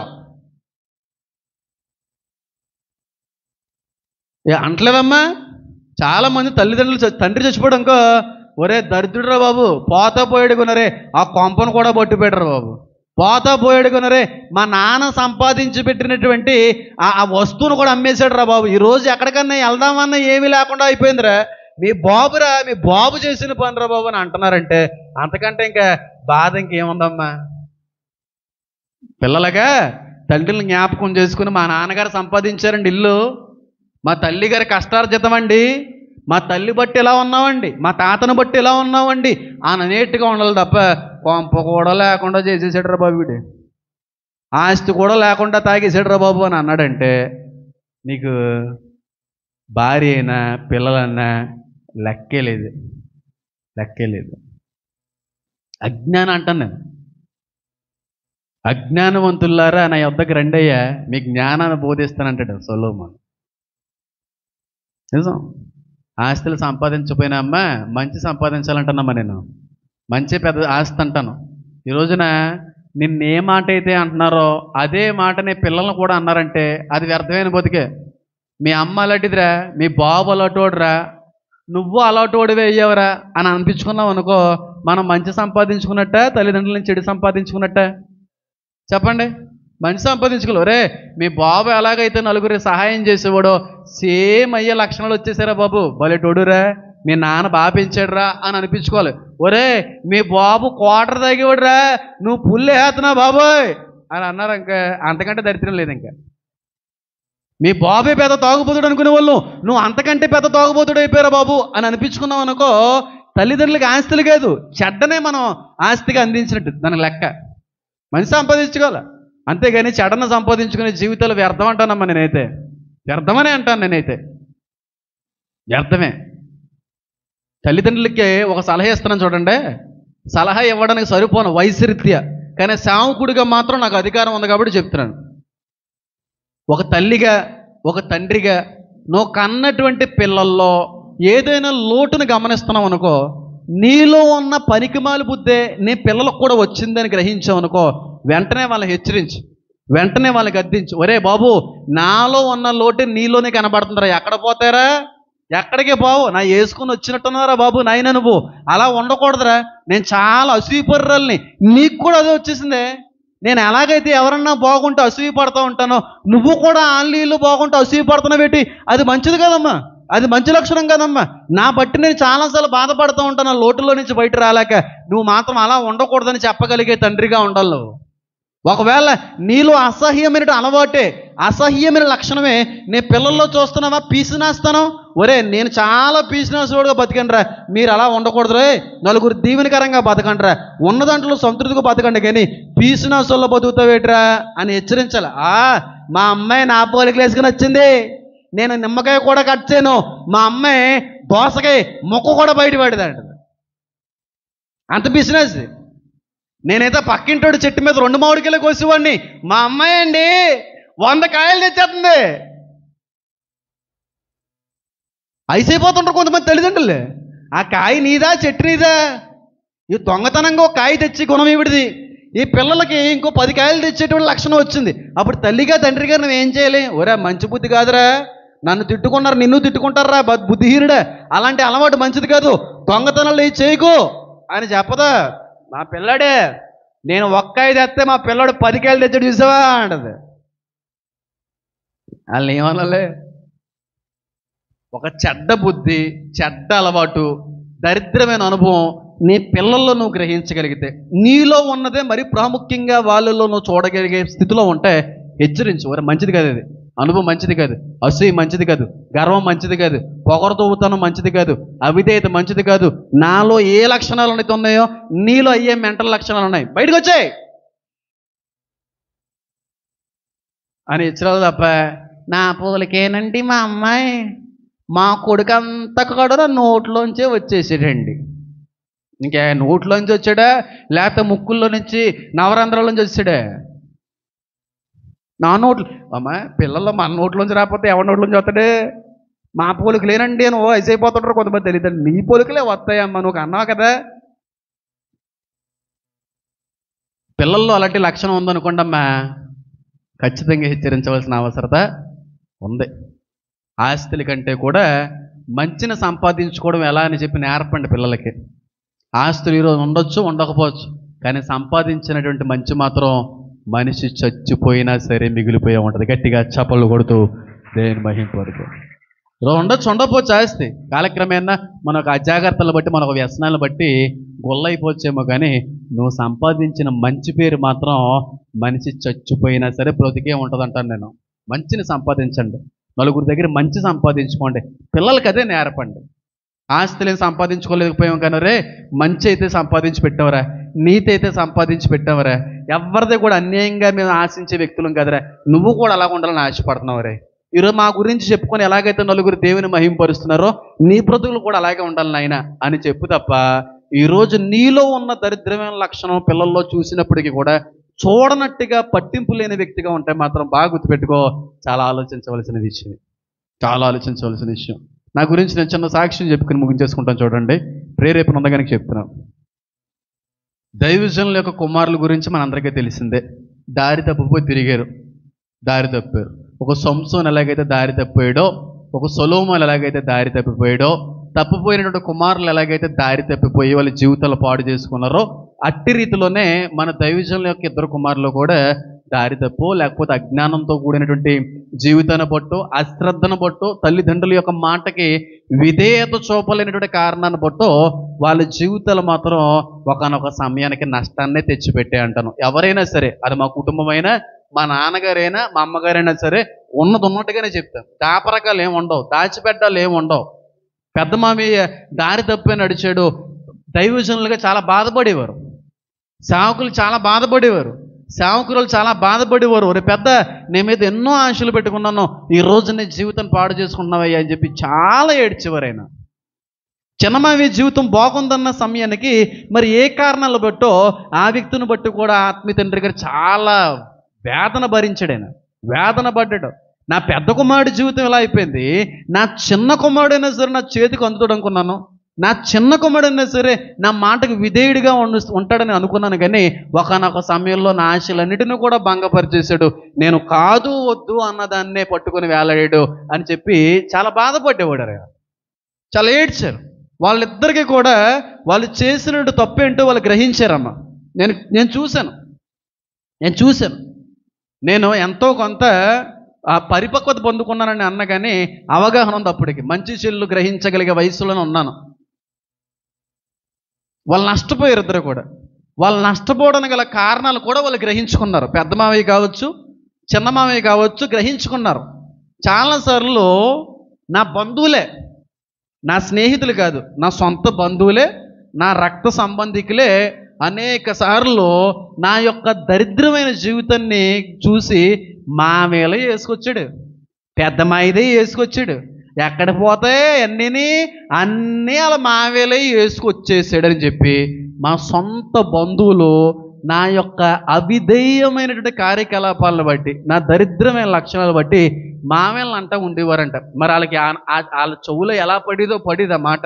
ఏ అంటలేదమ్మా. చాలామంది తల్లిదండ్రులు తండ్రి చచ్చిపోవడంకో ఒరే దరిద్రుడురా బాబు పోతా పోయాడు కొనరే, ఆ కొంపను కూడా బొట్టు పెట్టరు బాబు, పోతా పోయాడు కొనరే మా నాన్న సంపాదించి పెట్టినటువంటి ఆ వస్తువును కూడా అమ్మేశాడు రా బాబు, ఈరోజు ఎక్కడికన్నా వెళ్దామన్నా ఏమీ లేకుండా అయిపోయిందిరా మీ బాబురా, మీ బాబు చేసిన పనిరా బాబు అని అంటున్నారంటే అంతకంటే ఇంకా బాధ ఇంకేముందమ్మా. పిల్లలుగా తండ్రిని జ్ఞాపకం చేసుకుని మా నాన్నగారు సంపాదించారండి ఇల్లు, మా తల్లి గారి కష్టార్జితం అండి, మా తల్లి బట్టి ఎలా ఉన్నామండి, మా తాతను బట్టి ఎలా ఉన్నామండి అని అనేట్టుగా ఉండాలి తప్ప కొంప కూడా లేకుండా చేసేసాడు రా బాబు వీడు, ఆస్తి కూడా లేకుండా తాగేసాడు రా బాబు అని అన్నాడంటే నీకు భార్య అయినా పిల్లలన్నా లెక్కే లేదు, లెక్కే లేదు. అజ్ఞానం అంటాను నేను. అజ్ఞానవంతులారా నా యొద్దకు రండయ్యా మీ జ్ఞానాన్ని బోధిస్తానంటాడు సొలొమోను. నిజం. ఆస్తులు సంపాదించకపోయినా అమ్మా మంచి సంపాదించాలంటున్నామ్మా నేను, మంచి పెద్ద ఆస్తి అంటాను. ఈ రోజున నిన్న ఏ మాట అయితే అంటున్నారో అదే మాటని పిల్లలను కూడా అన్నారంటే అది వ్యర్థమైన బతికే. మీ అమ్మ అలాంటిదిరా, మీ బాబు అలాంటోడురా, నువ్వు అలాంటోడివే అయ్యావరా అని అనిపించుకున్నావు అనుకో, మనం మంచి సంపాదించుకున్నట్ట తల్లిదండ్రుల నుంచి చెడు సంపాదించుకున్నట్ట చెప్పండి. మంచి సంపాదించుకోలేవు. రే మీ బాబు ఎలాగైతే నలుగురి సహాయం చేసేవాడో సేమ్ అయ్యే లక్షణాలు వచ్చేసారా బాబు, బలెటోడురా, మీ నాన్న బాగా పెంచాడురా అని అనిపించుకోవాలి. ఒరే మీ బాబు క్వార్టర్ తాగేవాడురా, నువ్వు పుల్లే వేస్తున్నా బాబోయ్ అని అన్నారు. ఇంకా అంతకంటే దరిద్రం లేదు. ఇంకా మీ బాబే పెద్ద తాగుబోతుడు అనుకునే వాళ్ళు నువ్వు అంతకంటే పెద్ద తాగుబోతుడు అయిపోయారా బాబు అని అనిపించుకున్నావు అనుకో, తల్లిదండ్రులకి ఆస్తులు కాదు చెడ్డనే మనం ఆస్తిగా అందించినట్టు దానికి లెక్క. మంచి సంపాదించుకోవాలి, అంతేగాని చెడ్డను సంపాదించుకునే జీవితాలు వ్యర్థం అంటానమ్మా నేనైతే, వ్యర్థమనే అంటాను నేనైతే, వ్యర్థమే. తల్లిదండ్రులకి ఒక సలహా ఇస్తున్నాను చూడండి, సలహా ఇవ్వడానికి సరిపోను వయసు రీత్యా, కానీ సేవకుడిగా మాత్రం నాకు అధికారం ఉంది కాబట్టి చెప్తున్నాను. ఒక తల్లిగా ఒక తండ్రిగా నువ్వు కన్నటువంటి పిల్లల్లో ఏదైనా లోటును గమనిస్తున్నావు అనుకో, నీలో ఉన్న పనికిమాలి బుద్ధే నీ పిల్లలకు కూడా వచ్చిందని గ్రహించావు అనుకో, వెంటనే వాళ్ళని హెచ్చరించు, వెంటనే వాళ్ళని గద్దించు. ఒరే బాబు నాలో ఉన్న లోటే నీలోనే కనబడుతుందిరా, ఎక్కడ పోతారా, ఎక్కడికి బావు, నా వేసుకుని వచ్చినట్టున్నారా బాబు నాయన, నువ్వు అలా ఉండకూడదురా, నేను చాలా అసూయపర్రాలని, నీకు కూడా అదే వచ్చేసిందే, నేను ఎలాగైతే ఎవరన్నా బాగుంటే అసూయ పడతా ఉంటానో, నువ్వు కూడా ఆన్లీలు బాగుంటే అసూయ పడుతున్నావు ఏంటి? అది మంచిది కదమ్మా, అది మంచి లక్షణం కదమ్మా. నా బట్టి నేను చాలాసార్లు బాధపడుతూ ఉంటాను, లోటులో నుంచి బయట రాలేక. నువ్వు మాత్రం అలా ఉండకూడదని చెప్పగలిగే తండ్రిగా ఉండాలి నువ్వు. ఒకవేళ నీలో అసహ్యమైన అలవాటే, అసహ్యమైన లక్షణమే నీ పిల్లల్లో చూస్తున్నావా, పీసినేస్తాను, ఒరే నేను చాలా పీసినేసుడుగా బతికండిరా, మీరు అలా ఉండకూడదు రే, నలుగురు దీవెనకరంగా బతకండిరా, ఉన్న దాంట్లో సంతృప్తిగా బతకండి, కానీ పీసినాసుల్లో బతుకుతావేట్రా అని హెచ్చరించాలి. ఆ మా అమ్మాయి నా పోలికలు వేసుకుని వచ్చింది, నేను నిమ్మకాయ కూడా కట్ చేయను, మా అమ్మాయి దోసకాయ మొక్క కూడా బయట పడేదంట, అంత బిజినెస్. నేనైతే పక్కింటోడు చెట్టు మీద రెండు మామిడికాయలు కోసేవాడిని, మా అమ్మాయి అండి వంద కాయలు తెచ్చేస్తుంది. ఐసైపోతుంటారు కొంతమంది తల్లిదండ్రులు, ఆ కాయ నీదా చెట్టు నీదా, ఈ దొంగతనంగా ఒక కాయ తెచ్చి గుణం ఇవిడిది. ఈ పిల్లలకి ఇంకో పది కాయలు తెచ్చేటువంటి లక్షణం వచ్చింది. అప్పుడు తల్లిగా తండ్రిగా నువ్వు ఏం చేయాలి? ఒరే మంచి బుద్ధి కాదురా, నన్ను తిట్టుకున్నారు నిన్ను తిట్టుకుంటారా బుద్ధిహీనుడా, అలాంటి అలవాటు మంచిది కాదు, దొంగతనాలు ఈ చేయకు అని చెప్పదా. మా పిల్లాడే నేను ఒక్కాయ తెస్తే మా పిల్లాడు పది కాయలు తెచ్చాడు చూసావా అంటది. వాళ్ళు ఏమనాలే? ఒక చెడ్డ బుద్ధి, చెడ్డ అలవాటు, దరిద్రమైన అనుభవం నీ పిల్లల్లో నువ్వు గ్రహించగలిగితే, నీలో ఉన్నదే మరి ప్రాముఖ్యంగా వాళ్ళలో నువ్వు చూడగలిగే స్థితిలో ఉంటే హెచ్చరించు. ఒరే మంచిది కాదు, అది అనుభవం మంచిది కాదు, అసూయ మంచిది కాదు, గర్వం మంచిది కాదు, పొగరతోవుతనం మంచిది కాదు, అవిధేయత మంచిది కాదు. నాలో ఏ లక్షణాలు అయితే ఉన్నాయో నీలో అయ్యే మెంటల్ లక్షణాలు ఉన్నాయి, బయటకు వచ్చాయి అని హెచ్చరాలు తప్ప, నా పోలికేనండి మా అమ్మాయి, మా కొడుకు అంత కూడా నోట్లోంచే వచ్చేసాడండి. ఇంకా నోట్లోంచి వచ్చాడా లేకపోతే ముక్కుల్లో నుంచి నవరంధ్రాల్లోంచి వచ్చాడా? నా నోట్లు అమ్మా, పిల్లల్లో మన నోట్లోంచి రాకపోతే ఎవరి నోట్లోంచి వస్తాడే? మా పోలికి లేనండి అని ఓ అయిపోతుంటారు కొంతమంది తెలియదు. నీ పోలికలే వస్తాయమ్మా, నువ్వు అన్నావు కదా. పిల్లల్లో అలాంటి లక్షణం ఉందనుకోండి అమ్మా, ఖచ్చితంగా హెచ్చరించవలసిన అవసరత ఉంది. ఆస్తుల కంటే కూడా మంచిని సంపాదించుకోవడం ఎలా అని చెప్పి నేర్పండి పిల్లలకి. ఆస్తులు ఈరోజు ఉండొచ్చు ఉండకపోవచ్చు, కానీ సంపాదించినటువంటి మంచి మాత్రం మనిషి చచ్చిపోయినా సరే మిగిలిపోయే ఉంటుంది. గట్టిగా చప్పళ్ళు కొడుతూ దేవుని మహింపడుతూ. ఈరోజు ఉండొచ్చు ఉండకపోవచ్చు ఆస్తి, కాలక్రమేణా మనకు అజాగ్రత్తలు బట్టి మనకు వ్యసనాలను బట్టి గొల్లైపోవచ్చేమో, కానీ నువ్వు సంపాదించిన మంచి పేరు మాత్రం మనిషి చచ్చిపోయినా సరే బ్రతికే ఉంటుంది అంటాను నేను. మంచిని సంపాదించండి, నలుగురి దగ్గర మంచి సంపాదించుకోండి, పిల్లలకి అదే నేర్పండి. ఆస్తులను సంపాదించుకోలేకపోయాం కానీ రే మంచి అయితే సంపాదించి పెట్టావరా, నీతి అయితే సంపాదించి పెట్టావరా, ఎవరిదే కూడా అన్యాయంగా మేము ఆశించే వ్యక్తులం కదరా, నువ్వు కూడా అలాగ ఉండాలని ఆశపడుతున్నావు రే. ఈరోజు మా గురించి చెప్పుకొని ఎలాగైతే నలుగురు దేవుని మహింపరుస్తున్నారో నీ బ్రతుకులు కూడా అలాగే ఉండాలి నాయన అని చెప్పు తప్ప, ఈరోజు నీలో ఉన్న దరిద్రమైన లక్షణం పిల్లల్లో చూసినప్పటికీ కూడా చూడనట్టుగా పట్టింపు లేని వ్యక్తిగా ఉంటే మాత్రం బాగా గుర్తుపెట్టుకో, చాలా ఆలోచించవలసిన విషయం, చాలా ఆలోచించవలసిన విషయం. నా గురించి నేను చిన్న సాక్ష్యం చెప్పుకుని ముగించేసుకుంటాను చూడండి, ప్రేరేపణ ఉందగానే చెప్తున్నాను. దైవజనుల యొక్క కుమారుల గురించి మనందరికీ తెలిసిందే. దారి తప్పిపోయి తిరిగారు, దారి తప్పారు. ఒక సంసోన్ ఎలాగైతే దారి తప్పిపోయాడో, ఒక సొలొమోను ఎలాగైతే దారి తప్పిపోయాడో, తప్పిపోయినటువంటి కుమారులు ఎలాగైతే దారి తప్పిపోయి వాళ్ళ జీవితాలు పాడు చేసుకున్నారో, అట్టి రీతిలోనే మన దైవజనుల యొక్క ఇద్దరు కుమారులు కూడా దారి తప్పు లేకపోతే అజ్ఞానంతో కూడినటువంటి జీవితాన్ని బట్టు, అశ్రద్ధను బట్టు, తల్లిదండ్రుల యొక్క మాటకి విధేయత చూపలేనటువంటి కారణాన్ని బట్టు వాళ్ళ జీవితాలు మాత్రం ఒకనొక సమయానికి నష్టాన్నే తెచ్చిపెట్టే అంటాను. ఎవరైనా సరే, అది మా కుటుంబమైనా, మా నాన్నగారైనా, మా అమ్మగారైనా సరే, ఉన్నది ఉన్నట్టుగానే చెప్తాను. దాపరకాలు ఏమి ఉండవు, దాచిపెట్టాలు ఏమి ఉండవు. పెద్ద మామయ్య దారి తప్పే నడిచాడు, దైవజనులుగా చాలా బాధపడేవారు, సేవకులు చాలా బాధపడేవారు, సేవకులు చాలా బాధపడేవారు. ఒరే పెద్ద, నీ మీద ఎన్నో ఆశలు పెట్టుకున్నాను, ఈ రోజు నీ జీవితం పాడు చేసుకున్నావయ్యా అని చెప్పి చాలా ఏడ్చేవారు ఆయన. చిన్నమావి జీవితం బాగుందన్న సమయానికి మరి ఏ కారణాలు బట్టో ఆ వ్యక్తిని బట్టి కూడా ఆత్మీయ తండ్రి గారు చాలా వేదన భరించాడు ఆయన, వేదన పడ్డాడు. నా పెద్ద కుమారుడి జీవితం ఎలా అయిపోయింది, నా చిన్న కుమారుడైనా సరే నా చేతికి అందుతాడు అనుకున్నాను, నా చిన్న కుమారుడైనా సరే నా మాటకు విధేయుడిగా ఉండు ఉంటాడని అనుకున్నాను, కానీ ఒకనొక సమయంలో నా ఆశలన్నిటిని కూడా భంగపరిచేశాడు, నేను కాదు వద్దు అన్నదాన్నే పట్టుకొని వేలాడాడు అని చెప్పి చాలా బాధపడేవాడు ఆయన, చాలా ఏడ్చారు. వాళ్ళిద్దరికీ కూడా వాళ్ళు చేసినట్టు తప్పేంటో వాళ్ళు గ్రహించారమ్మా. నేను నేను చూశాను, నేను చూశాను. నేను ఎంతో కొంత ఆ పరిపక్వత పొందుకున్నానని అన్న కానీ అవగాహన ఉంది అప్పటికి. మంచి చెల్లు గ్రహించగలిగే వయసులోనే ఉన్నాను. వాళ్ళు నష్టపోయారు ఇద్దరు కూడా. వాళ్ళు నష్టపోవడానికి గల కారణాలు కూడా వాళ్ళు గ్రహించుకున్నారు. పెద్ద మావయ్య కావచ్చు, చిన్న మావయ్య కావచ్చు, గ్రహించుకున్నారు. చాలాసార్లు నా బంధువులే, నా స్నేహితులు కాదు, నా సొంత బంధువులే, నా రక్త సంబంధికులే అనేక సార్లు నా యొక్క దరిద్రమైన జీవితాన్ని చూసి మావేలే వేసుకొచ్చాడు, పెద్ద మాయిదే వేసుకొచ్చాడు, ఎక్కడ పోతే అన్నీని అన్నీ అలా మావేలే వేసుకొచ్చేసాడని చెప్పి మా సొంత బంధువులు నా యొక్క అవిధేయమైనటువంటి కార్యకలాపాలను బట్టి, నా దరిద్రమైన లక్షణాలు బట్టి మావేలను అంటూ ఉండేవారంట. మరి వాళ్ళకి వాళ్ళ చెవులో ఎలా పడిదో పడిదో మాట,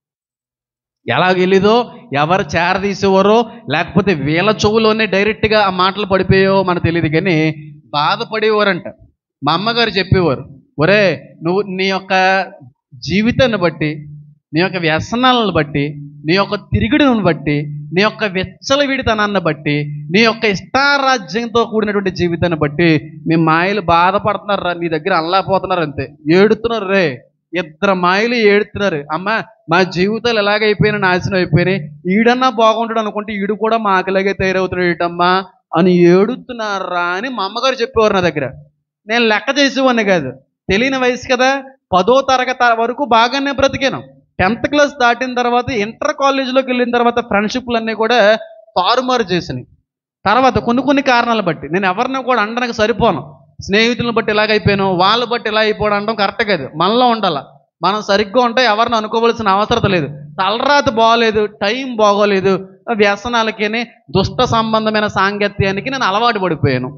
ఎలా వెళ్ళిదో, ఎవరు చేరదీసేవారో, లేకపోతే వీళ్ళ చెవులోనే డైరెక్ట్గా ఆ మాటలు పడిపోయో మనకు తెలియదు కానీ బాధపడేవారంట. మా అమ్మగారు చెప్పేవారు, ఒరే నువ్వు నీ యొక్క జీవితాన్ని బట్టి, నీ యొక్క వ్యసనాలను బట్టి, నీ యొక్క తిరుగుడును బట్టి, నీ యొక్క విచ్చలవిడితనాన్ని బట్టి, నీ యొక్క ఇష్టారాజ్యంతో కూడినటువంటి జీవితాన్ని బట్టి మీ మాయలు బాధపడుతున్నారా, నీ దగ్గర అనలేకపోతున్నారు, అంతే ఏడుతున్నారు. రే ఇద్దరు మాయలు ఏడుతున్నారు, అమ్మ మా జీవితాలు ఎలాగైపోయినా నాశనం అయిపోయినాయి, ఈడన్నా బాగుంటాడు అనుకుంటే ఈడు కూడా మాకులాగే తయారవుతున్నాడు ఏటమ్మా అని ఏడుతున్నారా అని మా అమ్మగారు చెప్పేవారు నా దగ్గర. నేను లెక్క చేసేవాడిని కాదు, తెలియని వయసు కదా. పదో తరగతి వరకు బాగానే బ్రతికాను. టెన్త్ క్లాస్ దాటిన తర్వాత ఇంటర్ కాలేజీలోకి వెళ్ళిన తర్వాత ఫ్రెండ్షిప్లన్నీ కూడా తారుమారు చేసినాయి. తర్వాత కొన్ని కొన్ని కారణాలు బట్టి నేను ఎవరిని కూడా అనడానికి సరిపోను. స్నేహితులను బట్టి ఇలాగైపోయాను, వాళ్ళ బట్టి ఇలా అయిపోవడం అనడం కరెక్ట్ కాదు. మనలో ఉండాల, మనం సరిగ్గా ఉంటే ఎవరిని అనుకోవలసిన అవసరం లేదు. తలరాత బాగోలేదు, టైం బాగోలేదు, వ్యసనాలకి, దుష్ట సంబంధమైన సాంగత్యానికి నేను అలవాటు పడిపోయాను.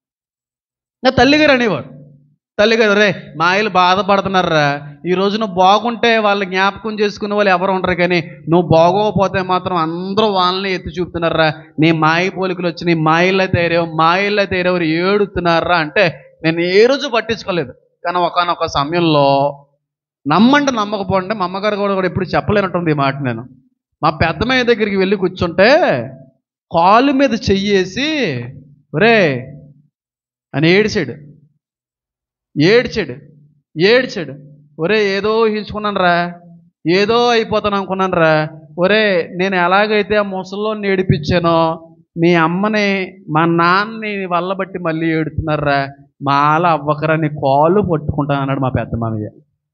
నా తల్లిగారు అనేవారు, తల్లిగారు రే మాయలు బాధపడుతున్నారా, ఈ రోజు నువ్వు బాగుంటే వాళ్ళు జ్ఞాపకం చేసుకునే వాళ్ళు ఎవరు ఉండరు, కానీ నువ్వు బాగోకపోతే మాత్రం అందరూ వాళ్ళని ఎత్తి చూపుతున్నారా, నీ మాయ పోలికలు వచ్చి నీ మాయల్లో తయారేవు, మాయల్లో తయారెవరు ఏడుతున్నారా అంటే నేను ఏ రోజు పట్టించుకోలేదు. కానీ ఒకనొక సమయంలో నమ్మంటే నమ్మకపోండి, మా అమ్మగారు కూడా కూడా ఎప్పుడు చెప్పలేనట్టుంది ఈ మాట. నేను మా పెద్దమ్మాయి దగ్గరికి వెళ్ళి కూర్చుంటే కాలు మీద చెయ్యేసి ఒరే అని ఏడిచాడు ఏడ్చాడు ఏడ్చాడు ఒరే ఏదో ఊహించుకున్నాను రా, ఏదో అయిపోతాను అనుకున్నాను రా, ఒరే నేను ఎలాగైతే ఆ ముసల్లోని ఏడిపించానో మీ అమ్మని మా నాన్నని వల్ల బట్టి మళ్ళీ ఏడుతున్నారా, మాల అవ్వకరా నీ కాళ్ళు పట్టుకుంటాను అన్నాడు మా పెద్ద మామయ్య.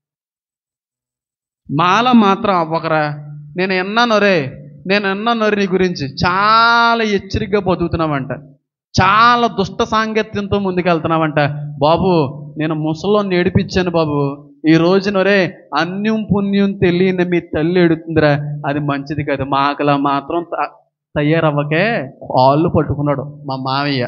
మాల మాత్రం అవ్వకరా, నేను విన్నాను రే, నేను విన్నాను నీ గురించి, చాలా హెచ్చరికగా బతుకుతున్నావంట, చాలా దుష్ట సాంగత్యంతో ముందుకెళ్తున్నావంట బాబు, నేను ముసలోని ఏడిపించాను బాబు, ఈ రోజున రే అన్యం పుణ్యం తెలియని మీ తల్లి ఏడుతుందిరా, అది మంచిది కాదు, మాకలా మాత్రం తయారవ్వకే కాళ్ళు పట్టుకున్నాడు మా మామయ్య.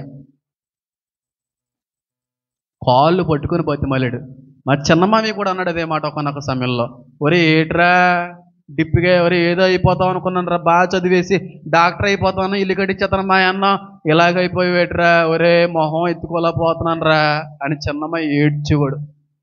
కాళ్ళు పట్టుకుని బతిమాలాడు. మా చిన్న మామయ్య కూడా అన్నాడు అదే మాట ఒకనొక సమయంలో, ఒరే ఏట్రా డిప్పిగా ఎవరు ఏదో అయిపోతాం అనుకున్నాను రా, బాగా చదివేసి డాక్టర్ అయిపోతాను, ఇల్లు కట్టించేస్తాను మా అన్న, ఇలాగైపోయేట్రా, ఒరే మొహం ఎత్తుకోలేకపోతున్నాను రా అని చిన్నమ్మాయి ఏడ్చేవాడు.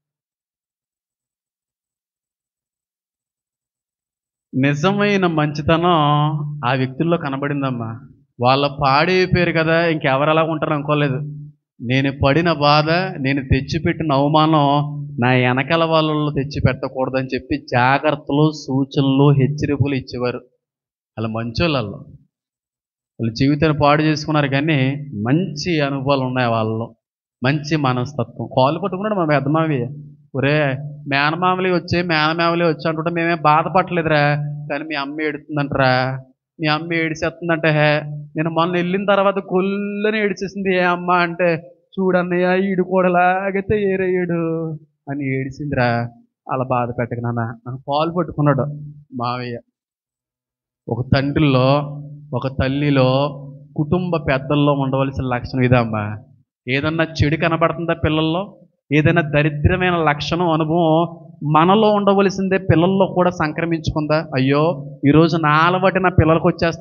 నిజమైన మంచితనం ఆ వ్యక్తుల్లో కనబడిందమ్మా. వాళ్ళ పాడైపోయారు కదా, ఇంకెవరు అలా ఉంటారు అనుకోలేదు. నేను పడిన బాధ, నేను తెచ్చిపెట్టిన అవమానం నా వెనకాల వాళ్ళలో తెచ్చి పెట్టకూడదని చెప్పి జాగ్రత్తలు, సూచనలు, హెచ్చరికలు ఇచ్చేవారు. వాళ్ళ మంచోళ్ళు, వాళ్ళ జీవితాన్ని పాడు చేసుకున్నారు కానీ మంచి అనుభవాలు ఉన్నాయి వాళ్ళలో, మంచి మనస్తత్వం. కాలు పట్టుకున్నాడు మా పెద్దమావి, ఒరే మేనమామలి వచ్చే మేనమామలి వచ్చి అంటుంటే మేమే బాధపడలేదురా, కానీ మీ అమ్మ ఏడుతుందంటరా, మీ అమ్మ ఏడిసేస్తుందంటే హే, నేను మొన్న వెళ్ళిన తర్వాత కొల్లని ఏడిచేసింది. ఏ అమ్మ అంటే చూడన్నయ్య ఈడు కూడలాగైతే ఏరయ్యాడు అని ఏడిసిందిరా, అలా బాధ పెట్టక నాన్న నాకు పాలు పట్టుకున్నాడు మావయ్య. ఒక తండ్రిలో, ఒక తల్లిలో, కుటుంబ పెద్దల్లో ఉండవలసిన లక్షణం ఇదమ్మా. ఏదన్నా చెడు కనబడుతుందా పిల్లల్లో, ఏదైనా దరిద్రమైన లక్షణం, అనుభవం మనలో ఉండవలసిందే పిల్లల్లో కూడా సంక్రమించుకుందా? అయ్యో ఈరోజు నా అలవాటు నా పిల్లలకు వచ్చేస్తున్నాయి,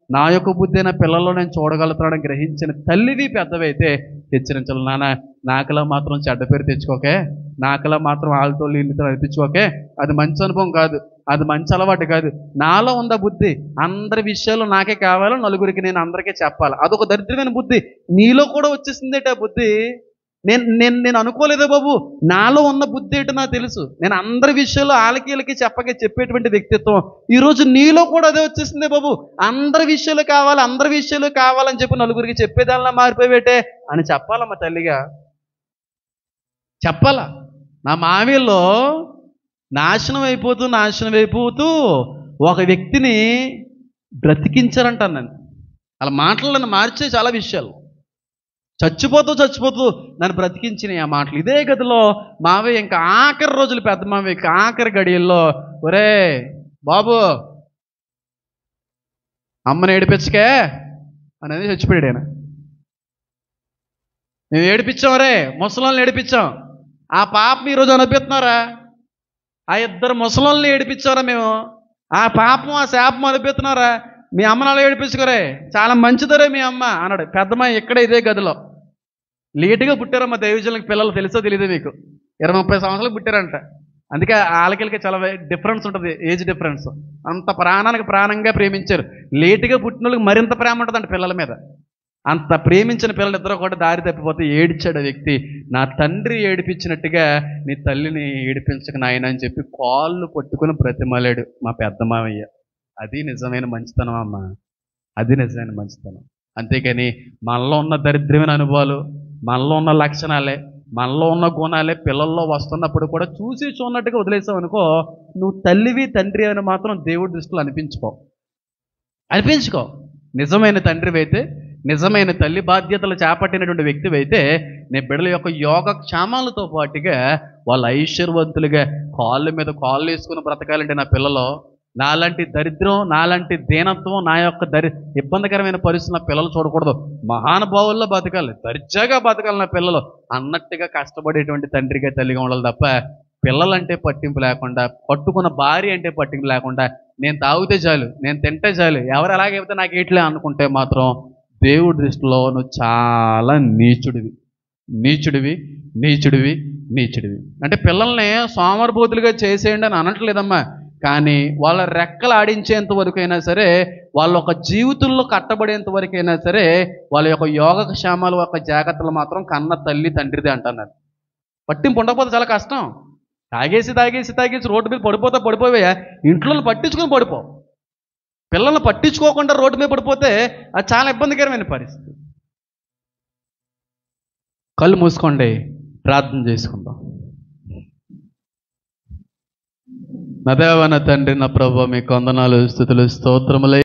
నా యొక్క బుద్ధి నా పిల్లల్లో నేను చూడగలుగుతానని గ్రహించిన తల్లివి పెద్దవైతే హెచ్చరించాలి. నాన్న నాకలా మాత్రం చెడ్డ పేరు తెచ్చుకోకే, నాకలా మాత్రం వాళ్ళతో వీళ్ళతో నడిపించుకోకే, అది మంచి అనుభవం కాదు, అది మంచి అలవాటు కాదు. నాలో ఉందా బుద్ధి, అందరి విషయాలు నాకే కావాలో, నలుగురికి నేను అందరికీ చెప్పాలి, అదొక దరిద్రమైన బుద్ధి. నీలో కూడా వచ్చేసిందేట బుద్ధి. నేను నేను నేను అనుకోలేదే బాబు, నాలో ఉన్న బుద్ధి ఏంటో నాకు తెలుసు. నేను అందరి విషయాలు ఆలకీలకి చెప్పకే చెప్పేటువంటి వ్యక్తిత్వం ఈరోజు నీలో కూడా అదే వచ్చేసిందే బాబు. అందరి విషయాలు కావాలి, అందరి విషయాలు కావాలని చెప్పి నలుగురికి చెప్పేదానిలా మారిపోయేటే అని చెప్పాలమ్మా తల్లిగా, చెప్పాలా. నా మావిల్లో నాశనం అయిపోతూ నాశనం అయిపోతూ ఒక వ్యక్తిని బ్రతికించారంటాను నేను. అలా మాటలు నన్ను మార్చే చాలా విషయాలు. చచ్చిపోతూ చచ్చిపోతూ నన్ను బ్రతికించినాయి ఆ మాటలు. ఇదే గదిలో మావయ్య ఇంకా ఆఖరి రోజులు, పెద్ద మావయ్య ఆఖరి గడియల్లో, ఒరే బాబు అమ్మని ఏడిపించకే అనేది చచ్చిపోయాడు ఆయన. మేము ఏడిపించాం, రే ముసలోళ్ళని ఏడిపించాం. ఆ పాపం ఈరోజు అనిపిస్తున్నారా? ఆ ఇద్దరు ముసలోళ్ళని ఏడిపించారా మేము? ఆ పాపం ఆ శాపం అనిపిస్తున్నారా? మీ అమ్మని అలా ఏడిపించుకోరే, చాలా మంచిదరే మీ అమ్మ అన్నాడు పెద్దమ్మ. ఇక్కడ ఇదే గదిలో లేటుగా పుట్టారమ్మా దైవజనులకు పిల్లలు, తెలుసో తెలియదు మీకు, ఇరవై ముప్పై సంవత్సరాలకు పుట్టారంట. అందుకే ఆలకిలకి చాలా డిఫరెన్స్ ఉంటుంది, ఏజ్ డిఫరెన్స్. అంత ప్రాణానికి ప్రాణంగా ప్రేమించారు. లేటుగా పుట్టిన వాళ్ళకి మరింత ప్రేమ ఉంటుందంట పిల్లల మీద. అంత ప్రేమించిన పిల్లలు ఇద్దరు కూడా దారి తప్పిపోతే ఏడ్చాడు వ్యక్తి. నా తండ్రి ఏడిపించినట్టుగా నీ తల్లిని ఏడిపించక నాయన అని చెప్పి కాళ్ళు పట్టుకుని బ్రతిమాలాడు మా పెద్ద మావయ్య. అది నిజమైన మంచితనం అమ్మ, అది నిజమైన మంచితనం. అంతేకాని మనలో ఉన్న దరిద్రమైన అనుభవాలు, మనలో ఉన్న లక్షణాలే, మనలో ఉన్న గుణాలే పిల్లల్లో వస్తున్నప్పుడు కూడా చూసి చూడనట్టుగా వదిలేసావు అనుకో, నువ్వు తల్లివి తండ్రి అని మాత్రం దేవుడి దృష్టిలో అనిపించుకో అనిపించుకో నిజమైన తండ్రివి అయితే, నిజమైన తల్లి బాధ్యతలు చేపట్టినటువంటి వ్యక్తివి అయితే, నీ బిడ్డల యొక్క యోగక్షేమాలతో పాటుగా వాళ్ళ ఐశ్వర్యవంతులుగా కాళ్ళ మీద కాళ్ళు వేసుకుని బ్రతకాలంటే నా పిల్లలు, నాలాంటి దరిద్రం, నాలాంటి దీనత్వం, నా యొక్క దరి ఇబ్బందికరమైన పరిస్థితి నా పిల్లలు చూడకూడదు. మహానుభావుల్లో బతకాలి, దర్జాగా బతకాలి నా పిల్లలు అన్నట్టుగా కష్టపడేటువంటి తండ్రిగా తల్లిగా ఉండాలి తప్ప, పిల్లలంటే పట్టింపు లేకుండా, పట్టుకున్న భార్య అంటే పట్టింపు లేకుండా, నేను తాగితే చాలు, నేను తింటే చాలు, ఎవరు ఎలాగైతే నాకు ఏట్లే అనుకుంటే మాత్రం దేవుడి దృష్టిలో నువ్వు చాలా నీచుడివి నీచుడివి నీచుడివి నీచుడివి. అంటే పిల్లల్ని సోమరబోతులుగా చేసేయండి అని అనట్లేదమ్మా, కానీ వాళ్ళ రెక్కలు ఆడించేంత వరకు అయినా సరే, వాళ్ళ ఒక జీవితంలో కట్టబడేంత వరకు అయినా సరే, వాళ్ళ యొక్క యోగక్షేమాలు యొక్క జాగ్రత్తలు మాత్రం కన్న తల్లి తండ్రిదే అంటున్నారు. పట్టింపు ఉండకపోతే చాలా కష్టం. తాగేసి తాగేసి తాగేసి రోడ్డు మీద పడిపోతా పడిపోయా, ఇంట్లో పట్టించుకొని పడిపో. పిల్లల్ని పట్టించుకోకుండా రోడ్డు మీద పడిపోతే అది చాలా ఇబ్బందికరమైన పరిస్థితి. కళ్ళు మూసుకోండి, ప్రార్థన చేసుకుందాం. నా దేవ, నా తండ్రి, నా ప్రభువా, మీకు వందనాలు, స్తుతులు, స్తోత్రములే.